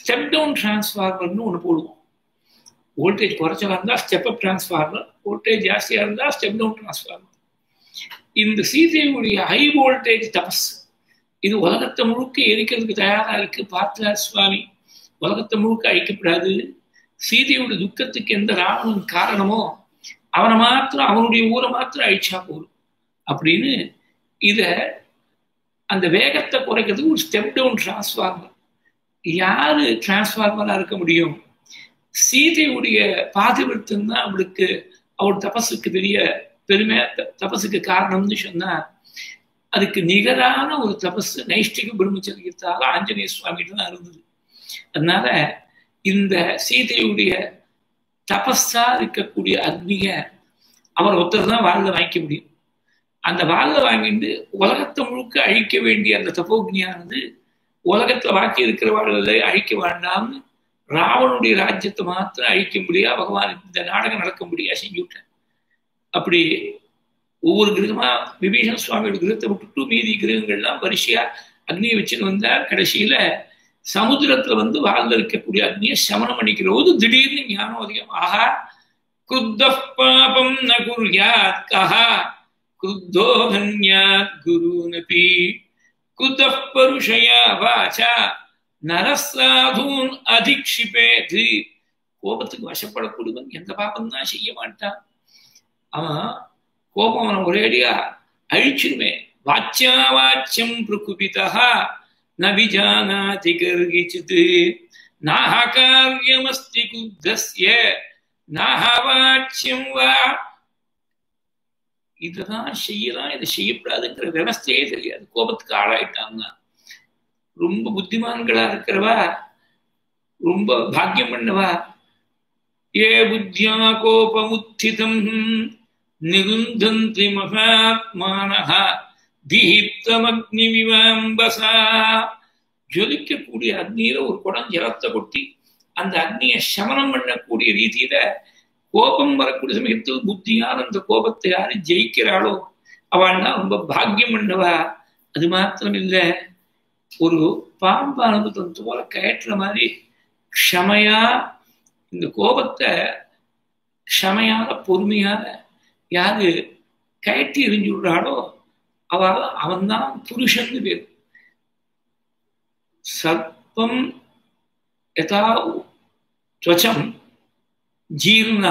ஸ்டெப் டவுன் டிரான்ஸ்ஃபார்மர்னு ஒன்று போடுவோம். வோல்டேஜ் குறைச்சலா இருந்தால் ஸ்டெப் அப் டிரான்ஸ்ஃபார்மர், வோல்டேஜ் ஜாஸ்தியாக இருந்தால் ஸ்டெப் டவுன் டிரான்ஸ்ஃபார்மர். இந்த சீதையுடைய ஹை வோல்டேஜ் தபஸ் இது உலகத்தை முழுக்க எரிக்கிறதுக்கு தயாரா இருக்கு. பார்த்தார் சுவாமி, உலகத்தை முழுக்க அழிக்கப்படாது. சீதையோட துக்கத்துக்கு எந்த ராவணன் காரணமோ அவனை மாத்திரம், அவனுடைய ஊரை மாத்திரம் அழிச்சா போதும் அப்படின்னு இத அந்த வேகத்தை குறைக்கிறதுக்கு ஒரு ஸ்டெப் டவுன் டிரான்ஸ்ஃபார்மர். யாரு டிரான்ஸ்ஃபார்மரா இருக்க முடியும்? சீதையுடைய பாதிவிருத்தம் தான் அவளுக்கு அவள் தபஸுக்கு பெரிய பெருமை, தபஸுக்கு காரணம்னு சொன்னா அதுக்கு நிகரான ஒரு தபஸ் நைஷ்டிக பிரம்மச்சரியத்தால ஆஞ்சநேய சுவாமிகிட்ட தான் இருந்தது. அதனால இந்த சீதையுடைய தபஸா இருக்கக்கூடிய அக்னிய அவர் ஒருத்தர் தான் வாழ்ல வாங்கிக்க முடியும். அந்த வாழ்ல வாங்கிட்டு உலகத்தை முழுக்க அழிக்க வேண்டிய அந்த தபோக்னியானது உலகத்துல வாக்கி இருக்கிற வாழ்ல அழிக்க வேண்டாம்னு ராவனுடைய ராஜ்யத்தை மாத்திரம் அழிக்க முடியா பகவான் இந்த நாடகம் நடக்க முடியா செஞ்சு விட்டார். அப்படி ஒவ்வொரு கிரகமா விபீஷண சுவாமியோட கிரகத்தை விட்டுட்டு மீதி கிரகங்கள்லாம் வரிசையா அக்னியை வச்சுன்னு வந்தார். கடைசியில சமுத்திரத்துல வாழ்ல இருக்கக்கூடிய அக்னியை சமனம் பண்ணிக்கிற போது திடீர்னு ஞானம் அதிகம். ஆஹா, குருத்த பாபம் ந குர்யாத் கஹா குருத்தோ ஹன்யாத் குருநபி குருத்த பருஷயா வாசா நரசாதூன் அதிக்ஷிபேது. கோபத்துக்கு வசப்படக்கூடியவன் எந்த பாபம் தான் செய்ய மாட்டான். அவன் கோபம் அவன் ஒரேடியா அழிச்சிருமே. வாச்சியா வாச்சியம் பிரகுபிதா நபிஜானாதி கர்கிச்சித் நாஹகார்யமஸ்தி குத்தஸ்ய நாஹவாச்சியம் வா. இதுதான் செய்யலாம், இதை செய்யக்கூடாதுங்கிற விவஸ்தையே தெரியாது. கோபத்துக்கு ஆளாயிட்டாங்க. ரொம்ப புத்திமான்களா இருக்கிறவா, ரொம்ப பாக்கியம் பண்ணவா. ஏ புத்தியா கோபமுத்திதம் நிருந்தந்தி மகாத்மானஹ தீப்தமக்னிவிவாம்பசா. ஜொலிக்கக்கூடிய அக்னியில ஒரு குடம் ஜலத்தை கொட்டி அந்த அக்னியை சமனம் பண்ணக்கூடிய ரீதியில கோபம் வரக்கூடிய சமயத்தில் புத்தியால் அந்த கோபத்தை யாரு ஜெயிக்கிறாளோ அவள்னா ரொம்ப பாக்கியம் பண்ணவா. அது மாத்திரம் இல்லை, ஒரு பாம்பானது தந்து போல கயற்ற மாதிரி க்ஷமையா இந்த கோபத்தை க்ஷமையால பொறுமையால யாரு கயற்றி எரிஞ்சு விடுறாளோ அவன்தான் புருஷன் பேர். சர்ப்பம் யதா துவச்சம் ஜீர்ணா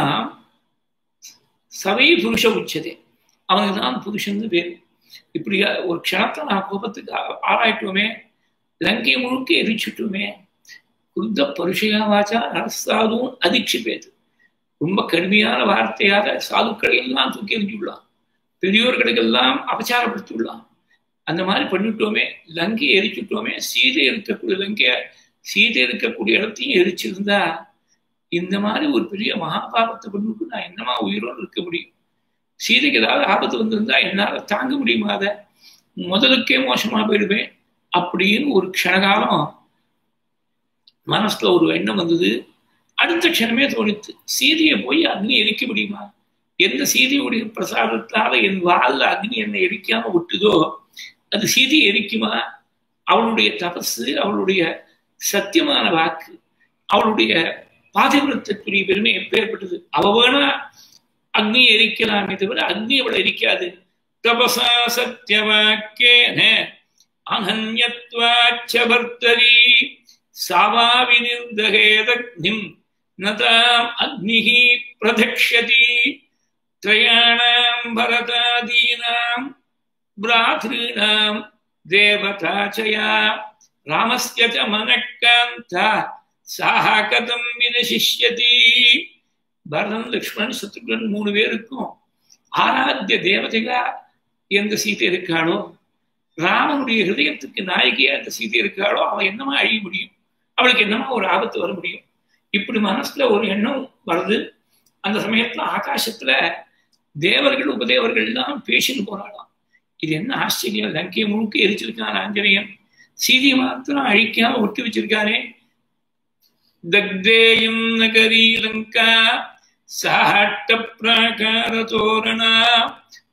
சவை புருஷ உச்சதே, அவனுக்கு தான் புருஷன் பேர். இப்படி ஒரு க்ஷணத்தை நான் கோபத்துக்கு ஆராயிட்டோமே, லங்கையை முழுக்க எரிச்சுட்டோமே. குருத்த பருஷயா வாச்சா நரசாதுவும் அதிக்ஷிப்பேது. ரொம்ப கடுமையான வார்த்தையால சாதுக்களை எல்லாம் தூக்கி எறிஞ்சுடலாம், பெரியோர்களுக்கெல்லாம் அபச்சாரப்படுத்திவிடலாம். அந்த மாதிரி பண்ணிட்டோமே, லங்கையை எரிச்சுட்டோமே. சீதை இருக்கக்கூடிய இடத்தையும் எரிச்சிருந்தா இந்த மாதிரி ஒரு பெரிய மகாபாபத்தை பண்ணிட்டு நான் என்னமா உயிரோடு இருக்க முடியும்? சீதைக்கு ஏதாவது ஆபத்து வந்திருந்தா என்னால தாங்க முடியுமா? அதை முதலுக்கே மோசமா போயிடுவேன் அப்படின்னு ஒரு க்ஷணகாலம் மனசுல ஒரு எண்ணம் வந்தது. அடுத்த க்ஷணமே தோணித்து, சீதையை போய் அக்னி எரிக்க முடியுமா? எந்த சீதையுடைய பிரசாதத்தால என் வாழ்ல அக்னி என்னை எரிக்காம விட்டுதோ அது சீதையை எரிக்குமா? அவளுடைய தபசு, அவளுடைய சத்தியமான வாக்கு, அவளுடைய பாதிவிரத்துக்குரிய பெருமை எப்பேற்பட்டது. அவ வேணா அக்னி எரிக்கலாமே தவிர அக்னி அவளை எரிக்காது. தபசா சத்தியவாக்கேன அனன்யத்வாச்சவர்த்தரி சாவா விநிர்தகேதக்னிம் நதாம் அக்னிஹி பிரதக்ஷதி த்ரயாணாம் பரதாதீனாம் பிராத்ருணாம் தேவதாச்சயா ராமஸ்ய ச மனக்காந்தா சாஹா கதம் வினசிஷ்யதி. பரதன், லக்ஷ்மணன், சத்ருகன் 3 பேருக்கும் ஆராத்திய தேவதையா எந்த சீதை இருக்காளோ, ராமனுடைய ஹிருதயத்துக்கு நாயகியா எந்த சீதை இருக்காளோ அவ என்னமா அழிய முடியும்? அவளுக்கு என்னமா ஒரு ஆபத்து வர முடியும்? இப்படி மனசுல ஒரு எண்ணம் வருது. அந்த சமயத்துல ஆகாசத்துல தேவர்கள் உபதேவர்கள் எல்லாம் பேசின்னு போராடலாம். இது என்ன ஆச்சரியம்! லங்கையை முழுக்க எரிச்சிருக்கான் ஆஞ்சநேயன், சீதையை மாத்திரம் அழிக்காம ஒட்டி வச்சிருக்கானே. தக்தேயம் நகரி லங்கா சாட்ட பிராகார தோரணா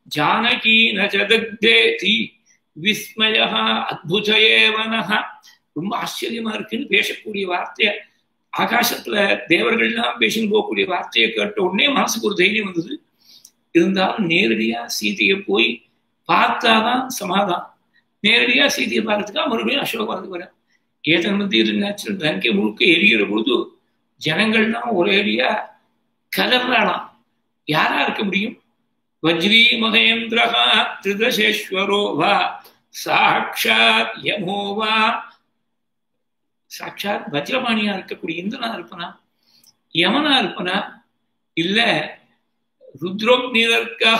ஜானகி ந ச தக்தேதி விஸ்மயः அத்புதயேவ நः ரொம்ப ஆச்சரியமா இருக்குன்னு பேசக்கூடிய வார்த்தைய ஆகாசத்துல தேவர்கள்லாம் பேசின்னு போகக்கூடிய வார்த்தையை கேட்ட உடனே மனசுக்கு ஒரு தைரியம் வந்தது. இருந்தாலும் நேரடியா சீதையை போய் பார்த்தாதான் சமாதானம். நேரடியா சீதையை பார்க்கறதுக்காக மறுபடியும் அசோகவனத்துக்கு வரேன். ஏதன் மத்திய லங்கை முழுக்க எரிகிற பொழுது ஜனங்கள்லாம் ஒரேடியா கதறாளாம். யாரா இருக்க முடியும்? வஜ்ரி மகேந்திரஹா திரிதசேஸ்வரோ வா சாட்சாத் யமோ வா, சாட்சாத் வஜ்ரபாணியா இருக்கக்கூடிய இந்திரனா இருப்பனா, யமனா இருப்பனா, இல்ல ருத்ரோக்னிதர்கா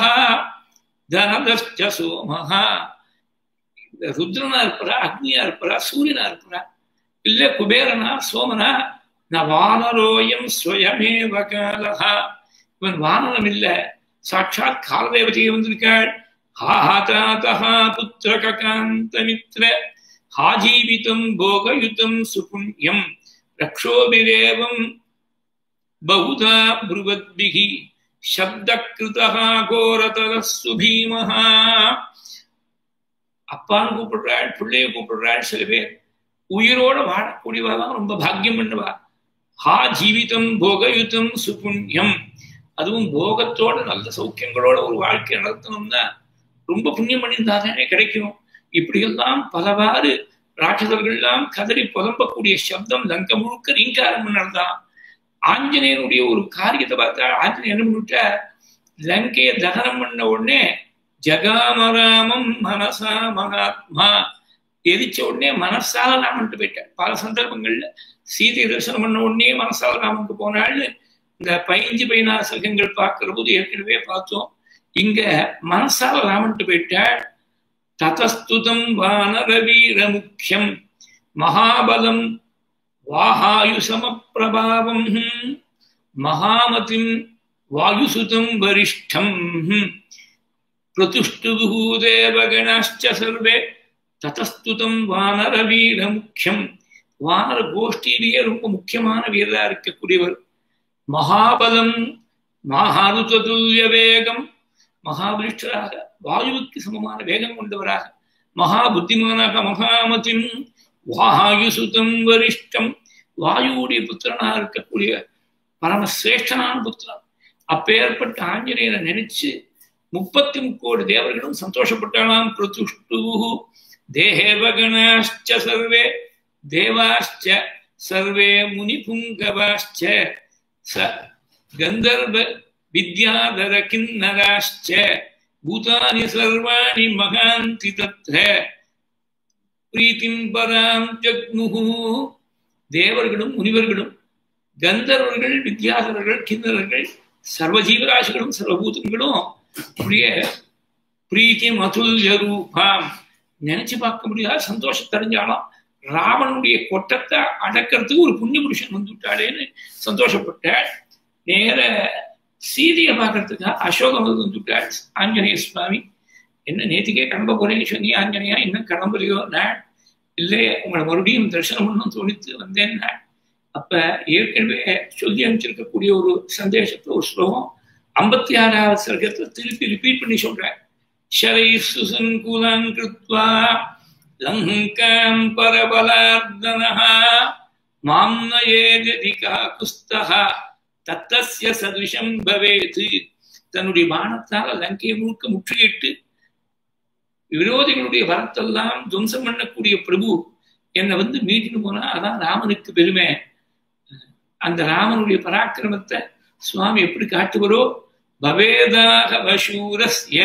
தனதஸ்ச சோமஹா, இந்த ருத்ரனா இருப்பரா, அக்னியா இருப்பரா, சூரியனா இருப்பரா, இல்ல குபேரனா, சோமனா, ந வானரோயம் ஸ்வயமேவ காலஹா, இவன் வானரம் இல்ல, சாட்சாத் காலதேவதையை வந்திருக்காள். ஹாஹாதாதஹா புத்திரகாந்தமித்ர ஹாஜீவிதம் போகயுதம் சுபுண்யம் ரக்ஷோபிரேவம் பகுதா ப்ருவத்பிஹி சப்தக்ருதஹ கோரதரஸ்ஸு பீமஹா. அப்பான்னு கூப்பிடுறாள், பிள்ளைய கூப்பிடுறாள். சில பேர் உயிரோட வாழக்கூடியவாதான் ரொம்ப பாக்கியம் பண்ணுவா. ஹா ஜீவிதம் போகயுதம் சுபுண்யம், அதுவும் போகத்தோட நல்ல சௌக்கியங்களோட ஒரு வாழ்க்கை நடத்தணும்னா ரொம்ப புண்ணியம் பண்ணியிருந்தாதானே கிடைக்கும். இப்படியெல்லாம் பலவாறு ராட்சசர்கள்லாம் கதறி புலம்பக்கூடிய சப்தம் லங்க முழுக்க ரீங்காரம் பண்ணதான். ஆஞ்சநேயனுடைய ஒரு காரியத்தை பார்த்தா ஆஞ்சநேயன் என்ன பண்ணிவிட்டா, லங்கையை தகனம் பண்ண உடனே ஜகாமராமம் மனசா மகாத்மா, எரிச்ச உடனே மனசால ராமன்ட்டு போயிட்டார். பல சந்தர்ப்பங்கள்ல சீதை தரிசனம் பண்ண உடனே மனசால ராமனுக்கு போனாள்னு இந்த 15-16 சர்க்கங்கள் பார்க்கிற போது ஏற்கனவே பார்த்தோம். இங்க மனசால ராமன்ட்டு போயிட்டாள். ததஸ்துதம் வானரவீர முக்கியம் மகாபலம் வாஹாயுசமப்பிரபாவம் மகாமதிம் வாயுசுதம் வரிஷ்டம் பிரதுஷ்டுபு தேவகணாச்ச சர்வே ததஸ்துதம் வானரவீர முக்கியம். வானர கோஷ்டியிலேயே ரொம்ப முக்கியமான வீரரா இருக்கக்கூடியவர். மகாபலம் மகாருததுல்ய வேகம், மகாபலிஷ்டராக வாயுவுக்கு சமமான வேகம் கொண்டவராக, மகா புத்திமானாக மகாமதிம் வாயுசுதம் வரிஷ்டம், வாயுவுடைய புத்திரனாக இருக்கக்கூடிய பரமசிரேஷ்டனான புத்திரன். அப்பேற்பட்ட ஆஞ்சநேயரை நினைச்சு 33 கோடி தேவர்களும் சந்தோஷப்பட்டாலாம். பிரதுஷ்டு தேவகணாச்ச சர்வே தேவாச்ச சர்வே முனிபுங்கவாச்ச ச கந்தர்வ வித்யாதர கிண்ணராச்ச பூதானி சர்வாணி மகாந்தி தத்ர பிரீத்திம் பராம் ஜக்முஹு. தேவர்களும் முனிவர்களும் கந்தர்வர்கள் வித்யாதரர்கள் கிண்ணறர்கள் சர்வஜீவராசிகளும் சர்வபூதங்களும் அப்படியே பிரீத்தி மதுல்ய ரூபாம் நினைச்சு பார்க்க முடியாத சந்தோஷத்தை அடைஞ்சாலும் ராவனுடைய கொட்டத்தை அடக்கிறதுக்கு ஒரு புண்ணிய புருஷன் வந்துட்டாளேன்னு சந்தோஷப்பட்டாள். நேர சீதையை பார்க்கறதுக்காக அசோகம் வந்துட்டாள். ஆஞ்சநேய சுவாமி என்ன நேற்றுக்கே கிளம்ப போறேன்னு சொன்னி, ஆஞ்சநேயா இன்னும் கிளம்புறியோ நாள் இல்லை, உங்களை மறுபடியும் தரிசனம் பண்ணணும் தோணித்து வந்தேன் நாள். அப்ப ஏற்கனவே சொல்லி அனுப்பிச்சிருக்கக்கூடிய ஒரு சந்தேசத்தை ஒரு ஸ்லோகம் 56வது சர்க்கத்துல திருப்பி ரிப்பீட் பண்ணி சொல்றேன். ஷரை சுசன்குலம் கிருத்வா லங்காம் பரபலார்தனஹ மாம்னயேதிகா குஸ்தஹ தத்தஸ்ய சதுஷம் பவேத். தன்னுடைய பானத்தால லங்கையை முழுக்க முற்றுகையிட்டு விரோதிகளுடைய வரத்தெல்லாம் துவம்சம் பண்ணக்கூடிய பிரபு என்னை வந்து மீட்டின்னு போனா அதான் ராமனுக்கு பெருமை. அந்த ராமனுடைய பராக்கிரமத்தை சுவாமி எப்படி காட்டுவரோ, பவேதாக வசூரஸ்ய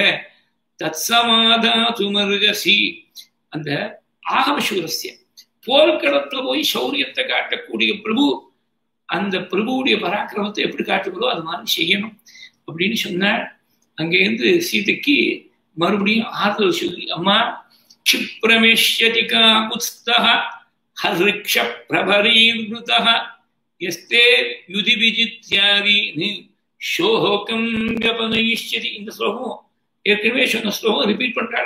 தத்சமாதாதுமர்கசி, அந்த ஆகவசூரஸ்ய போர்க்களத்துல போய் சௌரியத்தை காட்டக்கூடிய பிரபு, அந்த பிரபுவுடைய பராக்கிரமத்தை எப்படி காட்டுவரோ அது மாதிரி செய்யணும் அப்படின்னு சொன்னாள். அங்கேருந்து சீதைக்கு மறுபடியும் ஆறுதல் சொல்லி, அம்மா க்ஷிப்ரமேஷ்யதிகா குஸ்தஹ ஹர்ரிக்ஷ பிரபரீவ்ருதஹ யஸ்தே யுதி விஜித்யாதீனி ஷோஹோகம் வ்யபனயிஷ்யதி. இந்த ஸ்லோகம் ஏற்கனவே சொன்ன ஸ்லோகம் ரிப்பீட் பண்றாள்.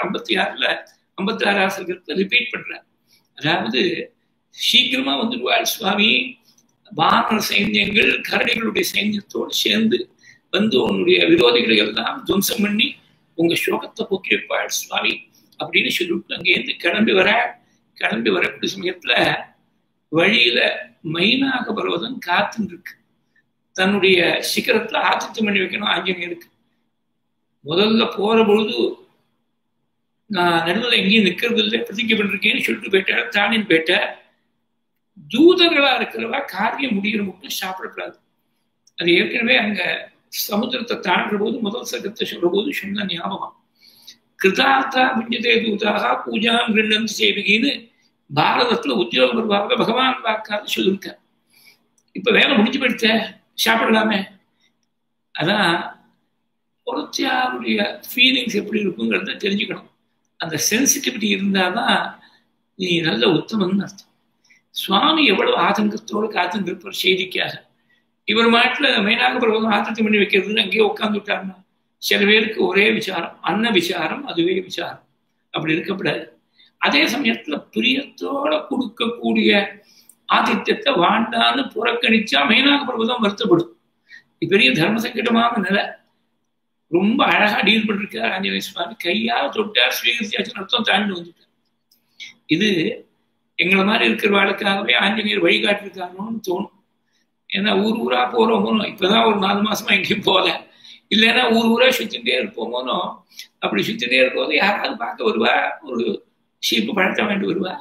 56வது சர்க்கத்தை ரிப்பீட் பண்றாள். அதாவது சீக்கிரமா வந்துடுவாள் சுவாமி, வானர சைன்யங்கள் கரடிகளுடைய சைன்யத்தோடு சேர்ந்து வந்து உன்னுடைய விரோதிகளை எல்லாம் துவம்சம் பண்ணி உங்க சோகத்தை போக்கி வைப்பாள் சுவாமி அப்படின்னு சொல்லிவிட்டு அங்கேருந்து கிளம்பி வர கிளம்பி வரக்கூடிய சமயத்துல வழியில மைனாக பர்வதம் காத்துன்னு இருக்கு. தன்னுடைய சிகரத்துல ஆதித்யம் பண்ணி வைக்கணும் ஆஞ்சநேயருக்கு. முதல்ல போற பொழுது நான் நடுவில் எங்கேயும் நிற்கிறது இல்லை, பிரதிஜை பண்ணிருக்கேன்னு சொல்லிட்டு போயிட்டார். தானின்னு போயிட்ட தூதர்களா இருக்கிறவா காரியம் முடிகிற மட்டும் சாப்பிடக்கூடாது. அது ஏற்கனவே அங்க சமுத்திரத்தை தாண்டுற போது முதல் சகத்தை சொல்ற போது சொன்ன ஞாபகம். கிருதார்த்தா புண்ணியதே தூதாக பூஜாம் கிருண்ணந்து சேவிகின்னு பாரதத்துல உத்தியோக பருவாக பகவான் வாக்காது சொல்லியிருக்க. இப்ப வேலை முடிஞ்சு போயிடுத்த, சாப்பிடலாமே. அதான் பொறுத்தியாருடைய ஃபீலிங்ஸ் எப்படி இருக்குங்கிறத தெரிஞ்சுக்கணும். அந்த சென்சிட்டிவிட்டி இருந்தாதான் நீ நல்ல உத்தமன்னு அர்த்தம். சுவாமி எவ்வளவு ஆதங்கத்தோடு காத்துருப்பார் செய்திக்காக. இவர் மாட்டில் மைனாக பர்வதம் ஆத்தியம் பண்ணி வைக்கிறதுன்னு அங்கேயே உட்கார்ந்து விட்டாருன்னா சில பேருக்கு ஒரே விசாரம், அன்ன விசாரம், அதுவே விசாரம். அப்படி இருக்கப்படாது. அதே சமயத்துல பிரியத்தோட கொடுக்கக்கூடிய ஆதித்யத்தை வாண்டான்னு புறக்கணிச்சா மைனாக பர்வதம் வருத்தப்படும். பெரிய தர்ம சங்கடமான நிலை. ரொம்ப அழகா டீல் பண்ணிருக்கார் ஆஞ்சநேய சுவாமி. கையால் தொட்டார், ஸ்வீகரிச்சாச்சு, அர்த்தம் தாண்டி வந்துட்டார். இது எங்களை மாதிரி இருக்கிறவாளுக்காகவே ஆஞ்சநேயர் வழிகாட்டிருக்காங்கன்னு தோணும். ஏன்னா ஊர் ஊரா போறோமோனோ, இப்பதான் ஒரு 4 மாசமா எங்கேயும் போகல, இல்லைன்னா ஊர் ஊரா சுத்திட்டே இருப்போமோனோ. அப்படி சுத்திட்டே இருக்கும்போது யாராவது பார்க்க வருவா, ஒரு சீப்பு பழத்தை வாங்கிட்டு வருவா,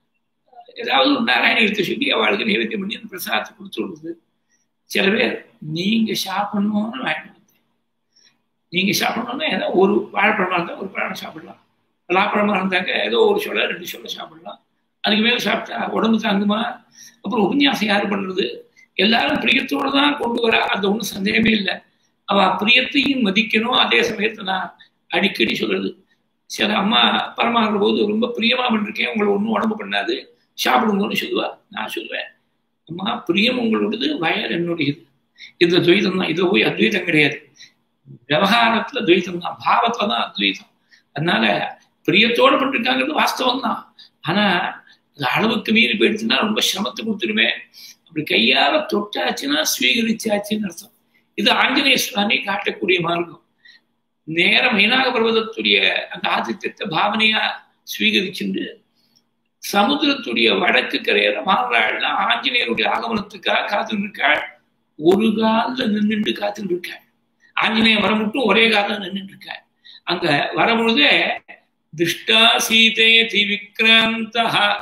ஏதாவது ஒரு நாராயணத்தை சொல்லி அவளுக்கு நைவேத்தியம் பண்ணி அந்த பிரசாதத்தை கொடுத்து விடுறது. சில பேர் நீங்க சாப்பிடணும்னு வாங்கிட்டு வந்தேன், நீங்க சாப்பிடணும்னா ஏதோ ஒரு வாழைப்பழமா இருந்தால் ஒரு பழம் சாப்பிடலாம், பலாப்பழமா இருந்தாக்க ஏதோ ஒரு சொல்ல 2 சொல்ல சாப்பிடலாம். அதுக்கு மேலே சாப்பிட்டா உடம்பு தாங்குமா? அப்புறம் உபன்யாசம் யாரு பண்றது? எல்லாரும் பிரியத்தோடு தான் கொண்டு வரா, அது ஒன்றும் சந்தேகமே இல்லை. அவ பிரியத்தையும் மதிக்கணும். அதே சமயத்தை நான் அடிக்கடி சொல்றது, சில அம்மா பரமாகிற போது ரொம்ப பிரியமா பண்ணிருக்கேன், உங்களை ஒன்றும் உடம்பு பண்ணாது, சாப்பிடுங்கன்னு சொல்லுவா. நான் சொல்லுவேன், அம்மா பிரியம் உங்களோடது, வயல் என்னுடையது. இந்த துவைதம் தான். இதில் போய் அத்வைதம் கிடையாது. விவகாரத்துல துவைதம் தான், பாவத்துல தான் அத்வைதம். அதனால பிரியத்தோடு பண்ணிருக்காங்கிறது வாஸ்தவம் தான். ஆனா அது அளவுக்கு மீறி போயிடுச்சுன்னா ரொம்ப சிரமத்தை கொடுத்துருமே. அப்படி கையால தொட்டாச்சுன்னா ஸ்வீகரிச்சாச்சுன்னு அர்த்தம். இது ஆஞ்சநேய சுவாமி காட்டக்கூடிய மார்க்கம். நேர மைனாக பர்வதத்துடைய அந்த ஆதித்யத்தை பாவனையா ஸ்வீகரிச்சுண்டு சமுத்திரத்துடைய வடக்கு கரையில மாறாள்னா ஆஞ்சநேயருடைய ஆகமனத்துக்காக காத்துட்டு இருக்காள். ஒரு காலில் நின்றுட்டு காத்துட்டு இருக்காள். ஆஞ்சநேயர் வர மட்டும் ஒரே காலில் நின்றுட்டு இருக்காள். அங்க வரபொழுதே திருஷ்டா சீதே திவிக்ராந்தா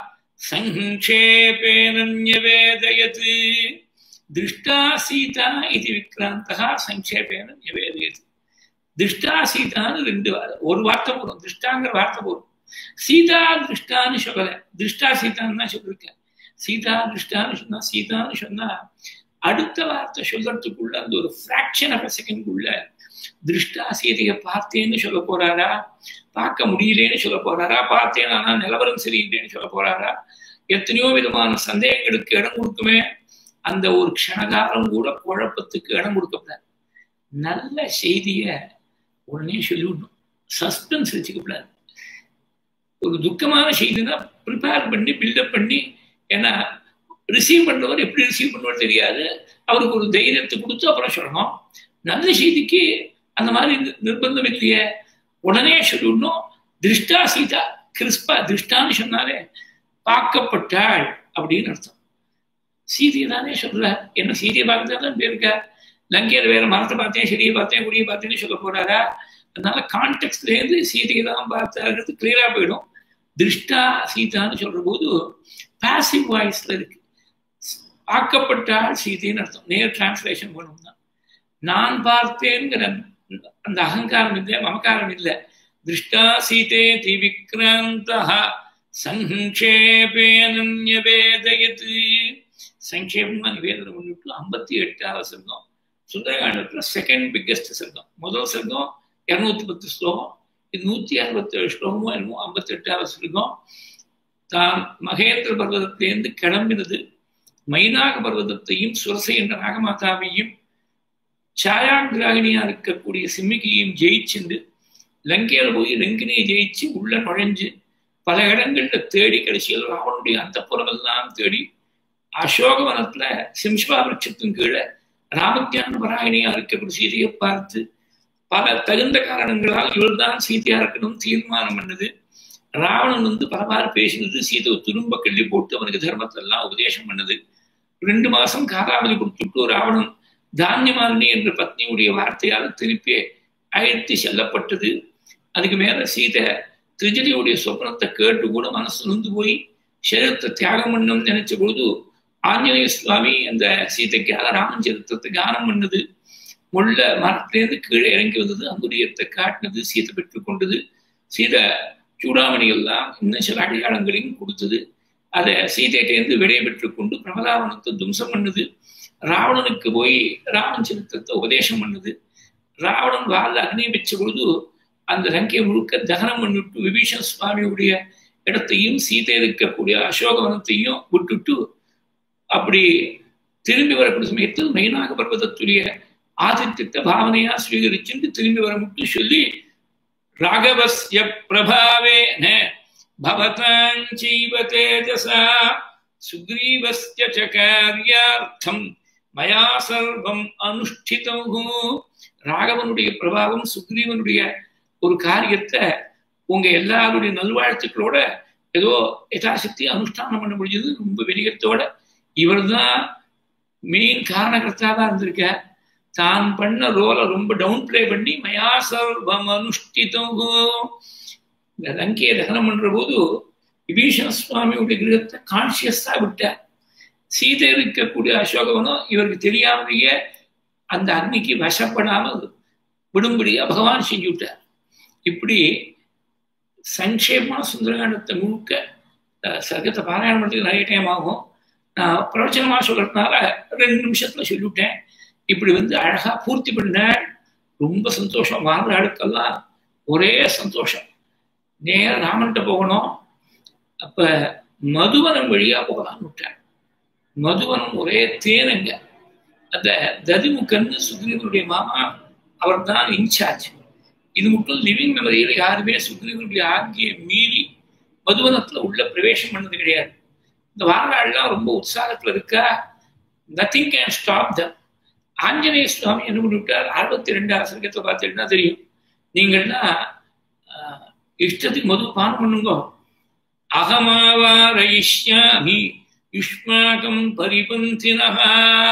சங்கேபேன நிவேதயத். திருஷ்டா சீதா இது விக்ராந்தா சங்கேபேன நிவேதயத். திருஷ்டா சீதான்னு 2 ஒரு வார்த்தை போடும், திருஷ்டாங்கிற வார்த்தை போடும். சீதா திருஷ்டான்னு சொல்லல, திருஷ்டா சீதான்னு தான் சொல்லிருக்கேன். சீதா திருஷ்டான்னு சொன்னா, சீதான்னு சொன்னா அடுத்த வார்த்தை சொல்றதுக்குள்ள அந்த ஒரு ஃபிராக்ஷன் ஆஃப் செகண்ட்குள்ள திருஷ்டா சீதையை பார்த்தேன்னு சொல்ல போறாரா, பார்க்க முடியலேன்னு சொல்ல போறாரா, பார்த்தேன் ஆனா நிலவரம் சரியில்லைன்னு சொல்ல போறாரா, எத்தனையோ விதமான சந்தேகங்களுக்கு இடம் கொடுக்குமே. அந்த ஒரு க்ஷணகாலம் கூட குழப்பத்துக்கு இடம் கொடுக்கப்படாது. நல்ல செய்திய உடனே சொல்லிவிடணும், சஸ்பென்ஸ் வச்சுக்கப்படாது. ஒரு துக்கமான செய்தினா ப்ரிப்பேர் பண்ணி பில்டப் பண்ணி, ஏன்னா ரிசீவ் பண்ணுறவர் எப்படி ரிசீவ் பண்ணுவார் தெரியாது, அவருக்கு ஒரு தைரியத்தை கொடுத்து அப்புறம் சொல்லணும். நல்ல செய்திக்கு அந்த மாதிரி நிர்பந்தம் இல்லையே, உடனே சொல்லிடணும். திருஷ்டா சீதா, கிறிஸ்பா திருஷ்டான்னு சொன்னாலே பார்க்கப்பட்டாள் அப்படின்னு அர்த்தம். சீதையை தானே சொல்ற, என்ன சீதையை பார்த்துதான் தான் போயிருக்க. லங்கையில வேற மரத்தை பார்த்தேன், செடியை பார்த்தேன், குடியை பார்த்தேன்னு சொல்ல போறாரா? அதனால கான்டெக்ட்லேருந்து சீதையை தான் பார்த்தாங்கிறது கிளியரா போயிடும். திருஷ்டா சீதான்னு சொல்ற போது பாசிவ் வாய்ஸ்ல இருக்கு. பார்க்கப்பட்டால் சீதைன்னு அர்த்தம். நேர் டிரான்ஸ்லேஷன் பண்ணணும்னா நான் பார்த்தேங்கிற அந்த அகங்காரம் இல்லை, மமக்காரம் இல்லை. திருஷ்டா சீதே திவிக்ராந்தா சங்கேபேன நிவேதயத். சங்கேபமா நிவேதனம் பண்ணிட்டு 58வது சர்க்கம் சுந்தரகாண்டத்துல செகண்ட் பிக்கஸ்ட் சர்க்கம். முதல் சர்க்கம் 210 ஸ்லோகம், இது 167 ஸ்லோகமோ என்னமோ 58வது சர்க்கம். தான் மகேந்திர பர்வதத்திலேருந்து கிளம்பினது மைனாக பர்வதத்தையும் சுரசை என்ற நாகமாதாவையும் சாயாகிராகினியா இருக்கக்கூடிய சிம்மிகையும் ஜெயிச்சுண்டு லங்கையில போய் லங்கினியை ஜெயிச்சு உள்ள நுழைஞ்சு பல இடங்கள்ல தேடி கடைசியில் ராவனுடைய அந்த புறமெல்லாம் தேடி அசோகவனத்துல சிம்ஷ்பா விருட்சத்தின் கீழே ராமத்தியான பராயணியா இருக்கக்கூடிய சீதையை பார்த்து பல தகுந்த காரணங்களால் இவள்தான் சீதையா இருக்கணும் தீர்மானம் பண்ணது. ராவணன் வந்து பலவாறு பேசினது, சீதை திரும்ப கிள்ளி போட்டு அவனுக்கு தர்மத்தை எல்லாம் உபதேசம் பண்ணது. 2 மாசம் காலாவதி கொடுத்துட்டு ராவணன் தானியமாலினி என்ற பத்னியுடைய வார்த்தையால் திருப்பி அழைத்து செல்லப்பட்டது. அதுக்கு மேல சீதை திரிஜடியுடைய சொப்னத்தை கேட்டு கூட மனசு நொந்து போய் சரீரத்தை தியாகம் பண்ணணும்னு நினைச்ச பொழுது ஆஞ்சநேய சுவாமி அந்த சீதைக்காக ராமன் சரித்திரத்தை கானம் பண்ணது. முள்ள மரத்திலேருந்து கீழே இறங்கி வந்தது, அங்குரியத்தை காட்டினது, சீதை பெற்றுக்கொண்டது. சீதை சூடாமணி எல்லாம் இன்னும் சில அடையாளங்களையும் கொடுத்தது. அதை சீதையிட்டேருந்து விடை பெற்றுக் கொண்டு பிரமதாவனத்தை தும்சம் பண்ணுது. ராவணனுக்கு போய் ராமன் சரித்திரத்தை உபதேசம் பண்ணுது. ராவணன் வாழ்ல அக்னியை வச்ச பொழுது அந்த லங்கையை முழுக்க தகனம் பண்ணிவிட்டு விபீஷண சுவாமியுடைய இடத்தையும் சீதை இருக்கக்கூடிய அசோகவனத்தையும் விட்டுட்டு அப்படி திரும்பி வரக்கூடிய சமயத்தில் மைனாக பர்வதத்துடைய ஆதித்யத்தை பாவனையா ஸ்வீகரிச்சுட்டு திரும்பி வர மட்டும் சொல்லி ராகவஸ்ய பிரபாவேன பவதாஞ்சைவ தேஜசா சுக்ரீவஸ்ய ச கார்யார்த்தம் மயா சர்வம் அனுஷ்டிதம். ராகவனுடைய பிரபாவம், சுக்ரீவனுடைய ஒரு காரியத்தை உங்க எல்லாருடைய நல்வாழ்த்துக்களோட ஏதோ யதாசக்தி அனுஷ்டானம் பண்ண முடிஞ்சது. ரொம்ப வெறியத்தோட இவர் தான் மெயின் காரணகர்த்தாதான் இருந்திருக்க. தான் பண்ண ரோலை ரொம்ப டவுன் பிளே பண்ணி மயா சர்வம் அனுஷ்டிதம். இந்த லங்கையை தகனம் பண்ற போது விபீஷண சுவாமியுடைய கிரகத்தை கான்சியஸா விட்டார். சீதை இருக்கக்கூடிய அசோகவனம் இவருக்கு தெரியாமலேயே அந்த அக்னிக்கு வசப்படாமல் விடும்படியா பகவான் செஞ்சு விட்டார். இப்படி சங்கேபமா சுந்தரகாண்டத்தை முழுக்க சர்க்கத்தை பாராயணம் பண்ணுறதுக்கு நிறைய டைம் ஆகும். நான் பிரவச்சனமா சொல்றதுனால 2 நிமிஷத்துல சொல்லிவிட்டேன். இப்படி வந்து அழகா பூர்த்தி பண்ண ரொம்ப சந்தோஷம். வாழ்ற ஆளுக்கெல்லாம் ஒரே சந்தோஷம். நேர ராமன்கிட்ட போகணும். அப்ப மதுவனம் வழியா போகலாம்னு விட்டார். மதுவனம் ஒரே தேனங்க. அந்த ததிமுகன்னு சுக்ரீவனுடைய மாமா அவர் தான் இன்சார்ஜ். இது மட்டும் லிவிங் மெமரியில யாருமே சுக்ரீவனுடைய ஆகிய மீறி மதுவனத்துல உள்ள பிரவேசம் பண்ணது கிடையாது. இந்த வாழ்நாள்லாம் ரொம்ப உற்சாகத்துல இருக்கா. Nothing can stop them. Anjaneya Swami என்ன பண்ணிவிட்டார், 62 சர்க்கத்தை பார்த்தீங்கன்னா தெரியும். நீங்கன்னா இஷ்டத்துக்கு மது பானம் பண்ணுங்க. அகமாவாரயிஷ்யாமி யுஷ்மாகம் பரிபந்தினஹா.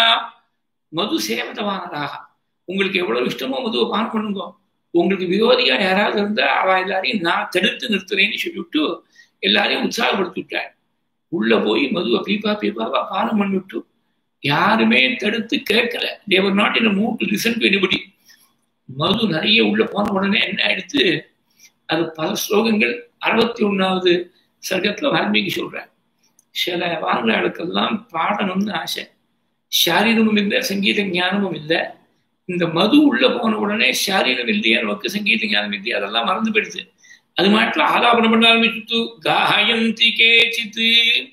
மது சேவதவானதாக உங்களுக்கு எவ்வளவு இஷ்டமோ மதுவை பானம் பண்ணுங்க. உங்களுக்கு விரோதியா யாராவது இருந்தா அவ எல்லாரையும் நான் தடுத்து நிறுத்துறேன்னு சொல்லிவிட்டு எல்லாரையும் உற்சாகப்படுத்தி விட்டாள். உள்ள போய் மதுவை பீப்பாவா பானம் பண்ணிவிட்டு யாருமே தடுத்து கேட்கல. they were not in a mood to listen to anybody. மது நிறைய உள்ள போன உடனே என்ன ஆயிடுத்து, அது பல ஸ்லோகங்கள் 61வது சர்க்கத்துல வால்மீகி சொல்றார். சில வாழ்நாளுக்கெல்லாம் பாடணும்னு ஆசை, சாரீரமும் இல்லை, சங்கீத ஞானமும் இல்லை. இந்த மது உள்ள போன உடனே சாரீரம் இல்லையா, நமக்கு சங்கீத ஞானம் இல்லையா, அதெல்லாம் மறந்து போயிடுது. அது மாட்டில் ஆலாபனம் பண்ண ஆரம்பிச்சுட்டு காயந்தி கேச்சித்து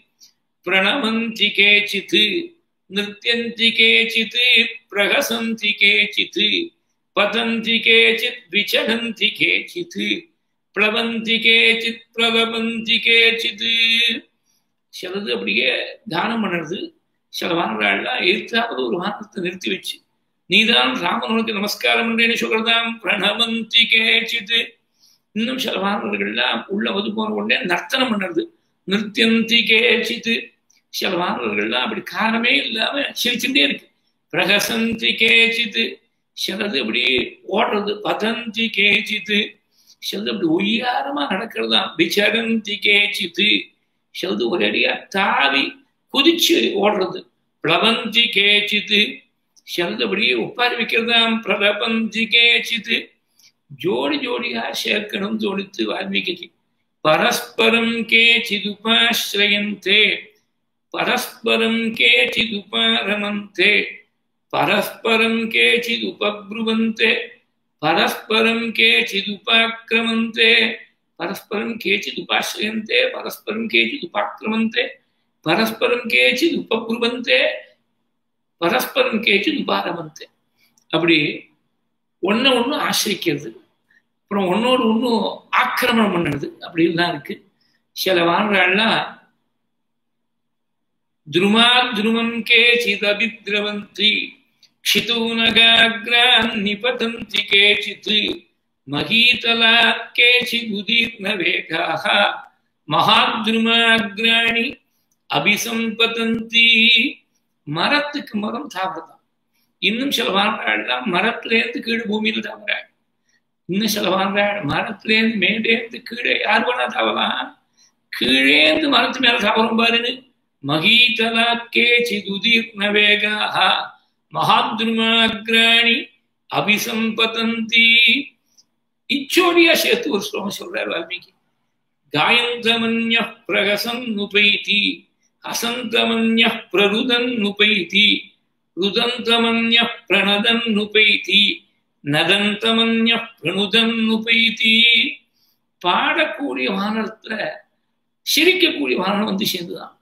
பிரணவந்தி கேச்சித்து நிருத்யந்தி கேச்சித்து பிரகசந்தி கேச்சித்து பதந்தி கேச்சித் விசடந்தி கேச்சித்து பிளவந்தி கேச்சித் பிரலபந்தி கேச்சித்து. சிலது அப்படியே தானம் பண்ணுறது. சில வானவர்கள்லாம் எதிர்த்தாவது ஒரு வானத்தை நிறுத்தி வச்சு நீதான் ராமனுக்கு நமஸ்காரம் பண்றேன்னு சொல்றதாம் பிரணவந்தி கேச்சித்து. இன்னும் சில வானவர்கள்லாம் உள்ள மது போன உடனே நர்த்தனம் பண்ணுறது நிருத்யந்தி கேச்சித்து. சில வானவர்கள்லாம் அப்படி காரணமே இல்லாம சிரிச்சுட்டே இருக்கு பிரகசந்தி கேச்சித்து. சிலது அப்படி ஓடுறது பதந்தி கேச்சித்து. சிலது அப்படி ஒய்யாரமா நடக்கிறதா விசரந்தி கேச்சித்து. சிலது ஒரேடியா தாவி குதிச்சு ஓடுறது பிளவந்தி கேச்சித்து. சிலது அப்படியே ஒப்பாரி வைக்கிறதாம் பிரலபந்தி கேச்சித்து. ஜோடி ஜோடியா சேர்க்கணும் தோணித்து வால்மீகிக்கு. பரஸ்பரம் கேச்சிதுபாஸ்ரயந்தே பரஸ்பரம் கேச்சிதுபாரமந்தே பரஸ்பரம் கேச்சிதுபப்ருவந்தே பரஸ்பரம் கேச்சிதுபாக்ரமந்தே பரஸ்பரம் கேச்சிதுபாஸ்ரயந்தே பரஸ்பரம் கேச்சிதுபாக்ரமந்தே பரஸ்பரம் கேச்சிதுபப்ருவந்தே பரஸ்பரம் கேச்சிதுபாரமந்தே. அப்படி ஒன்று ஆசிரிக்கிறது, அப்புறம் ஒன்னோடு ஒன்றும் ஆக்கிரமணம் பண்ணுறது, அப்படின்லாம் இருக்கு. சில வானங்கள்லாம் துருமாத்ருமம் கேச்சிதபித்ரவந்தி க்ஷிதூனகாக்ரான் நிபதந்தி கேச்சித் மகீதலா கேசிதுதீர்ண வேகாஹ மகாத்ருமாக்ராணி அபிசம்பதந்தி. மரத்துக்கு மரம் தாவரதான். இன்னும் சில வாழ்றாள் மரத்திலேருந்து கீழே பூமியில தாவறாள். இன்னும் சில வாழ்றாள் மரத்திலேருந்து மேலேருந்து கீழே யார் வேணா தாவலாம். கீழேந்து மரத்து மேல தாவரம் பாருன்னு. மகீதலா கேசிதுதீர்ண வேகாஹ மகாத்ருமாக்ராணி அபிசம்பதந்தி. இச்சோடியா சேர்த்து ஒரு ஸ்லோகம் சொல்றார் வால்மீகி. காயந்தமன்ய பிரகசன் நுபைதி ஹசந்தமன்ய பிரருதன் நுபைதி ருதந்தமன்ய பிரணதன் நுபைதி நதந்தமன்ய பிரணுதன் நுபைதி. பாடக்கூடிய வானத்துல சிரிக்கக்கூடிய வானம் வந்து சேர்ந்துதான்.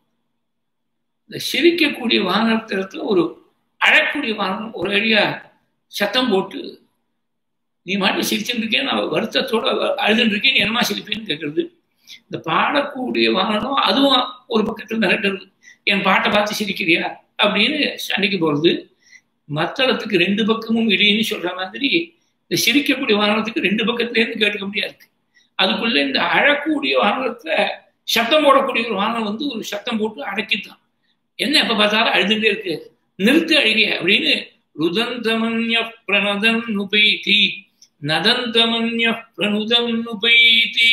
இந்த சிரிக்கக்கூடிய வானத்துல ஒரு அழக்கூடிய வானம் ஒரு அடியா சத்தம் போட்டு நீ மாட்டி சிரிச்சுட்டு இருக்கேன், நான் வருத்தத்தோட அழுதுன்னு இருக்கேன், என்னமா சிரிப்பேன்னு கேட்கறது. இந்த பாடக்கூடிய வாகனம் அதுவும் ஒரு பக்கத்தில் மிரட்டுறது. என் பாட்டை பார்த்து சிரிக்கிறியா அப்படின்னு சண்டைக்கு போறது. மத்தளத்துக்கு ரெண்டு பக்கமும் இடையின்னு சொல்ற மாதிரி இந்த சிரிக்கக்கூடிய வாகனத்துக்கு ரெண்டு பக்கத்துலேருந்து கேட்க முடியாது. அதுக்குள்ள இந்த அழக்கூடிய வாகனத்துல சத்தம் போடக்கூடிய ஒரு வாகனம் வந்து ஒரு சத்தம் போட்டு அடக்கித்தான். என்ன எப்ப பார்த்தாலும் அழுதுகிட்டே இருக்கு, நிறுத்து அழுகிய அப்படின்னு. ருதந்தமன்ய பிரணதன் நுபைதி நதந்தமன்ய பிரணுதன் நுபைதி.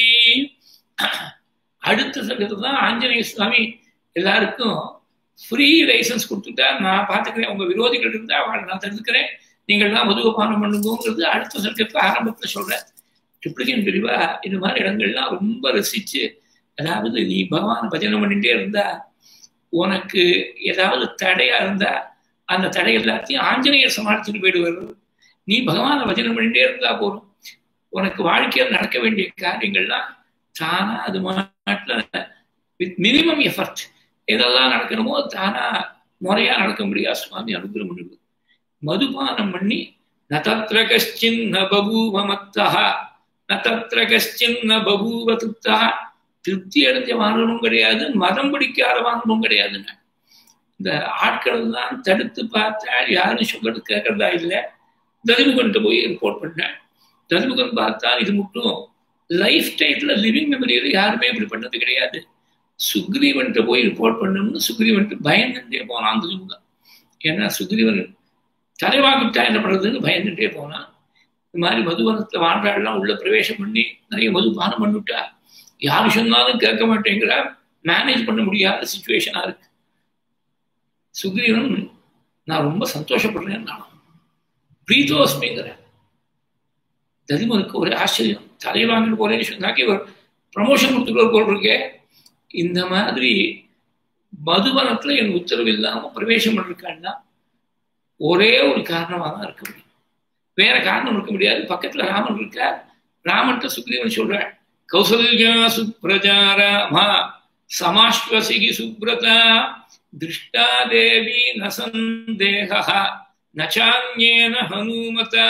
அடுத்த சட்டத்தை தான் ஆஞ்சநேய சுவாமி எல்லாருக்கும் ஃப்ரீ லைசன்ஸ் கொடுத்துட்டா, நான் பார்த்துக்கிறேன், உங்க விரோதிகள் இருந்தா அவளை நான் தடுத்துக்கிறேன், நீங்கள் தான் மதுபானம் பண்ணுங்கிறது அடுத்த சட்டத்துல ஆரம்பத்தில் சொல்றேன். ட்ரிப்ளிகன் பிரிவா இந்த மாதிரி இடங்கள்லாம் ரொம்ப ரசிச்சு, அதாவது நீ பகவான் பஜனை பண்ணிட்டே இருந்தா உனக்கு ஏதாவது தடையா இருந்தா அந்த தடை எல்லாத்தையும் ஆஞ்சநேயர் சமாளிச்சுட்டு போயிடுவார். நீ பகவானை பஜனை பண்ணிட்டே இருந்தா போதும், உனக்கு வாழ்க்கையில் நடக்க வேண்டிய காரியங்கள்லாம் தானா அது மாட்டில் வித் மினிமம் எஃபர்ட் எதெல்லாம் நடக்கணுமோ தானா முறையா நடக்க முடியாது. சுவாமி அனுகிரகம் பண்ணிடுது. மதுபானம் பண்ணி நதத்ர கஷ்சின் ந பபூவ மத்தஹ நதத்ர கஷ்சின் ந பபூவ துப்தஹ. திருப்தி அடைஞ்ச வாங்கணும் கிடையாது, மதம் பிடிக்காத வாங்கணும் கிடையாதுங்க. இந்த ஆட்கள் தான் தடுத்து பார்த்தால் யாரும் சொல்றது கேட்கறதா இல்லை. ததிமுகன்ட்டு போய் ரிப்போர்ட் பண்ணேன். ததிமுகன் பார்த்தா இது மட்டும் லைஃப் டைத்துல லிவிங் மெமரியில யாருமே இப்படி பண்ணது கிடையாது. சுக்ரீவன்ட்டு போய் ரிப்போர்ட் பண்ணணும்னு சுக்ரீவன்ட்டு பயந்துட்டே போனான் ததிமுகன். ஏன்னா சுக்ரீவன் தலைவாக்கிட்டா என்ன பண்றதுன்னு பயந்துட்டே போனான். இந்த மாதிரி மதுவனத்துல வாழ்றாள்லாம் உள்ள பிரவேசம் பண்ணி நிறைய மதுபானம் பண்ணிவிட்டா, யாரு சொன்னாலும் கேட்க மாட்டேங்கிறா, மேனேஜ் பண்ண முடியாத சிச்சுவேஷனா இருக்கு. சுக்ரீவன் நான் ரொம்ப சந்தோஷப்படுறேன், நான் பிரீதோஸ்மிங்கிறேன். ததிமுகனுக்கு ஒரு ஆச்சரியம், தலைவாங்க போறேன்னு சொன்னாக்கி ஒரு ப்ரமோஷன் கொடுத்துட்டு போல் இருக்கே. இந்த மாதிரி மதுவனத்துல என் உத்தரவு இல்லாம பிரவேசம் பண்ணிருக்கான்னா ஒரே ஒரு காரணமாக தான் இருக்க முடியும், வேற காரணம் இருக்க முடியாது. பக்கத்துல ராமன் இருக்கார். ராமன்ட்ட சுக்ரீவன் சொல்றாள், கௌசல்யா சுப்ரஜா ராமா சமாஸ்வசிகி சுப்ரதா திருஷ்டா தேவி ந சந்தேகः நச்சான்யேன ஹனுமதா.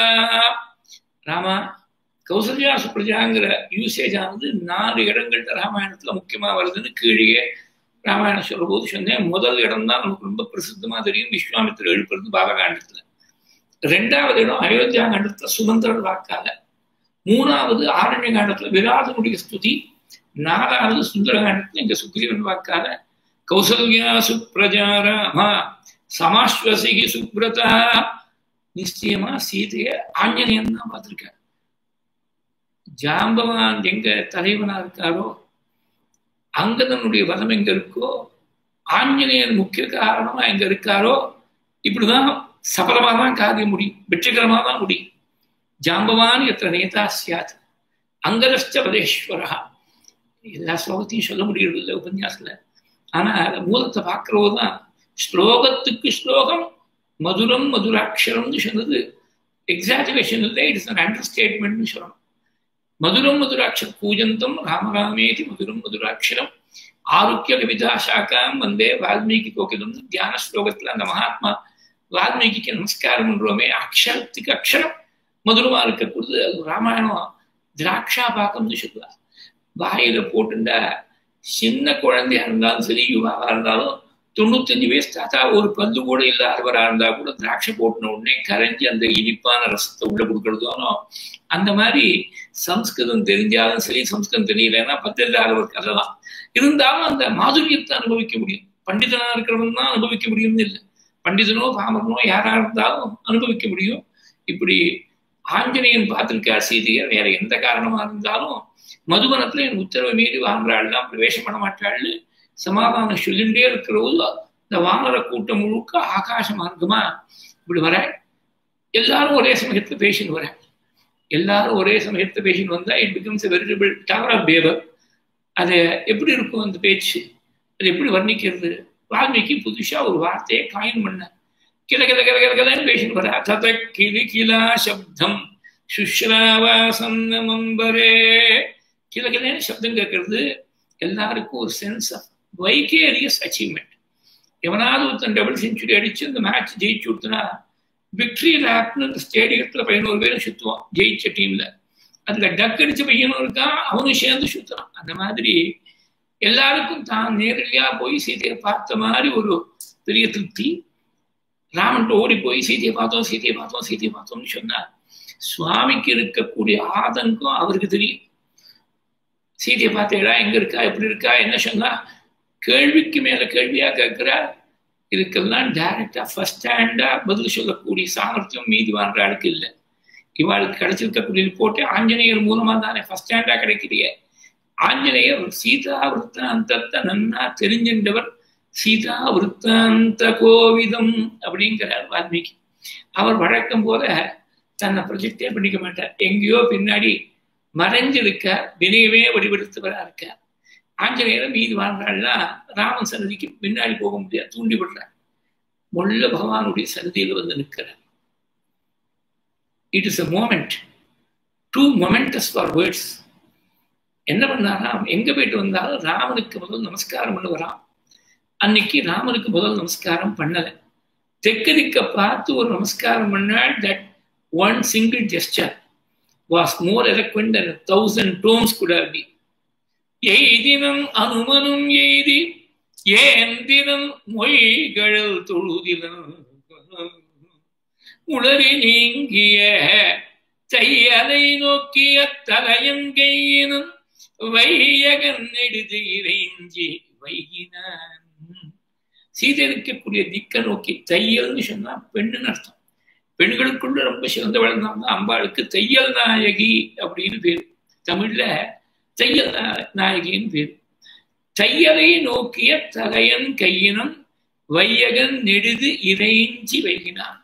ராமா, கௌசல்யா சுப்ரஜாங்கிற யூசேஜ் ஆனது 4 இடங்கள்ல ராமாயணத்துல முக்கியமா வருதுன்னு கீழே ராமாயணம் சொல்ற போது சொன்னேன். முதல் இடம் தான் நமக்கு ரொம்ப பிரசித்தமா தெரியும், விஸ்வாமித்திர எழுப்புறது பாலகாண்டத்துல. 2வது இடம் அயோத்தியா காண்டத்துல சுமந்திரன் வாக்கால, 3வது ஆரண்ய காண்டத்துல விராதனுடைய ஸ்துதி, 4வது சுந்தர காண்டத்துல இங்க சுக்ரீவன் வாக்கால கௌசல்யா சுப்ரஜா ராமா சமாஸ்வசிகி சுப்ரதா. நிச்சயமா சீதைய ஆஞ்சநேயன் தான் பார்த்திருக்க. ஜாம்பவான் எங்க தலைவனா இருக்காரோ, அங்கதனுடைய வதம் எங்க இருக்கோ, ஆஞ்சநேயன் முக்கிய காரணமா எங்க இருக்காரோ, இப்படிதான் சபலமா தான் காரியம் முடியும், வெற்றிகரமா தான் முடியும். ஜாம்பவான் எத்த நேதா சியாத் அங்கதஸ்ட பதேஸ்வரா. எல்லா ஸ்லோகத்தையும் சொல்ல முடியறது இல்லை உபன்யாசத்துல. ஆனா மூலத்தை பார்க்கிறோதான் ஸ்லோகத்துக்கு ஸ்லோகம் மதுரம் மதுராட்சரம்னு சொன்னது எக்ஸாஜுரேஷன் இல்லை, இட்ஸ் அன் அண்டர்ஸ்டேட்மெண்ட்னு சொல்லணும். மதுரம் மதுராட்சரம் பூஜந்தம் ராமராமேதி மதுரம் மதுராட்சரம் ஆரோக்கிய கவிதா சாக்காம் வந்தே வால்மீகி கோகிலம். தியான ஸ்லோகத்துல அந்த மகாத்மா வால்மீகிக்கு நமஸ்காரம் பண்றோமே, அக்ஷரத்துக்கு அக்ஷரம் மதுரமா இருக்கக்கூடாது. ராமாயணம் திராட்சா பாக்கம்னு சொல்லுவார். வாயில போட்டுண்டா சின்ன குழந்தையா இருந்தாலும் சரி, யுவாவா இருந்தாலும் 95 வயசு தாத்தா ஒரு பல்லு கூட இல்லாதவரா இருந்தா கூட திராட்சை போட்டின உடனே கரைஞ்சி அந்த இனிப்பான ரசத்தை உள்ள கொடுக்கறதானோ அந்த மாதிரி சம்ஸ்கிருதம் தெரிஞ்சாலும் சரி, சம்ஸ்கிருதம் தெரியலன்னா பத்திரிகாரவர் கதை தான். இருந்தாலும் அந்த மாதுரியத்தை அனுபவிக்க முடியும். பண்டிதனா இருக்கிறவன் தான் அனுபவிக்க முடியும்னு இல்லை, பண்டிதனோ பாமரனோ யாரா இருந்தாலும் அனுபவிக்க முடியும். இப்படி ஆஞ்சநேயன் பார்த்திருக்கா சீதையை, வேற எந்த காரணமா இருந்தாலும் மதுவனத்துல என் உத்தரவை மீறி வாங்குறாள்லாம் பிரவேசம் பண்ண மாட்டாள்னு சமாதானம் சொல்லிண்டே இருக்கிறவங்க இந்த வானர கூட்டம் முழுக்க ஆகாச மார்க்கமா இப்படி வர எல்லாரும் ஒரே சமயத்துல பேசின்னு வர. எல்லாரும் ஒரே சமயத்துல பேசின்னு வந்தா it becomes a veritable tower of babel. அது எப்படி இருக்கும் அந்த பேச்சு, அது எப்படி வர்ணிக்கிறது? வால்மீகி புதுசா ஒரு வார்த்தையை காயின் பண்ண கிள கிள கிள கிள கிளன்னு பேசின்னு வர. தத கிளி கிளா சப்தம் சுஷ்ராவாசன்னமம்பரே. கிள கிளன்னு சப்தம் கேட்கறது எல்லாருக்கும் ஒரு சென்ஸ் ஆஃப் வைகேரியஸ் அச்சீவ்மெண்ட். எவனாவது ஒருத்தன் டபுள் செஞ்சுரி அடிச்சு இந்த மேட்ச் ஜெயிச்சு கொடுத்தனா விக்டரி லேப்னு இந்த ஸ்டேடியத்துல 11 பேரும் சுத்துவான் ஜெயிச்ச டீம்ல. அதுல டக் அடிச்ச பையனும் இருக்கான், அவனும் சேர்ந்து சுத்துறான். அந்த மாதிரி எல்லாருக்கும் தான் நேரடியா போய் சீதையை பார்த்த மாதிரி ஒரு பெரிய திருப்தி. ராமன்ட்டு ஓடி போய் சீதையை பார்த்தோம் சீதையை பார்த்தோம் சீதையை பார்த்தோம்னு சொன்னா சுவாமிக்கு இருக்கக்கூடிய ஆதங்கம் அவருக்கு தெரியும். சீதையை பார்த்தேடா, எங்க இருக்கா, எப்படி இருக்கா, என்ன சொன்னா கேள்விக்கு மேல கேள்வியா கேட்கிறா. இதுக்கெல்லாம் டைரக்டா ஃபர்ஸ்ட் ஹேண்டா பதில் சொல்லக்கூடிய சாமர்த்தியம் மீதி வாழ்றாளுக்கு இல்லை. இவாளுக்கு கிடைச்சிருக்கக்கூடிய ரிப்போர்ட்டே ஆஞ்சநேயர் மூலமா தானே ஃபர்ஸ்ட் ஹேண்டா கிடைக்கிறிய. ஆஞ்சநேயர் சீதா விருத்தாந்தத்தை நன்னா தெரிஞ்சின்றவர். சீதா விருத்தாந்த கோவிதம் அப்படிங்கிறார் வால்மீகி. அவர் வழக்கம் போல தன்னை ப்ரொஜெக்டே பண்ணிக்க மாட்டார், எங்கேயோ பின்னாடி மறைஞ்சிருக்க வினையவே வடிவெடுத்தவரா இருக்கார். ஆஞ்சநேயரை மீது வாழ்றாள்னா ராமன் சன்னதிக்கு பின்னாடி போக முடியாது, தூண்டி விடுறார். முள்ள பகவானுடைய சன்னதியில் வந்து நிற்கிறார். It is a moment, too momentous for words. என்ன பண்ணாராம், எங்க போயிட்டு வந்தாலும் ராமனுக்கு முதல் நமஸ்காரம் பண்ணுவாராம். அன்னைக்கு ராமனுக்கு முதல் நமஸ்காரம் பண்ணல. தெற்கதிக்க பார்த்து ஒரு நமஸ்காரம் பண்ணால் that one single gesture was more eloquent than 1,000 tomes could have been. எய்தினம் அனுமனும் எய்தி ஏந்தினம் மொய்கழல் தொழுதினம் உளறி நீங்கிய தையலை நோக்கிய தலையங்கையினும் வையகன் நெடுது இறைஞ்சி வைகினான். சீதை இருக்கக்கூடிய திக்க நோக்கி தையல்னு சொன்னா பெண்ணுன்னு அர்த்தம். பெண்களுக்குள்ள ரொம்ப சிறந்தவள் தான் அம்பாளுக்கு தையல் நாயகி அப்படின்னு பேரு. தமிழ்ல தையல் நாயகின்னு பேரு. தையலை நோக்கிய தலையன் கையினம் வையகன் நெடுது இறைஞ்சி வைகினான்.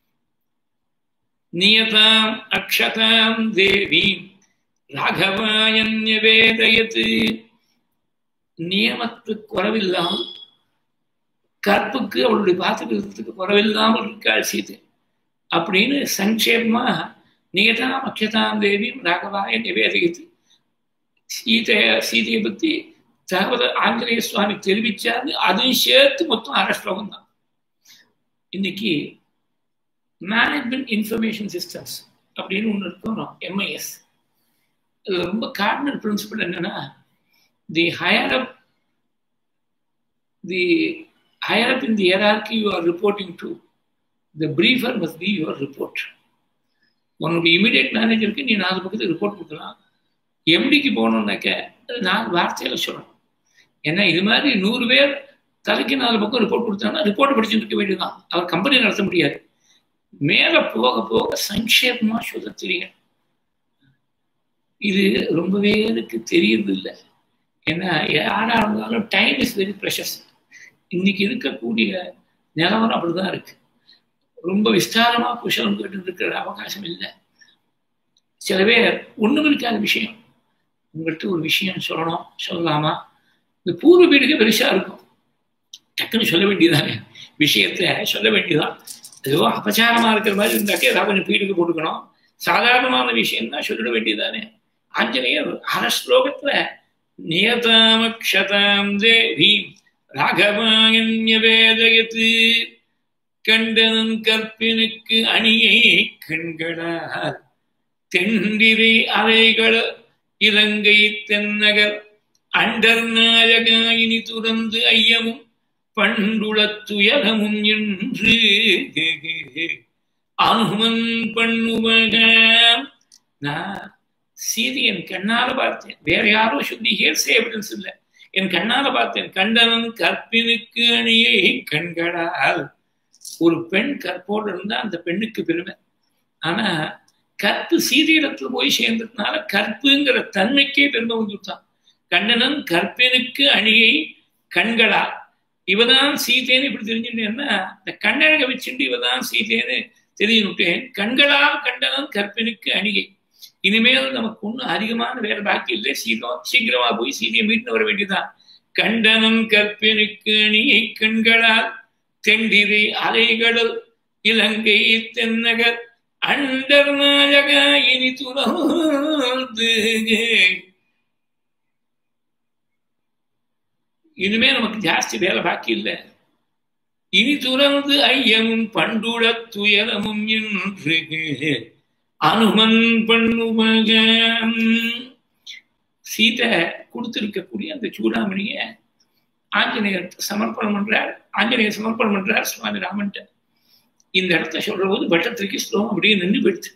நியதாம் அக்ஷதாம் தேவீம் ராகவாயன்ய வேதயத்து. நியமத்துக்கு குறவில்லாமல், கற்புக்கு அவளுடைய பாத்துக்கிறதுக்கு குறவில்லாமல் இருக்காள் சீதை அப்படின்னு சங்கேபமா நியதாம் அக்ஷதாம் தேவியும் ராகவாயன்ய வேதயத்து சீதையை பத்தி தகவல் ஆஞ்சநேய சுவாமி தெரிவிச்சாரு. அதையும் சேர்த்து மொத்தம் 6 ஸ்லோகம் தான். இன்னைக்கு மேனேஜ்மெண்ட் இன்ஃபர்மேஷன் சிஸ்டம்ஸ் அப்படின்னு ஒன்று இருக்கும், MIS. அது ரொம்ப கார்டினல் பிரின்சிபல் என்னன்னா, the higher up in the hierarchy you are reporting to, the briefer must be your report. உன்னுடைய இமீடியட் மேனேஜருக்கு நீ 4 பக்கத்துக்கு ரிப்போர்ட் கொடுக்கலாம். MDக்கு போகணும்னாக்க 4 வார்த்தையில சொல்லணும். ஏன்னா இது மாதிரி 100 பேர் தலைக்கு 4 பக்கம் ரிப்போர்ட் கொடுத்தாங்கன்னா ரிப்போர்ட் படிச்சுட்டு இருக்க வேண்டியதுதான். அவர் கம்பெனி நடத்த முடியாது. மேல போக போக சங்கேபமா சொல்ல தெரியும். இது ரொம்ப பேருக்கு தெரியறது இல்லை. ஏன்னா யாரா இருந்தாலும் டைம் இஸ் வெரி ப்ரெஷஸ். இன்னைக்கு இருக்கக்கூடிய நிலவரம் அப்படிதான் இருக்கு. ரொம்ப விஸ்தாரமா குஷலம் கேட்டு இருக்கிற அவகாசம் இல்லை. சில பேர் ஒண்ணும் இருக்காத விஷயம், உங்கள்கிட்ட ஒரு விஷயம் சொல்லணும், சொல்லலாமா? இந்த பூர்வ வீடுக்கு பெருசா இருக்கும், டக்குன்னு சொல்ல வேண்டியதானே, விஷயத்த சொல்ல வேண்டியதான். ஏதோ அபச்சாரமா இருக்கிற மாதிரி இருந்தாக்கே ஏதாவது பீடுக்கு போட்டுக்கணும். சாதாரணமான விஷயம் தான் சொல்லிட வேண்டியதானே. ஆஞ்சநேயர் 6 ஸ்லோகத்துல நியதாமக்ஷதாம் தேவி ராகவாயன்ய வேதயத்து கண்டனன் கற்பினுக்கு அணியை கண்களார் தென்றிரை அறைகள இலங்கை தென்னகர் அண்டர் நாயகாயினி துறந்து ஐயமும் பண்டுளத்துயரமும் என்று அனுமன் பண்ணுவக. நான் சீதை என் கண்ணால பார்த்தேன், வேற யாரோ சொல்லி ஹியர்ஸ் எவிடன்ஸ் இல்லை, என் கண்ணால பார்த்தேன். கண்டனன் கற்பினுக்கு அணியை கண்களால். ஒரு பெண் கற்போடு இருந்தா அந்த பெண்ணுக்கு பெருமை. ஆனா கற்பு சீதையிடத்துல போய் சேர்ந்ததுனால கற்புங்கிற தன்மைக்கே பெருமை வந்துட்டான். கண்டனன் கற்பினுக்கு அணியை கண்களால். இவதான் சீதைன்னு இப்படி தெரிஞ்சுட்டேன்னா இந்த கண்ணழக வச்சுட்டு இவதான் சீதைன்னு தெரிஞ்சுட்டேன். கண்களால் கண்டனன் கற்பினுக்கு அணிகை. இனிமேல் நமக்கு ஒன்றும் அதிகமான வேற பாக்கி இல்லை, சீக்கிரமா போய் சீதையை மீட்டு வர வேண்டியதுதான். கண்டனம் கற்பினுக்கு அணியை கண்களால் தெண்டிரை அலைகடல் இலங்கை தென்னகர் அண்டர் நாயக இனி துறந்து. இனிமே நமக்கு ஜாஸ்தி வேலை பாக்கி இல்லை. இனி துறந்து ஐயமும் பண்டுள துயரமும் என்று அனுமன் பண்ணுமக. சீதை கொடுத்திருக்கக்கூடிய அந்த சூடாமணிய ஆஞ்சநேயர் சமர்ப்பணம் பண்றார். ஆஞ்சநேயர் சமர்ப்பணம் பண்றார் சுவாமி ராமன்ட்ட. இந்த இடத்த சொல்ற போது பட்டத்திற்கு ஸ்லோகம் அப்படியே நின்று போயிடுது.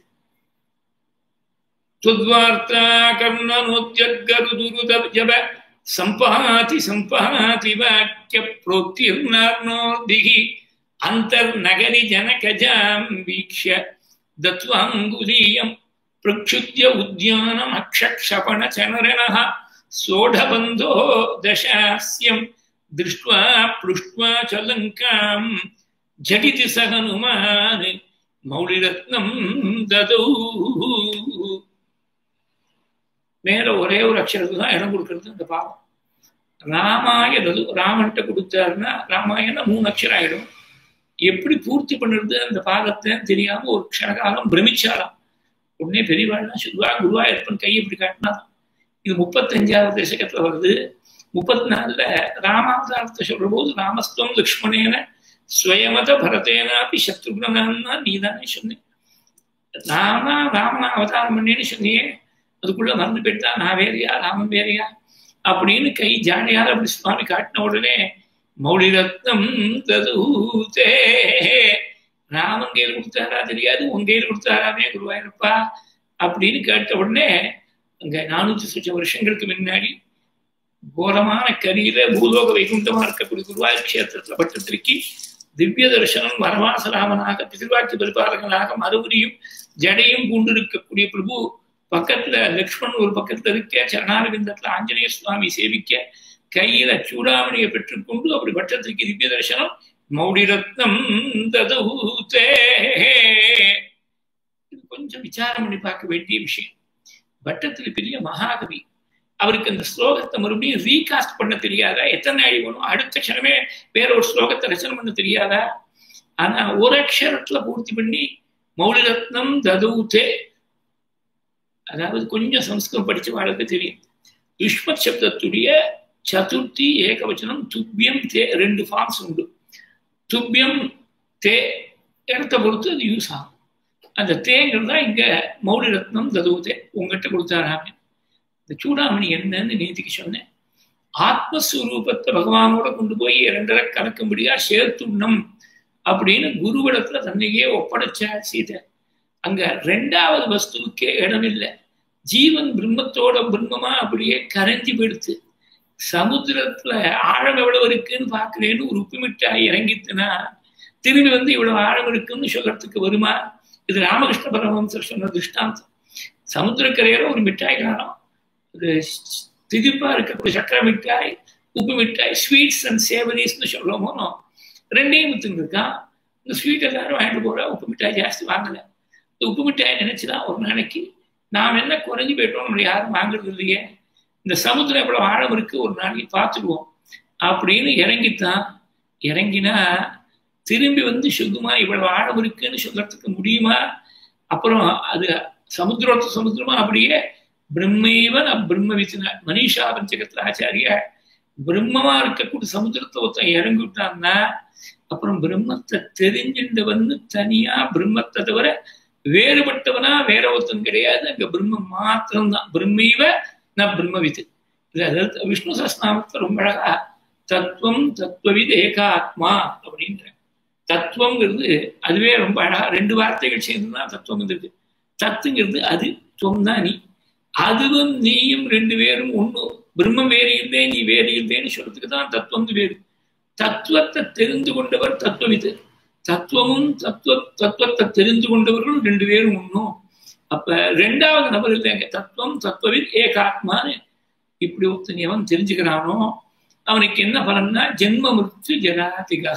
துத்வார்த்தா கர்ணனோத்யத்கருதுருதஜப சம்பாதி சம்பாதி வாக்கிய ப்ரோக்திர்நார்னோதிஹி அந்தர்நகரி ஜனகஜாம் வீக்ஷ்ய தத்வாங்குலீயம் பிரக்ஷுத்ய உத்யானம் அக்ஷக்ஷபண சனரணः சோடபந்தோ தசாஸ்யம் திருஷ்ட்வா ப்ருஷ்ட்வா ச லங்காம் ஜடிதி ச ஹனுமான் மௌலிரத்னம் ததௌ. மேல ஒரே ஒரு அக்ஷரத்துக்கு தான் இடம் கொடுக்கறது அந்த பாவம். ராமாய தது ராமன்ட்ட கொடுத்தாருன்னா ராமாயணம் 3 அக்ஷரம் ஆயிடும். எப்படி பூர்த்தி பண்ணுறது அந்த பாகத்தை தெரியாம ஒரு க்ஷணகாலம் பிரமிச்சாராம். உடனே பெரியவாள்லாம் சொல்லுவா, குருவாயூரப்பன் கையை இப்படி காட்டினாராம். இது 35வது தசகத்துல வருது. 34ல ராமாவதாரத்தை சொல்ற போது ராமஸ்துவம் லக்ஷ்மணேன ஸ்வயமத பரதேனாப்பி சத்ருக்னான்னா நீ தானே சொன்னேன். ராமனா அவதாரம் பண்ணேன்னு சொன்னியே, அதுக்குள்ள மறந்து போயிட்டா நான் வேறையா ராமன் வேறையா அப்படின்னு கை ஜாடையார அப்படி சுவாமி காட்டின உடனே மௌலிரத்னம் ததூதே. ராமன் கையில் கொடுத்தாரா தெரியாது, உன் கையில் கொடுத்தாராமே குருவாயூரப்பா அப்படின்னு கேட்ட உடனே அங்க 400 வருஷங்களுக்கு முன்னாடி கோரமான கரியில பூலோக வைகுண்டமா இருக்கக்கூடிய குருவாயூர் கஷேத்திரத்துல பட்டத்திற்கு திவ்ய தரிசனம் வரவாசராமனாக பிதிர்வாட்சி பரிபாலகனாக மறுபடியும் ஜடையும் பூண்டிருக்கக்கூடிய பிரபு பக்கத்துல லக்ஷ்மண் ஒரு பக்கத்துல இருக்க, சரணாரவிந்தத்துல ஆஞ்சநேய சுவாமி சேவிக்க, கையில சூடாமணியை பெற்றுக்கொண்டு அப்படி பட்டத்திற்கு திவ்ய தரிசனம் மௌடிரத்னம் ததூதே. இது கொஞ்சம் விசாரம் பண்ணி பார்க்க வேண்டிய விஷயம். பட்டத்தில் பெரிய மகாகவி, அவருக்கு அந்த ஸ்லோகத்தை மறுபடியும் ரீகாஸ்ட் பண்ண தெரியாதா? எத்தனை நாள் வேணும்? அடுத்த க்ஷணமே வேற ஒரு ஸ்லோகத்தை ரச்சனை பண்ண தெரியாதா? ஆனா ஒரு அக்ஷரத்துல பூர்த்தி பண்ணி மௌலிரத்னம் ததூதே. அதாவது கொஞ்சம் சம்ஸ்கிருதம் படிச்சு வாழ்க்கை தெரியும். யுஷ்மத் சப்தத்துடைய சதுர்த்தி ஏகவச்சனம் துப்பியம் தே 2 ஃபார்ம்ஸ் உண்டு. துப்பியம் தே இடத்தை பொறுத்து அது யூஸ் ஆகும். அந்த தேங்கிறது தான் இங்க மௌலிரத்னம் ததூதே உங்ககிட்ட கொடுத்தாராமே. இந்த சூடாமணி என்னன்னு நேத்திக்கு சொன்னேன். ஆத்மஸ்வரூபத்தை பகவானோட கொண்டு போய் 2 கலக்கும்படியா சேர்த்துண்ணும் அப்படின்னு குருவிடத்துல தன்னையே ஒப்படைச்சா சீதை. அங்க 2வது வஸ்துவுக்கே இடம் இல்லை. ஜீவன் பிரம்மத்தோட பிரம்மமா அப்படியே கரைஞ்சி போயிடுத்து. சமுத்திரத்துல ஆழம் எவ்வளவு இருக்குன்னு பாக்குறேன்னு ஒரு உப்பு மிட்டாய் இறங்கித்துனா திரும்பி வந்து இவ்வளவு ஆழம் இருக்குன்னு சொல்றதுக்கு வருமா? இது ராமகிருஷ்ண பரமஹம்சர் சொன்ன திருஷ்டாந்தம். சமுத்திரக்கரையில ஒரு மிட்டாய் காணும், அது திதிப்பா இருக்கக்கூடிய சக்கரை மிட்டாய், உப்பு மிட்டாய், ஸ்வீட்ஸ் அண்ட் சேவரிஸ்ன்னு சொல்லுவோமோ, 2ஐயும் வித்துன்னு இருக்கான். இந்த ஸ்வீட் எல்லாரும் வாங்கிட்டு போற, உப்பு மிட்டாய் ஜாஸ்தி வாங்கல. இந்த உப்பு மிட்டாய் நினைச்சுதான் ஒரு நாளைக்கு நாம் என்ன குறைஞ்சி போயிட்டோம், நம்மளை யாரும் வாங்குறது இல்லையே, இந்த சமுத்திரம் எவ்வளவு ஆழம் இருக்கு ஒரு நாளைக்கு பார்த்துடுவோம் அப்படின்னு இறங்கித்தான். இறங்கினா திரும்பி வந்து சுத்தமா இவ்வளவு ஆழம் இருக்குன்னு சொல்றதுக்கு முடியுமா? அப்புறம் அது சமுத்திரமா அப்படியே பிரம்மைவன் பிரம்மவித்னா மனிஷா பஞ்சகத்துல ஆச்சாரிய பிரம்மமா இருக்கக்கூடிய சமுத்திரத்தை ஒருத்தன் இறங்கி விட்டான்னா அப்புறம் பிரம்மத்தை தெரிஞ்சுட்டவன் தனியா பிரம்மத்தை தவிர வேறுபட்டவனா வேற ஒருத்தன் கிடையாது. அங்க பிரம்மம் மாத்திரம்தான். பிரம்மைவ நான் பிரம்மவித்து. இது அதாவது விஷ்ணு சஹஸ்ரநாமத்தை ரொம்ப அழகா தத்துவம் தத்துவவித் ஏகாத்மா அப்படிங்கிற தத்துவங்கிறது அதுவே ரொம்ப அழகா 2 வார்த்தைகள் சேர்ந்துதான் தத்துவம் இருக்கு. தத்துங்கிறது அது, துவம் தான் நீ, அதுவும் நீயும் 2 பேரும் ஒண்ணு, பிரம்மம் வேறு இல்லை நீ வேறு இல்லைன்னு சொல்றதுக்கு தான் தத்துவம் வேறு. தத்துவத்தை தெரிந்து கொண்டவர் தத்துவவிது, தத்துவமும் தத்துவத்தை தெரிந்து கொண்டவர்கள் 2 பேரும் ஒண்ணும். அப்ப 2வது நபர் இல்லைங்க, தத்துவம் தத்துவவித் ஏகாத்மான்னு இப்படி ஒருத்தன் எவன் தெரிஞ்சுக்கிறானோ அவனுக்கு என்ன பலன்னா ஜென்ம மிருத்யு ஜராதிகா.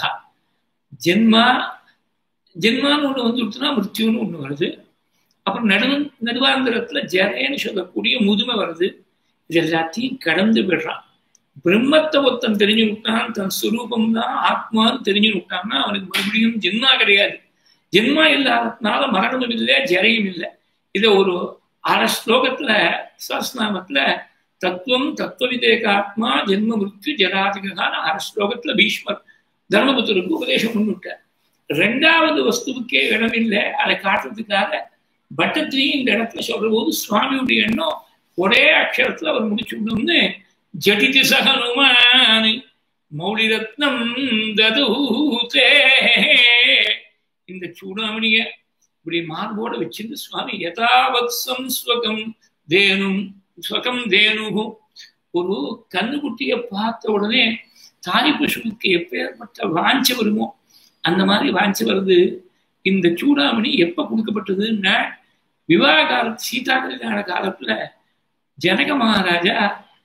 ஜென்மான்னு ஒண்ணு வந்துடுச்சுன்னா மிருத்யுன்னு ஒண்ணு வருது. அப்புறம் நடுவாந்திரத்துல ஜரேன்னு சொல்லக்கூடிய முதுமை வருது. இது எல்லாத்தையும் கடந்து விடுறான். பிரம்மத்தை ஒருத்தன் தெரிஞ்சு விட்டான், தன் சுரூபம் தான் ஆத்மான்னு தெரிஞ்சு விட்டான்னா அவனுக்கு மறுபடியும் ஜென்மா கிடையாது. ஜென்மா இல்லாததுனால மரணமும் இல்லை, ஜரையும் இல்லை. இதை ஒரு 6 ஸ்லோகத்துல சஹஸ்ரநாமத்துல தத்துவம் தத்துவவிதேகாத்மா ஜென்ம மிருத்யு ஜராதிகான 6 ஸ்லோகத்துல பீஷ்மர் தர்மபுத்தருக்கு உபதேசம் பண்ணிவிட்டார். 2வது வஸ்துவுக்கே இடமில்லை, அதை காட்டுறதுக்காக பட்டத்திலையும் இந்த இடத்துல சொல்ற போது சுவாமியுடைய எண்ணம் ஒரே அக்ஷரத்துல அவர் முடிச்சுடணும்னு ஜடிதி சகனுமானி மௌலிரத்னம் ததூதே. இந்த சூடாமணிய இப்படி மார்போட வச்சிருந்து சுவாமி யதாவத்சம் ஸ்வகம் தேனும் ஸ்வகம் தேனு, ஒரு கண்ணுக்குட்டிய பார்த்த உடனே தாய் பசுவுக்கு எப்பேற்பட்ட வாஞ்சை வருமோ அந்த மாதிரி வாஞ்சை வருது. இந்த சூடாமணி எப்ப கொடுக்கப்பட்டதுன்னா விவாக காலத்து சீதா கல்யாண காலத்துல ஜனக மகாராஜா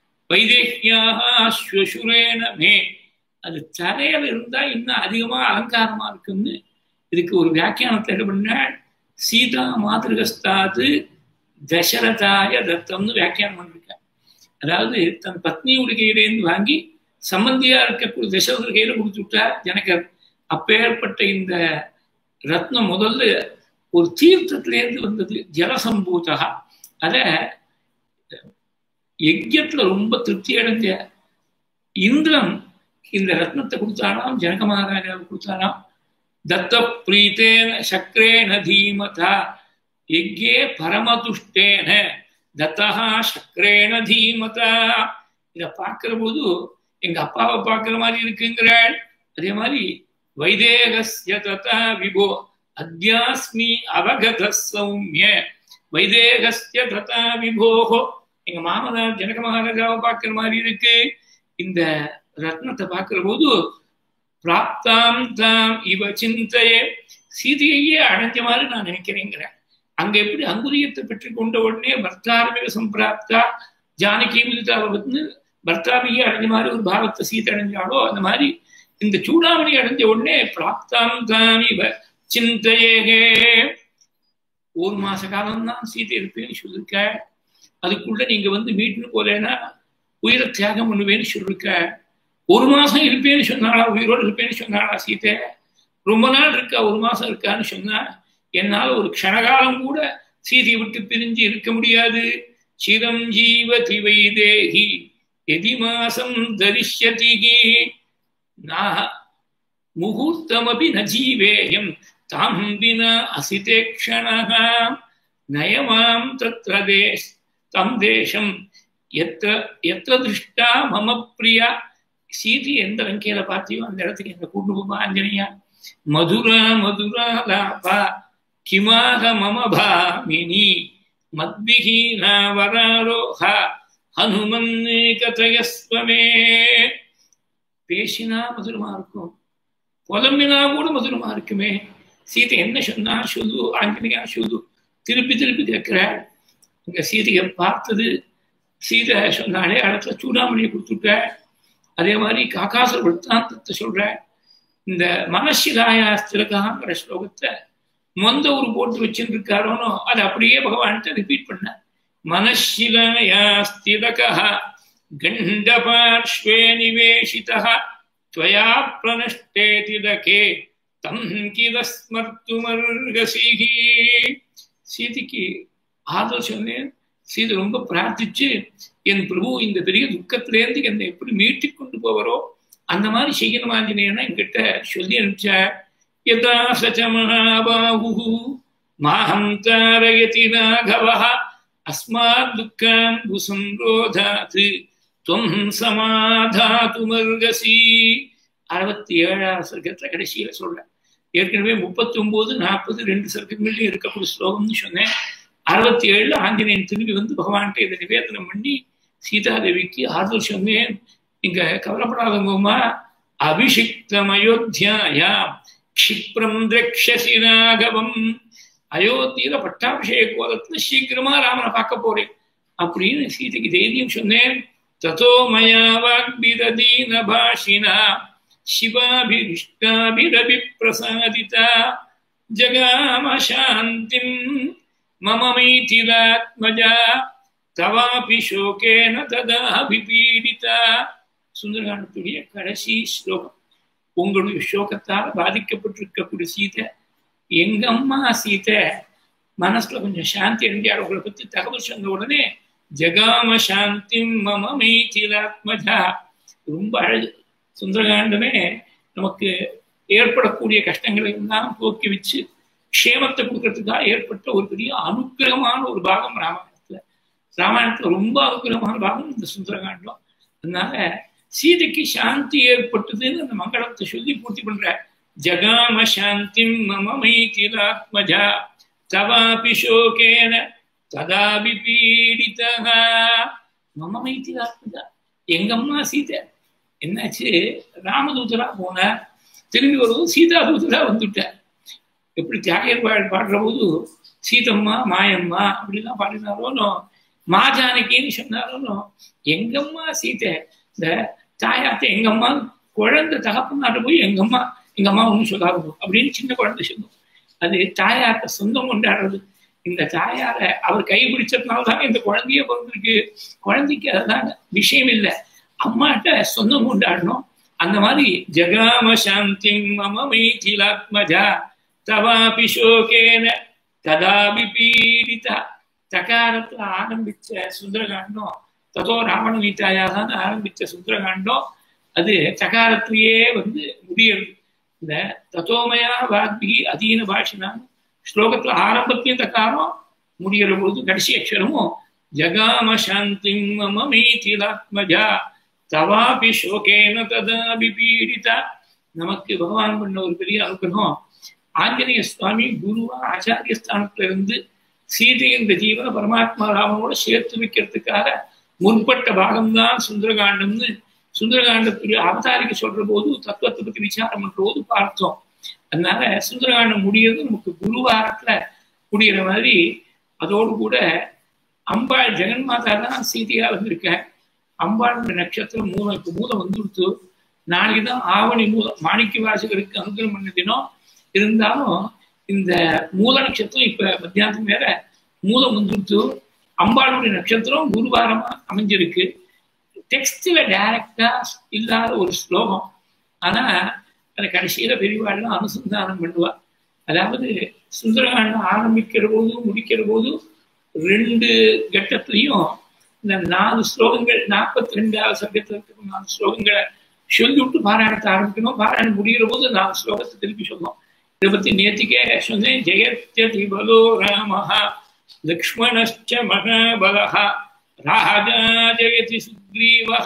வைதேகியாசுரேனமே, அது தரையில இருந்தா இன்னும் அதிகமா அலங்காரமா இருக்குன்னு இதுக்கு ஒரு வியாக்கியானத்தை என்ன பண்ண சீதா மாதிருகஸ்தாது தசரதாய தத்தம்னு வியாக்கியானம் பண்ணிருக்க. அதாவது தன் பத்னியுடைய கையிலேருந்து வாங்கி சம்பந்தியா இருக்கக்கூடிய தசரதர் கையில கொடுத்து விட்டார் ஜனகர். அப்பேற்பட்ட இந்த ரத்னம் முதல்ல ஒரு தீர்த்தத்திலேருந்து வந்தது, ஜலசம்பூதா. அத யஜ்யத்துல ரொம்ப திருப்தி அடைஞ்ச இந்திரன் இந்த ரத்னத்தை கொடுத்தாராம், ஜனக மகாராஜாவுக்கு கொடுத்தாராம். தத்த பிரீத்தேன சக்ரேன தீமதா யஜ்யே பரமதுஷ்டேன தத்தா சக்ரேன தீமதா. இதை பார்க்கிற போது எங்க அப்பாவை பார்க்கிற மாதிரி இருக்குங்கிறாள். அதே மாதிரி வைதேகஸ்ய ததா விபோ அத்யாஸ்மி அவகத சௌமிய வைதேகஸ்ய ததா விபோஹோ, எங்க மாமனார் ஜனக மகாராஜாவை பார்க்கிற மாதிரி இருக்கு. இந்த ரத்னத்தை பார்க்கிற போது பிராப்தாம் தாம் இவ சிந்தையே, சீதையே அடைஞ்ச மாதிரி நான் நினைக்கிறேங்கிறேன். அங்க எப்படி அங்குரியத்தை பெற்று கொண்ட உடனே பர்த்தாரமிக சம்பிராப்தா ஜானகி மிலிதாவை வந்து பர்த்தாமியே அடைஞ்ச மாதிரி ஒரு பாவத்தை சீதை அடைஞ்சாலோ அந்த மாதிரி இந்த சூடாமணி அடைஞ்ச உடனே பிராப்தாம் தாம் இவ சிந்தையே. 1 மாச காலம் தான் சீதை இருப்பேன்னு சொல்லிருக்க, அதுக்குள்ள நீங்க வந்து மீட்டுன்னு போலேன்னா உயிரை தியாகம் பண்ணுவேன்னு சொல்லிருக்க. 1 மாசம் இருப்பேன்னு சொன்னாளா, உயிரோடு இருப்பேன்னு சொன்னாளா சீதை? ரொம்ப நாள் இருக்கா, 1 மாசம் இருக்கான்னு சொன்னா என்னால ஒரு க்ஷணகாலம் கூட சீதையை விட்டு பிரிஞ்சு இருக்க முடியாது. சிரம் ஜீவதி வைதேகி எதி மாசம் தரிஷ்யதி முகூர்த்தமபி ந ஜீவேயம் தாம் வினா அசிதே க்ஷணஹ நயமாம் தத்ர தம் தேசம் எத்திர திருஷ்டா மம பிரியா. சீதை எந்த லங்கையில பார்த்தியோ அந்த இடத்துக்கு என்ன கூட்டு போமா ஆஞ்சனையா. மதுரா மதுரா லாபா கிமாக மம பாமினி மத்விஹீனா வராரோஹா ஹனுமன்னே கதயஸ்வமே. பேசினா மதுரமா இருக்கும், புலம்பினா கூட மதுரமா இருக்குமே. சீதை என்ன சொன்னா சொல்லு, ஆஞ்சனையா சொல்லு, திருப்பி திருப்பி கேட்கிறாள். இங்க சீதையை பார்த்தது, சீதை சொன்னாலே இடத்துல சூடாமணியை கொடுத்துட்ட. அதே மாதிரி காக்காசுர விருத்தாந்தத்தை சொல்ற. இந்த மனசிலாயாஸ்திரகாங்கிற ஸ்லோகத்தை மொந்த ஒரு போட்டு வச்சுட்டு இருக்காரோனோ அது அப்படியே பகவான்கிட்ட ரிப்பீட் பண்ண. மனசிலாயாஸ்திரகா கண்டபார்ஷ்வே நிவேஷிதः त्वया प्रणष्टे तिलके तं किल स्मर्तुमर्हसीः. சீதைக்கு ஆதரவு சொன்னேன். சீதை ரொம்ப பிரார்த்திச்சு என் பிரபு இந்த பெரிய துக்கத்திலேருந்து என்னை எப்படி மீட்டி கொண்டு போவரோ அந்த மாதிரி செய்யணும் ஆஞ்சநேயனா என்கிட்ட சொல்லி அனுப்பிச்சார். யதா சச்ச மகாபாஹு மாஹம் தாரயதி ராகவஹ அஸ்மாத் துக்கம் புசம்ரோதாத் துவம் சமாதாதுமர்கசி 67ஆவது சர்க்கத்துல கடைசியில சொல்றேன். ஏற்கனவே 39, 40 2 சர்க்கங்கள்லயும் இருக்கக்கூடிய ஸ்லோகம்னு சொன்னேன். 67 ஆஞ்சநேயன் திரும்பி வந்து பகவான்கிட்ட இதை நிவேதனம் பண்ணி சீதாதேவிக்கு ஆறுதல் சொன்னேன். நீங்க கவலைப்படாதவங்கம்மா, அபிஷிக்தம் அயோத்தியாயா க்ஷிப்ரம் திரக்ஷசி ராகவம், அயோத்தியில பட்டாபிஷேக கோலத்துல சீக்கிரமா ராமனை பார்க்க போறேன் அப்படின்னு சீதைக்கு தைரியம் சொன்னேன். ததோ மயா வாக்பிரதீன பாஷினா சிவாபிரிஷ்டாபிரபி பிரசாதிதா ஜகாம சாந்திம் மம மைதிலாத்மஜா தவாபி சோகேன ததா விபீடிதா. சுந்தரகாண்டத்துடைய கடைசி ஸ்லோகம். உங்களுடைய சோகத்தால் பாதிக்கப்பட்டிருக்கக்கூடிய சீதை, எங்க அம்மா சீதை மனசுல கொஞ்சம் சாந்தி அடைஞ்சார். உங்களை பத்தி தகவல் சொன்ன உடனே ஜகாம சாந்திம் மம மைதிலாத்மஜா. ரொம்ப அழகு. சுந்தரகாண்டமே நமக்கு ஏற்படக்கூடிய கஷ்டங்களை எல்லாம் போக்கி வச்சு க்ஷேமத்தை கொடுக்கறதுக்காக ஏற்பட்ட ஒரு பெரிய அனுக்கிரகமான ஒரு பாகம் ராமாயணத்துல. ராமாயணத்துல ரொம்ப அனுக்கிரகமான பாகம் இந்த சுந்தரகாண்டம். அதனால சீதைக்கு சாந்தி ஏற்பட்டதுன்னு அந்த மங்களத்தை சொல்லி பூர்த்தி பண்ற. ஜகாம சாந்திம் மம மைதிலாத்மஜா தவாபி சோகேன ததாபி பீடிதா. மம மைதிலாத்மஜா, எங்கம்மா சீதை. என்னாச்சு, ராமதூதரா போன, திரும்பி வரும்போது சீதா தூதரா வந்துட்டார். எப்படி தியாகர் பாடுற போது சீதம்மா மாயம்மா அப்படிலாம் பாடினாரோனோ, மா ஜானகின்னு சொன்னாரோனோ, எங்கம்மா சீதை. இந்த தாயாத்த எங்கம்மா குழந்தை தகப்பனாட்ட போய் எங்கம்மா ஒன்றும் சொல்லாதோ அப்படின்னு சின்ன குழந்தை சொல்லும். அது தாயார்த்த சொந்தம் கொண்டாடுறது. இந்த தாயார அவர் கைபிடிச்சதுனால்தான் இந்த குழந்தைய பிறந்திருக்கு. குழந்தைக்கு அதுதான் விஷயம் இல்லை, அம்மாட்ட சொந்தம் கொண்டாடணும். அந்த மாதிரி ஜகாம சாந்தி மம மைதிலாத்மஜா தவாபி சோகேன ததாபி பீடிதா. தகாரத்துல ஆரம்பிச்ச சுந்தரகாண்டம், ததோ ராவண கீதாயாக ஆரம்பிச்ச சுந்தரகாண்டம் அது தகாரத்திலேயே வந்து முடியறது. இந்த ததோமயா வாக்பி அதீன பாஷினான்னு ஸ்லோகத்துல ஆரம்பத்தையும் தக்காரம், முடிகிற பொழுது கடைசி அக்ஷரமும் ஜகாம சாந்தி மம மைதிலாத்மஜா தவாபி சோகேன ததாபி பீடிதா. நமக்கு பகவான் பண்ண ஒரு பெரிய அனுகிரகம். ஆஞ்சநேய சுவாமி குருவா ஆச்சாரிய ஸ்தானத்துல இருந்து சீதை என்ற ஜீவனை பரமாத்மா ராமனோட சேர்த்து வைக்கிறதுக்காக முற்பட்ட பாகம்தான் சுந்தரகாண்டம்னு சுந்தரகாண்டத்துடைய அவதாரிக்கு சொல்ற போது தத்துவத்தை பத்தி விசாரம் பண்ற போது பார்த்தோம். அதனால சுந்தரகாண்டம் முடியறது நமக்கு குருவாரத்துல முடிகிற மாதிரி. அதோடு கூட அம்பாள் ஜெகன்மாதா தான் சீதையா வந்திருக்க. அம்பாளுடைய நட்சத்திரம் மூலம், இப்ப மூலம் வந்துடுத்து. நாளைக்குதான் ஆவணி மூலம், மாணிக்க வாசகருக்கு அனுகிரகம் பண்ண தினம். இருந்தாலும் இந்த மூல நட்சத்திரம் இப்ப மத்தியானம் மேல மூலம் வந்துடுத்து. அம்பாளுடைய நட்சத்திரம் குருவாரமா அமைஞ்சிருக்கு. டெக்ஸ்ட்ல டைரக்டா இல்லாத ஒரு ஸ்லோகம், ஆனா அதை கடைசியில பெரியவாள்லாம் அனுசந்தானம் பண்ணுவா. அதாவது சுந்தரகாண்டம் ஆரம்பிக்கிற போதும் முடிக்கிற போதும் 2 கட்டத்திலையும் இந்த 4 ஸ்லோகங்கள் 42வது சர்க்கத்துல இருக்கிற 4 ஸ்லோகங்களை சொல்லிவிட்டு பாராயணத்தை ஆரம்பிக்கணும். பாராயணம் முடிகிற போது 4 ஸ்லோகத்தை திருப்பி சொல்லணும். இதை பத்தி நேத்திக்கே சொன்னேன். ஜெயத்யதி பலோ ராமஹா லக்ஷ்மணஸ்ச மகாபலஹா ராஜா ஜெயதி சுக்ரீவஹ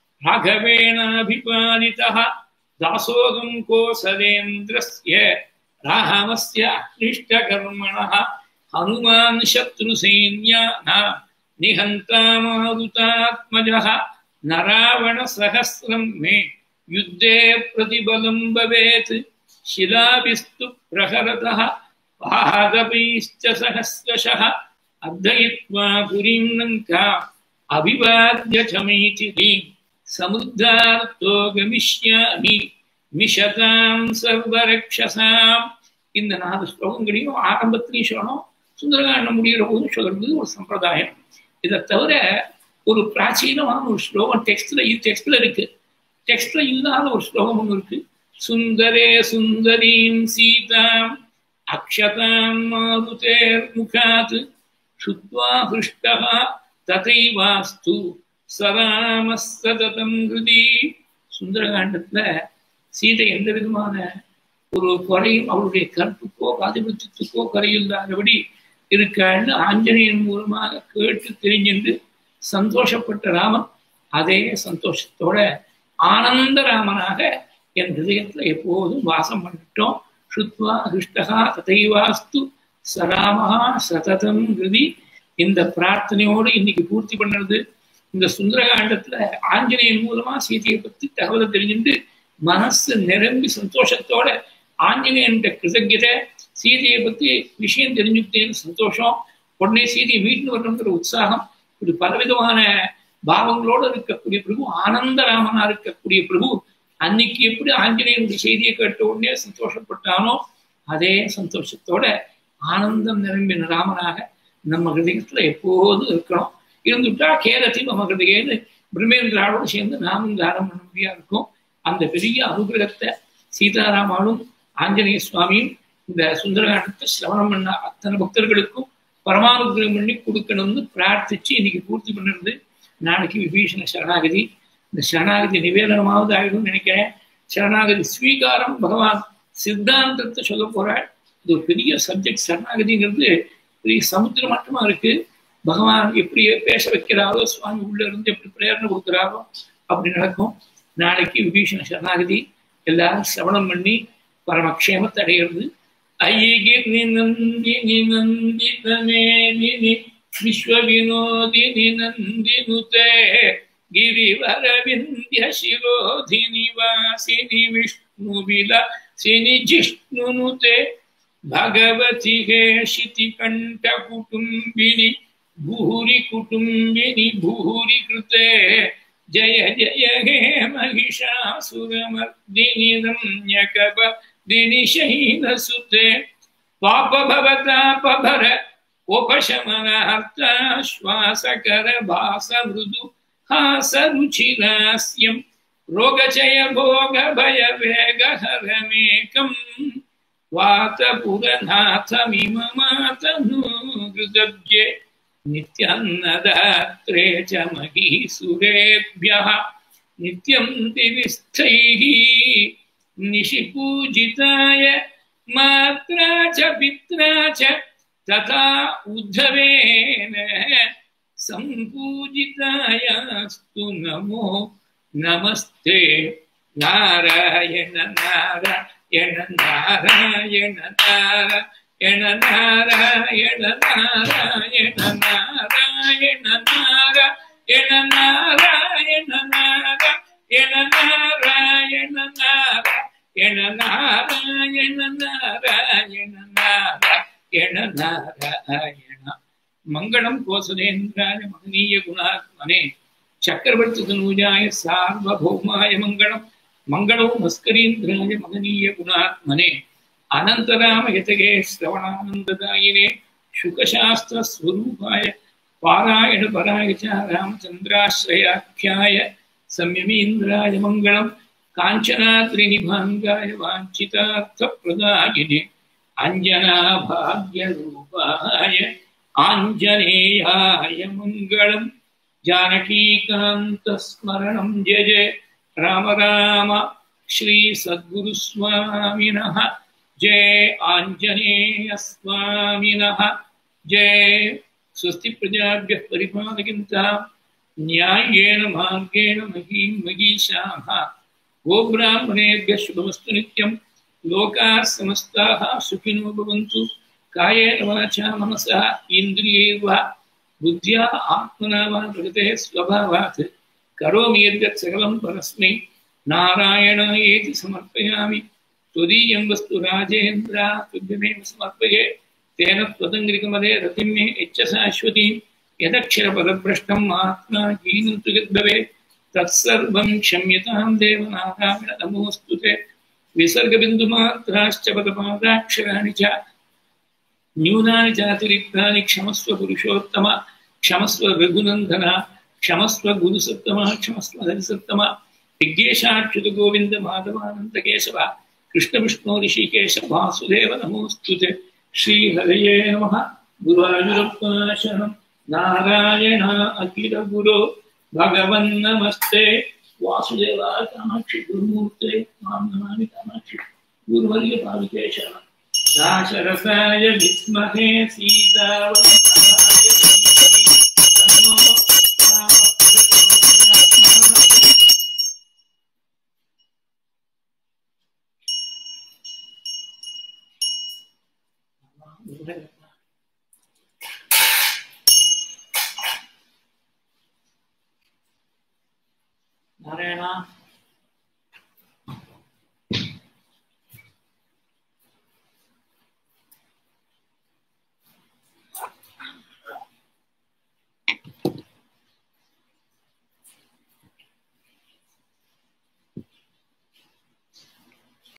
ராகவேணாபிபாலிதஹ தாசோகம் கோசலேந்திரஸ்ய ராமஸ்ய அக்லிஷ்டகர்மணஹ ஹனுமான் சத்ருசைன்யானாம் நிஹந்தா மாருதாத்மஜஹ நராவண சஹஸ்ரம் மே யுத்தே பிரதிபலம் பவேத் शिलाभिस्तु प्रहरतः पादपैश्च सहस्रशः अर्धयित्वा पुरीं लङ्का अभिवाद्य च मैथिलीं समुद्धार्तो गमिष्यामि मिषतां सर्वरक्षसाम्. இந்த 4 ஸ்லோகங்களையும் ஆரம்பத்திலையும் சொல்லணும், சுந்தரகாண்டம் முடிகிற போதும் சொல்றது ஒரு சம்பிரதாயம். இதை தவிர ஒரு பிராச்சீனமான ஒரு ஸ்லோகம் டெக்ஸ்ட்ல இருக்கு. டெக்ஸ்ட்ல இல்லாத ஒரு ஸ்லோகம் ஒன்று இருக்கு. சுந்தரே சுந்தரீம் சீதாம் அக்ஷதாம் மாருதேர் முகாத் சுத்வா ஹிருஷ்டஹ ததைவாஸ்து சராமஸ் சததம் ஹிருதி. சுந்தரகாண்டத்துல சீதை எந்த விதமான ஒரு குறையும் அவருடைய கற்புக்கோ பாதிபட்சத்துக்கோ குறையில்லாதபடி இருக்கான்னு ஆஞ்சநேயன் மூலமாக கேட்டு தெரிஞ்சென்று சந்தோஷப்பட்ட ராமன் அதே சந்தோஷத்தோட ஆனந்தராமனாக என் ஹிருதயத்துல எப்போதும் வாசம் பண்ணிட்டோம். ஸ்ருத்வா ஹிருஷ்டகா ததைவாஸ்து சராமஹா சததம் ஹிருதி. இந்த பிரார்த்தனையோடு இன்னைக்கு பூர்த்தி பண்ணுறது. இந்த சுந்தரகாண்டத்துல ஆஞ்சநேயன் மூலமா சீதையை பத்தி தகவலை தெரிஞ்சுட்டு மனசு நிரம்பி சந்தோஷத்தோட ஆஞ்சநேயன்கிட்ட கிருதஜ்ஞதை, சீதையை பத்தி விஷயம் தெரிஞ்சுக்கிட்டேன்னு சந்தோஷம், உடனே சீதையை மீட்டு வரணுங்கிற உற்சாகம், இப்படி பலவிதமான பாவங்களோடு இருக்கக்கூடிய பிரபு, ஆனந்தராமனா இருக்கக்கூடிய பிரபு அன்னைக்கு எப்படி ஆஞ்சநேயனுடைய செய்தியை கேட்ட உடனே சந்தோஷப்பட்டானோ அதே சந்தோஷத்தோட ஆனந்தம் நிரம்பின ராமனாக நம்ம ஹிருதயத்துல எப்போதும் இருக்கணும். இருந்துட்டா கேரத்தி நம்ம ஹிருதயன்னு பிரம்மேந்திராவோடு சேர்ந்து நாமும் தானம் பண்ண முடியா இருக்கும். அந்த பெரிய அனுகிரகத்தை சீதாராமாவும் ஆஞ்சநேய சுவாமியும் இந்த சுந்தரகாண்டத்தை சிரவணம் பண்ண அத்தனை பக்தர்களுக்கும் பரமானுகிரகம் பண்ணி கொடுக்கணும்னு பிரார்த்திச்சு இன்னைக்கு பூர்த்தி பண்ணுறது. நாளைக்கு விபீஷண சரணாகதி. இந்த சரணாகதி நிவேதனமாவது ஆகிடும் நினைக்கிறேன். சரணாகதி ஸ்வீகாரம் பகவான் சித்தாந்தத்தை சொல்ல போறாள். இது ஒரு பெரிய சப்ஜெக்ட். சரணாகதிங்கிறது பெரிய சமுத்திர மட்டமா இருக்கு. பகவான் எப்படி பேச வைக்கிறாரோ, சுவாமி உள்ள இருந்து எப்படி பிரேரணை கொடுக்குறாரோ அப்படி நடக்கும். நாளைக்கு விபீஷண சரணாகதி எல்லாரும் சிரவணம் பண்ணி பரமக்ஷேமத்தை அடைகிறது. ஐகிரி நந்தினி நந்திதமேனி விஸ்வ வினோதினி நந்தினுதே गिरिवर विंध्य शिरोधिनि वासिनि विष्णु विलासिनि जिष्णुनुते भगवति हेशिति कंठ कुटुंबिनि भूरि कृते जय जय हे महिषासुरमर्दिनि रम्यकपदिनि शैलसुते पाप भवतापभर उपशमनार्थ श्वासकर भास मृदु हासरुचिरास्यं रोगचय भोग भय वेगहरमेकं वातपुरनाथमिममातनुकृतज्ञे नित्यन्नदात्रे च महीसुरेभ्यः नित्यं दिविस्थैः निशिपूजिताय मात्रा च पित्रा च तथा उद्धवेन संपूजितायास्तु नमो नमस्ते नारायण नारायण नारायण नारायण नारायण नारायण नारायण नारायण नारायण नारायण नारायण नारायण नारायण नारायण नारायण नारायण मंगलम कोसलेन्द्राय महनीय गुणात्मने चक्रवर्ती तनूजाय सार्वभौमाय मंगलम मंगलो मस्करीन्द्राय महनीय गुणात्मने अनंतराम यतगे श्रवणानंददायिने शुकशास्त्र स्वरूपाय पारायण पराय च रामचंद्राश्रयाख्याय संयमीन्द्राय मंगलम कांचनाद्रिनिभांगाय वांछितार्थप्रदायिने अंजना भाग्य रूपाय आंजनेयाय मंगलम जानकीकांत स्मरणं जय जय राम राम श्री सद्गुरु स्वामिनः जय आंजनेय स्वामिनः जय स्वस्ति प्रजाभ्यः परिपालयन्तां न्याय्येन मार्गेण महीं महीषाः गोब्राह्मणेभ्यः शुभमस्तु नित्यं लोकाः समस्ताः सुखिनो भवन्तु कायेन वाचा मनसा इन्द्रियैर्वा बुद्ध्या आत्मना वा प्रकृतेः स्वभावात् करोमि यद्यत् सकलं परस्मै नारायणायेति समर्पयामि त्वदीयं वस्तु राजेन्द्र तुभ्यमेव समर्पये तेन त्वदङ्घ्रिकमले रतिं मे यच्च शाश्वतीं यदक्षरपदभ्रष्टम् आत्मा हीनं तु यद्भवेत् तत्सर्वं क्षम्यतां देवनारायण नमोऽस्तु ते विसर्गबिन्दुमात्राश्च पदपादाक्षराणि च न्यूनानि चातिरिक्तानि क्षमस्व पुरुषोत्तम क्षमस्व रघुनन्दन क्षमस्व गुरुसत्तम क्षमस्व हरिसत्तम विज्ञेशाच्युत गोविन्द माधवानन्द केशव कृष्ण विष्णु ऋषिकेश वासुदेव नमोऽस्तुते श्रीहरये नमः गुरुवायुरप्पा शरणं नारायण अखिल गुरो भगवन् नमस्ते वासुदेवा कामाक्षि गुरुमूर्ते मां नमामि कामाक्षि गुरुवर्य पादुके शरणं दाशरथाय विद्महे सीतावल्लभाय धीमहि तन्नो रामः प्रचोदयात्। நாராயணா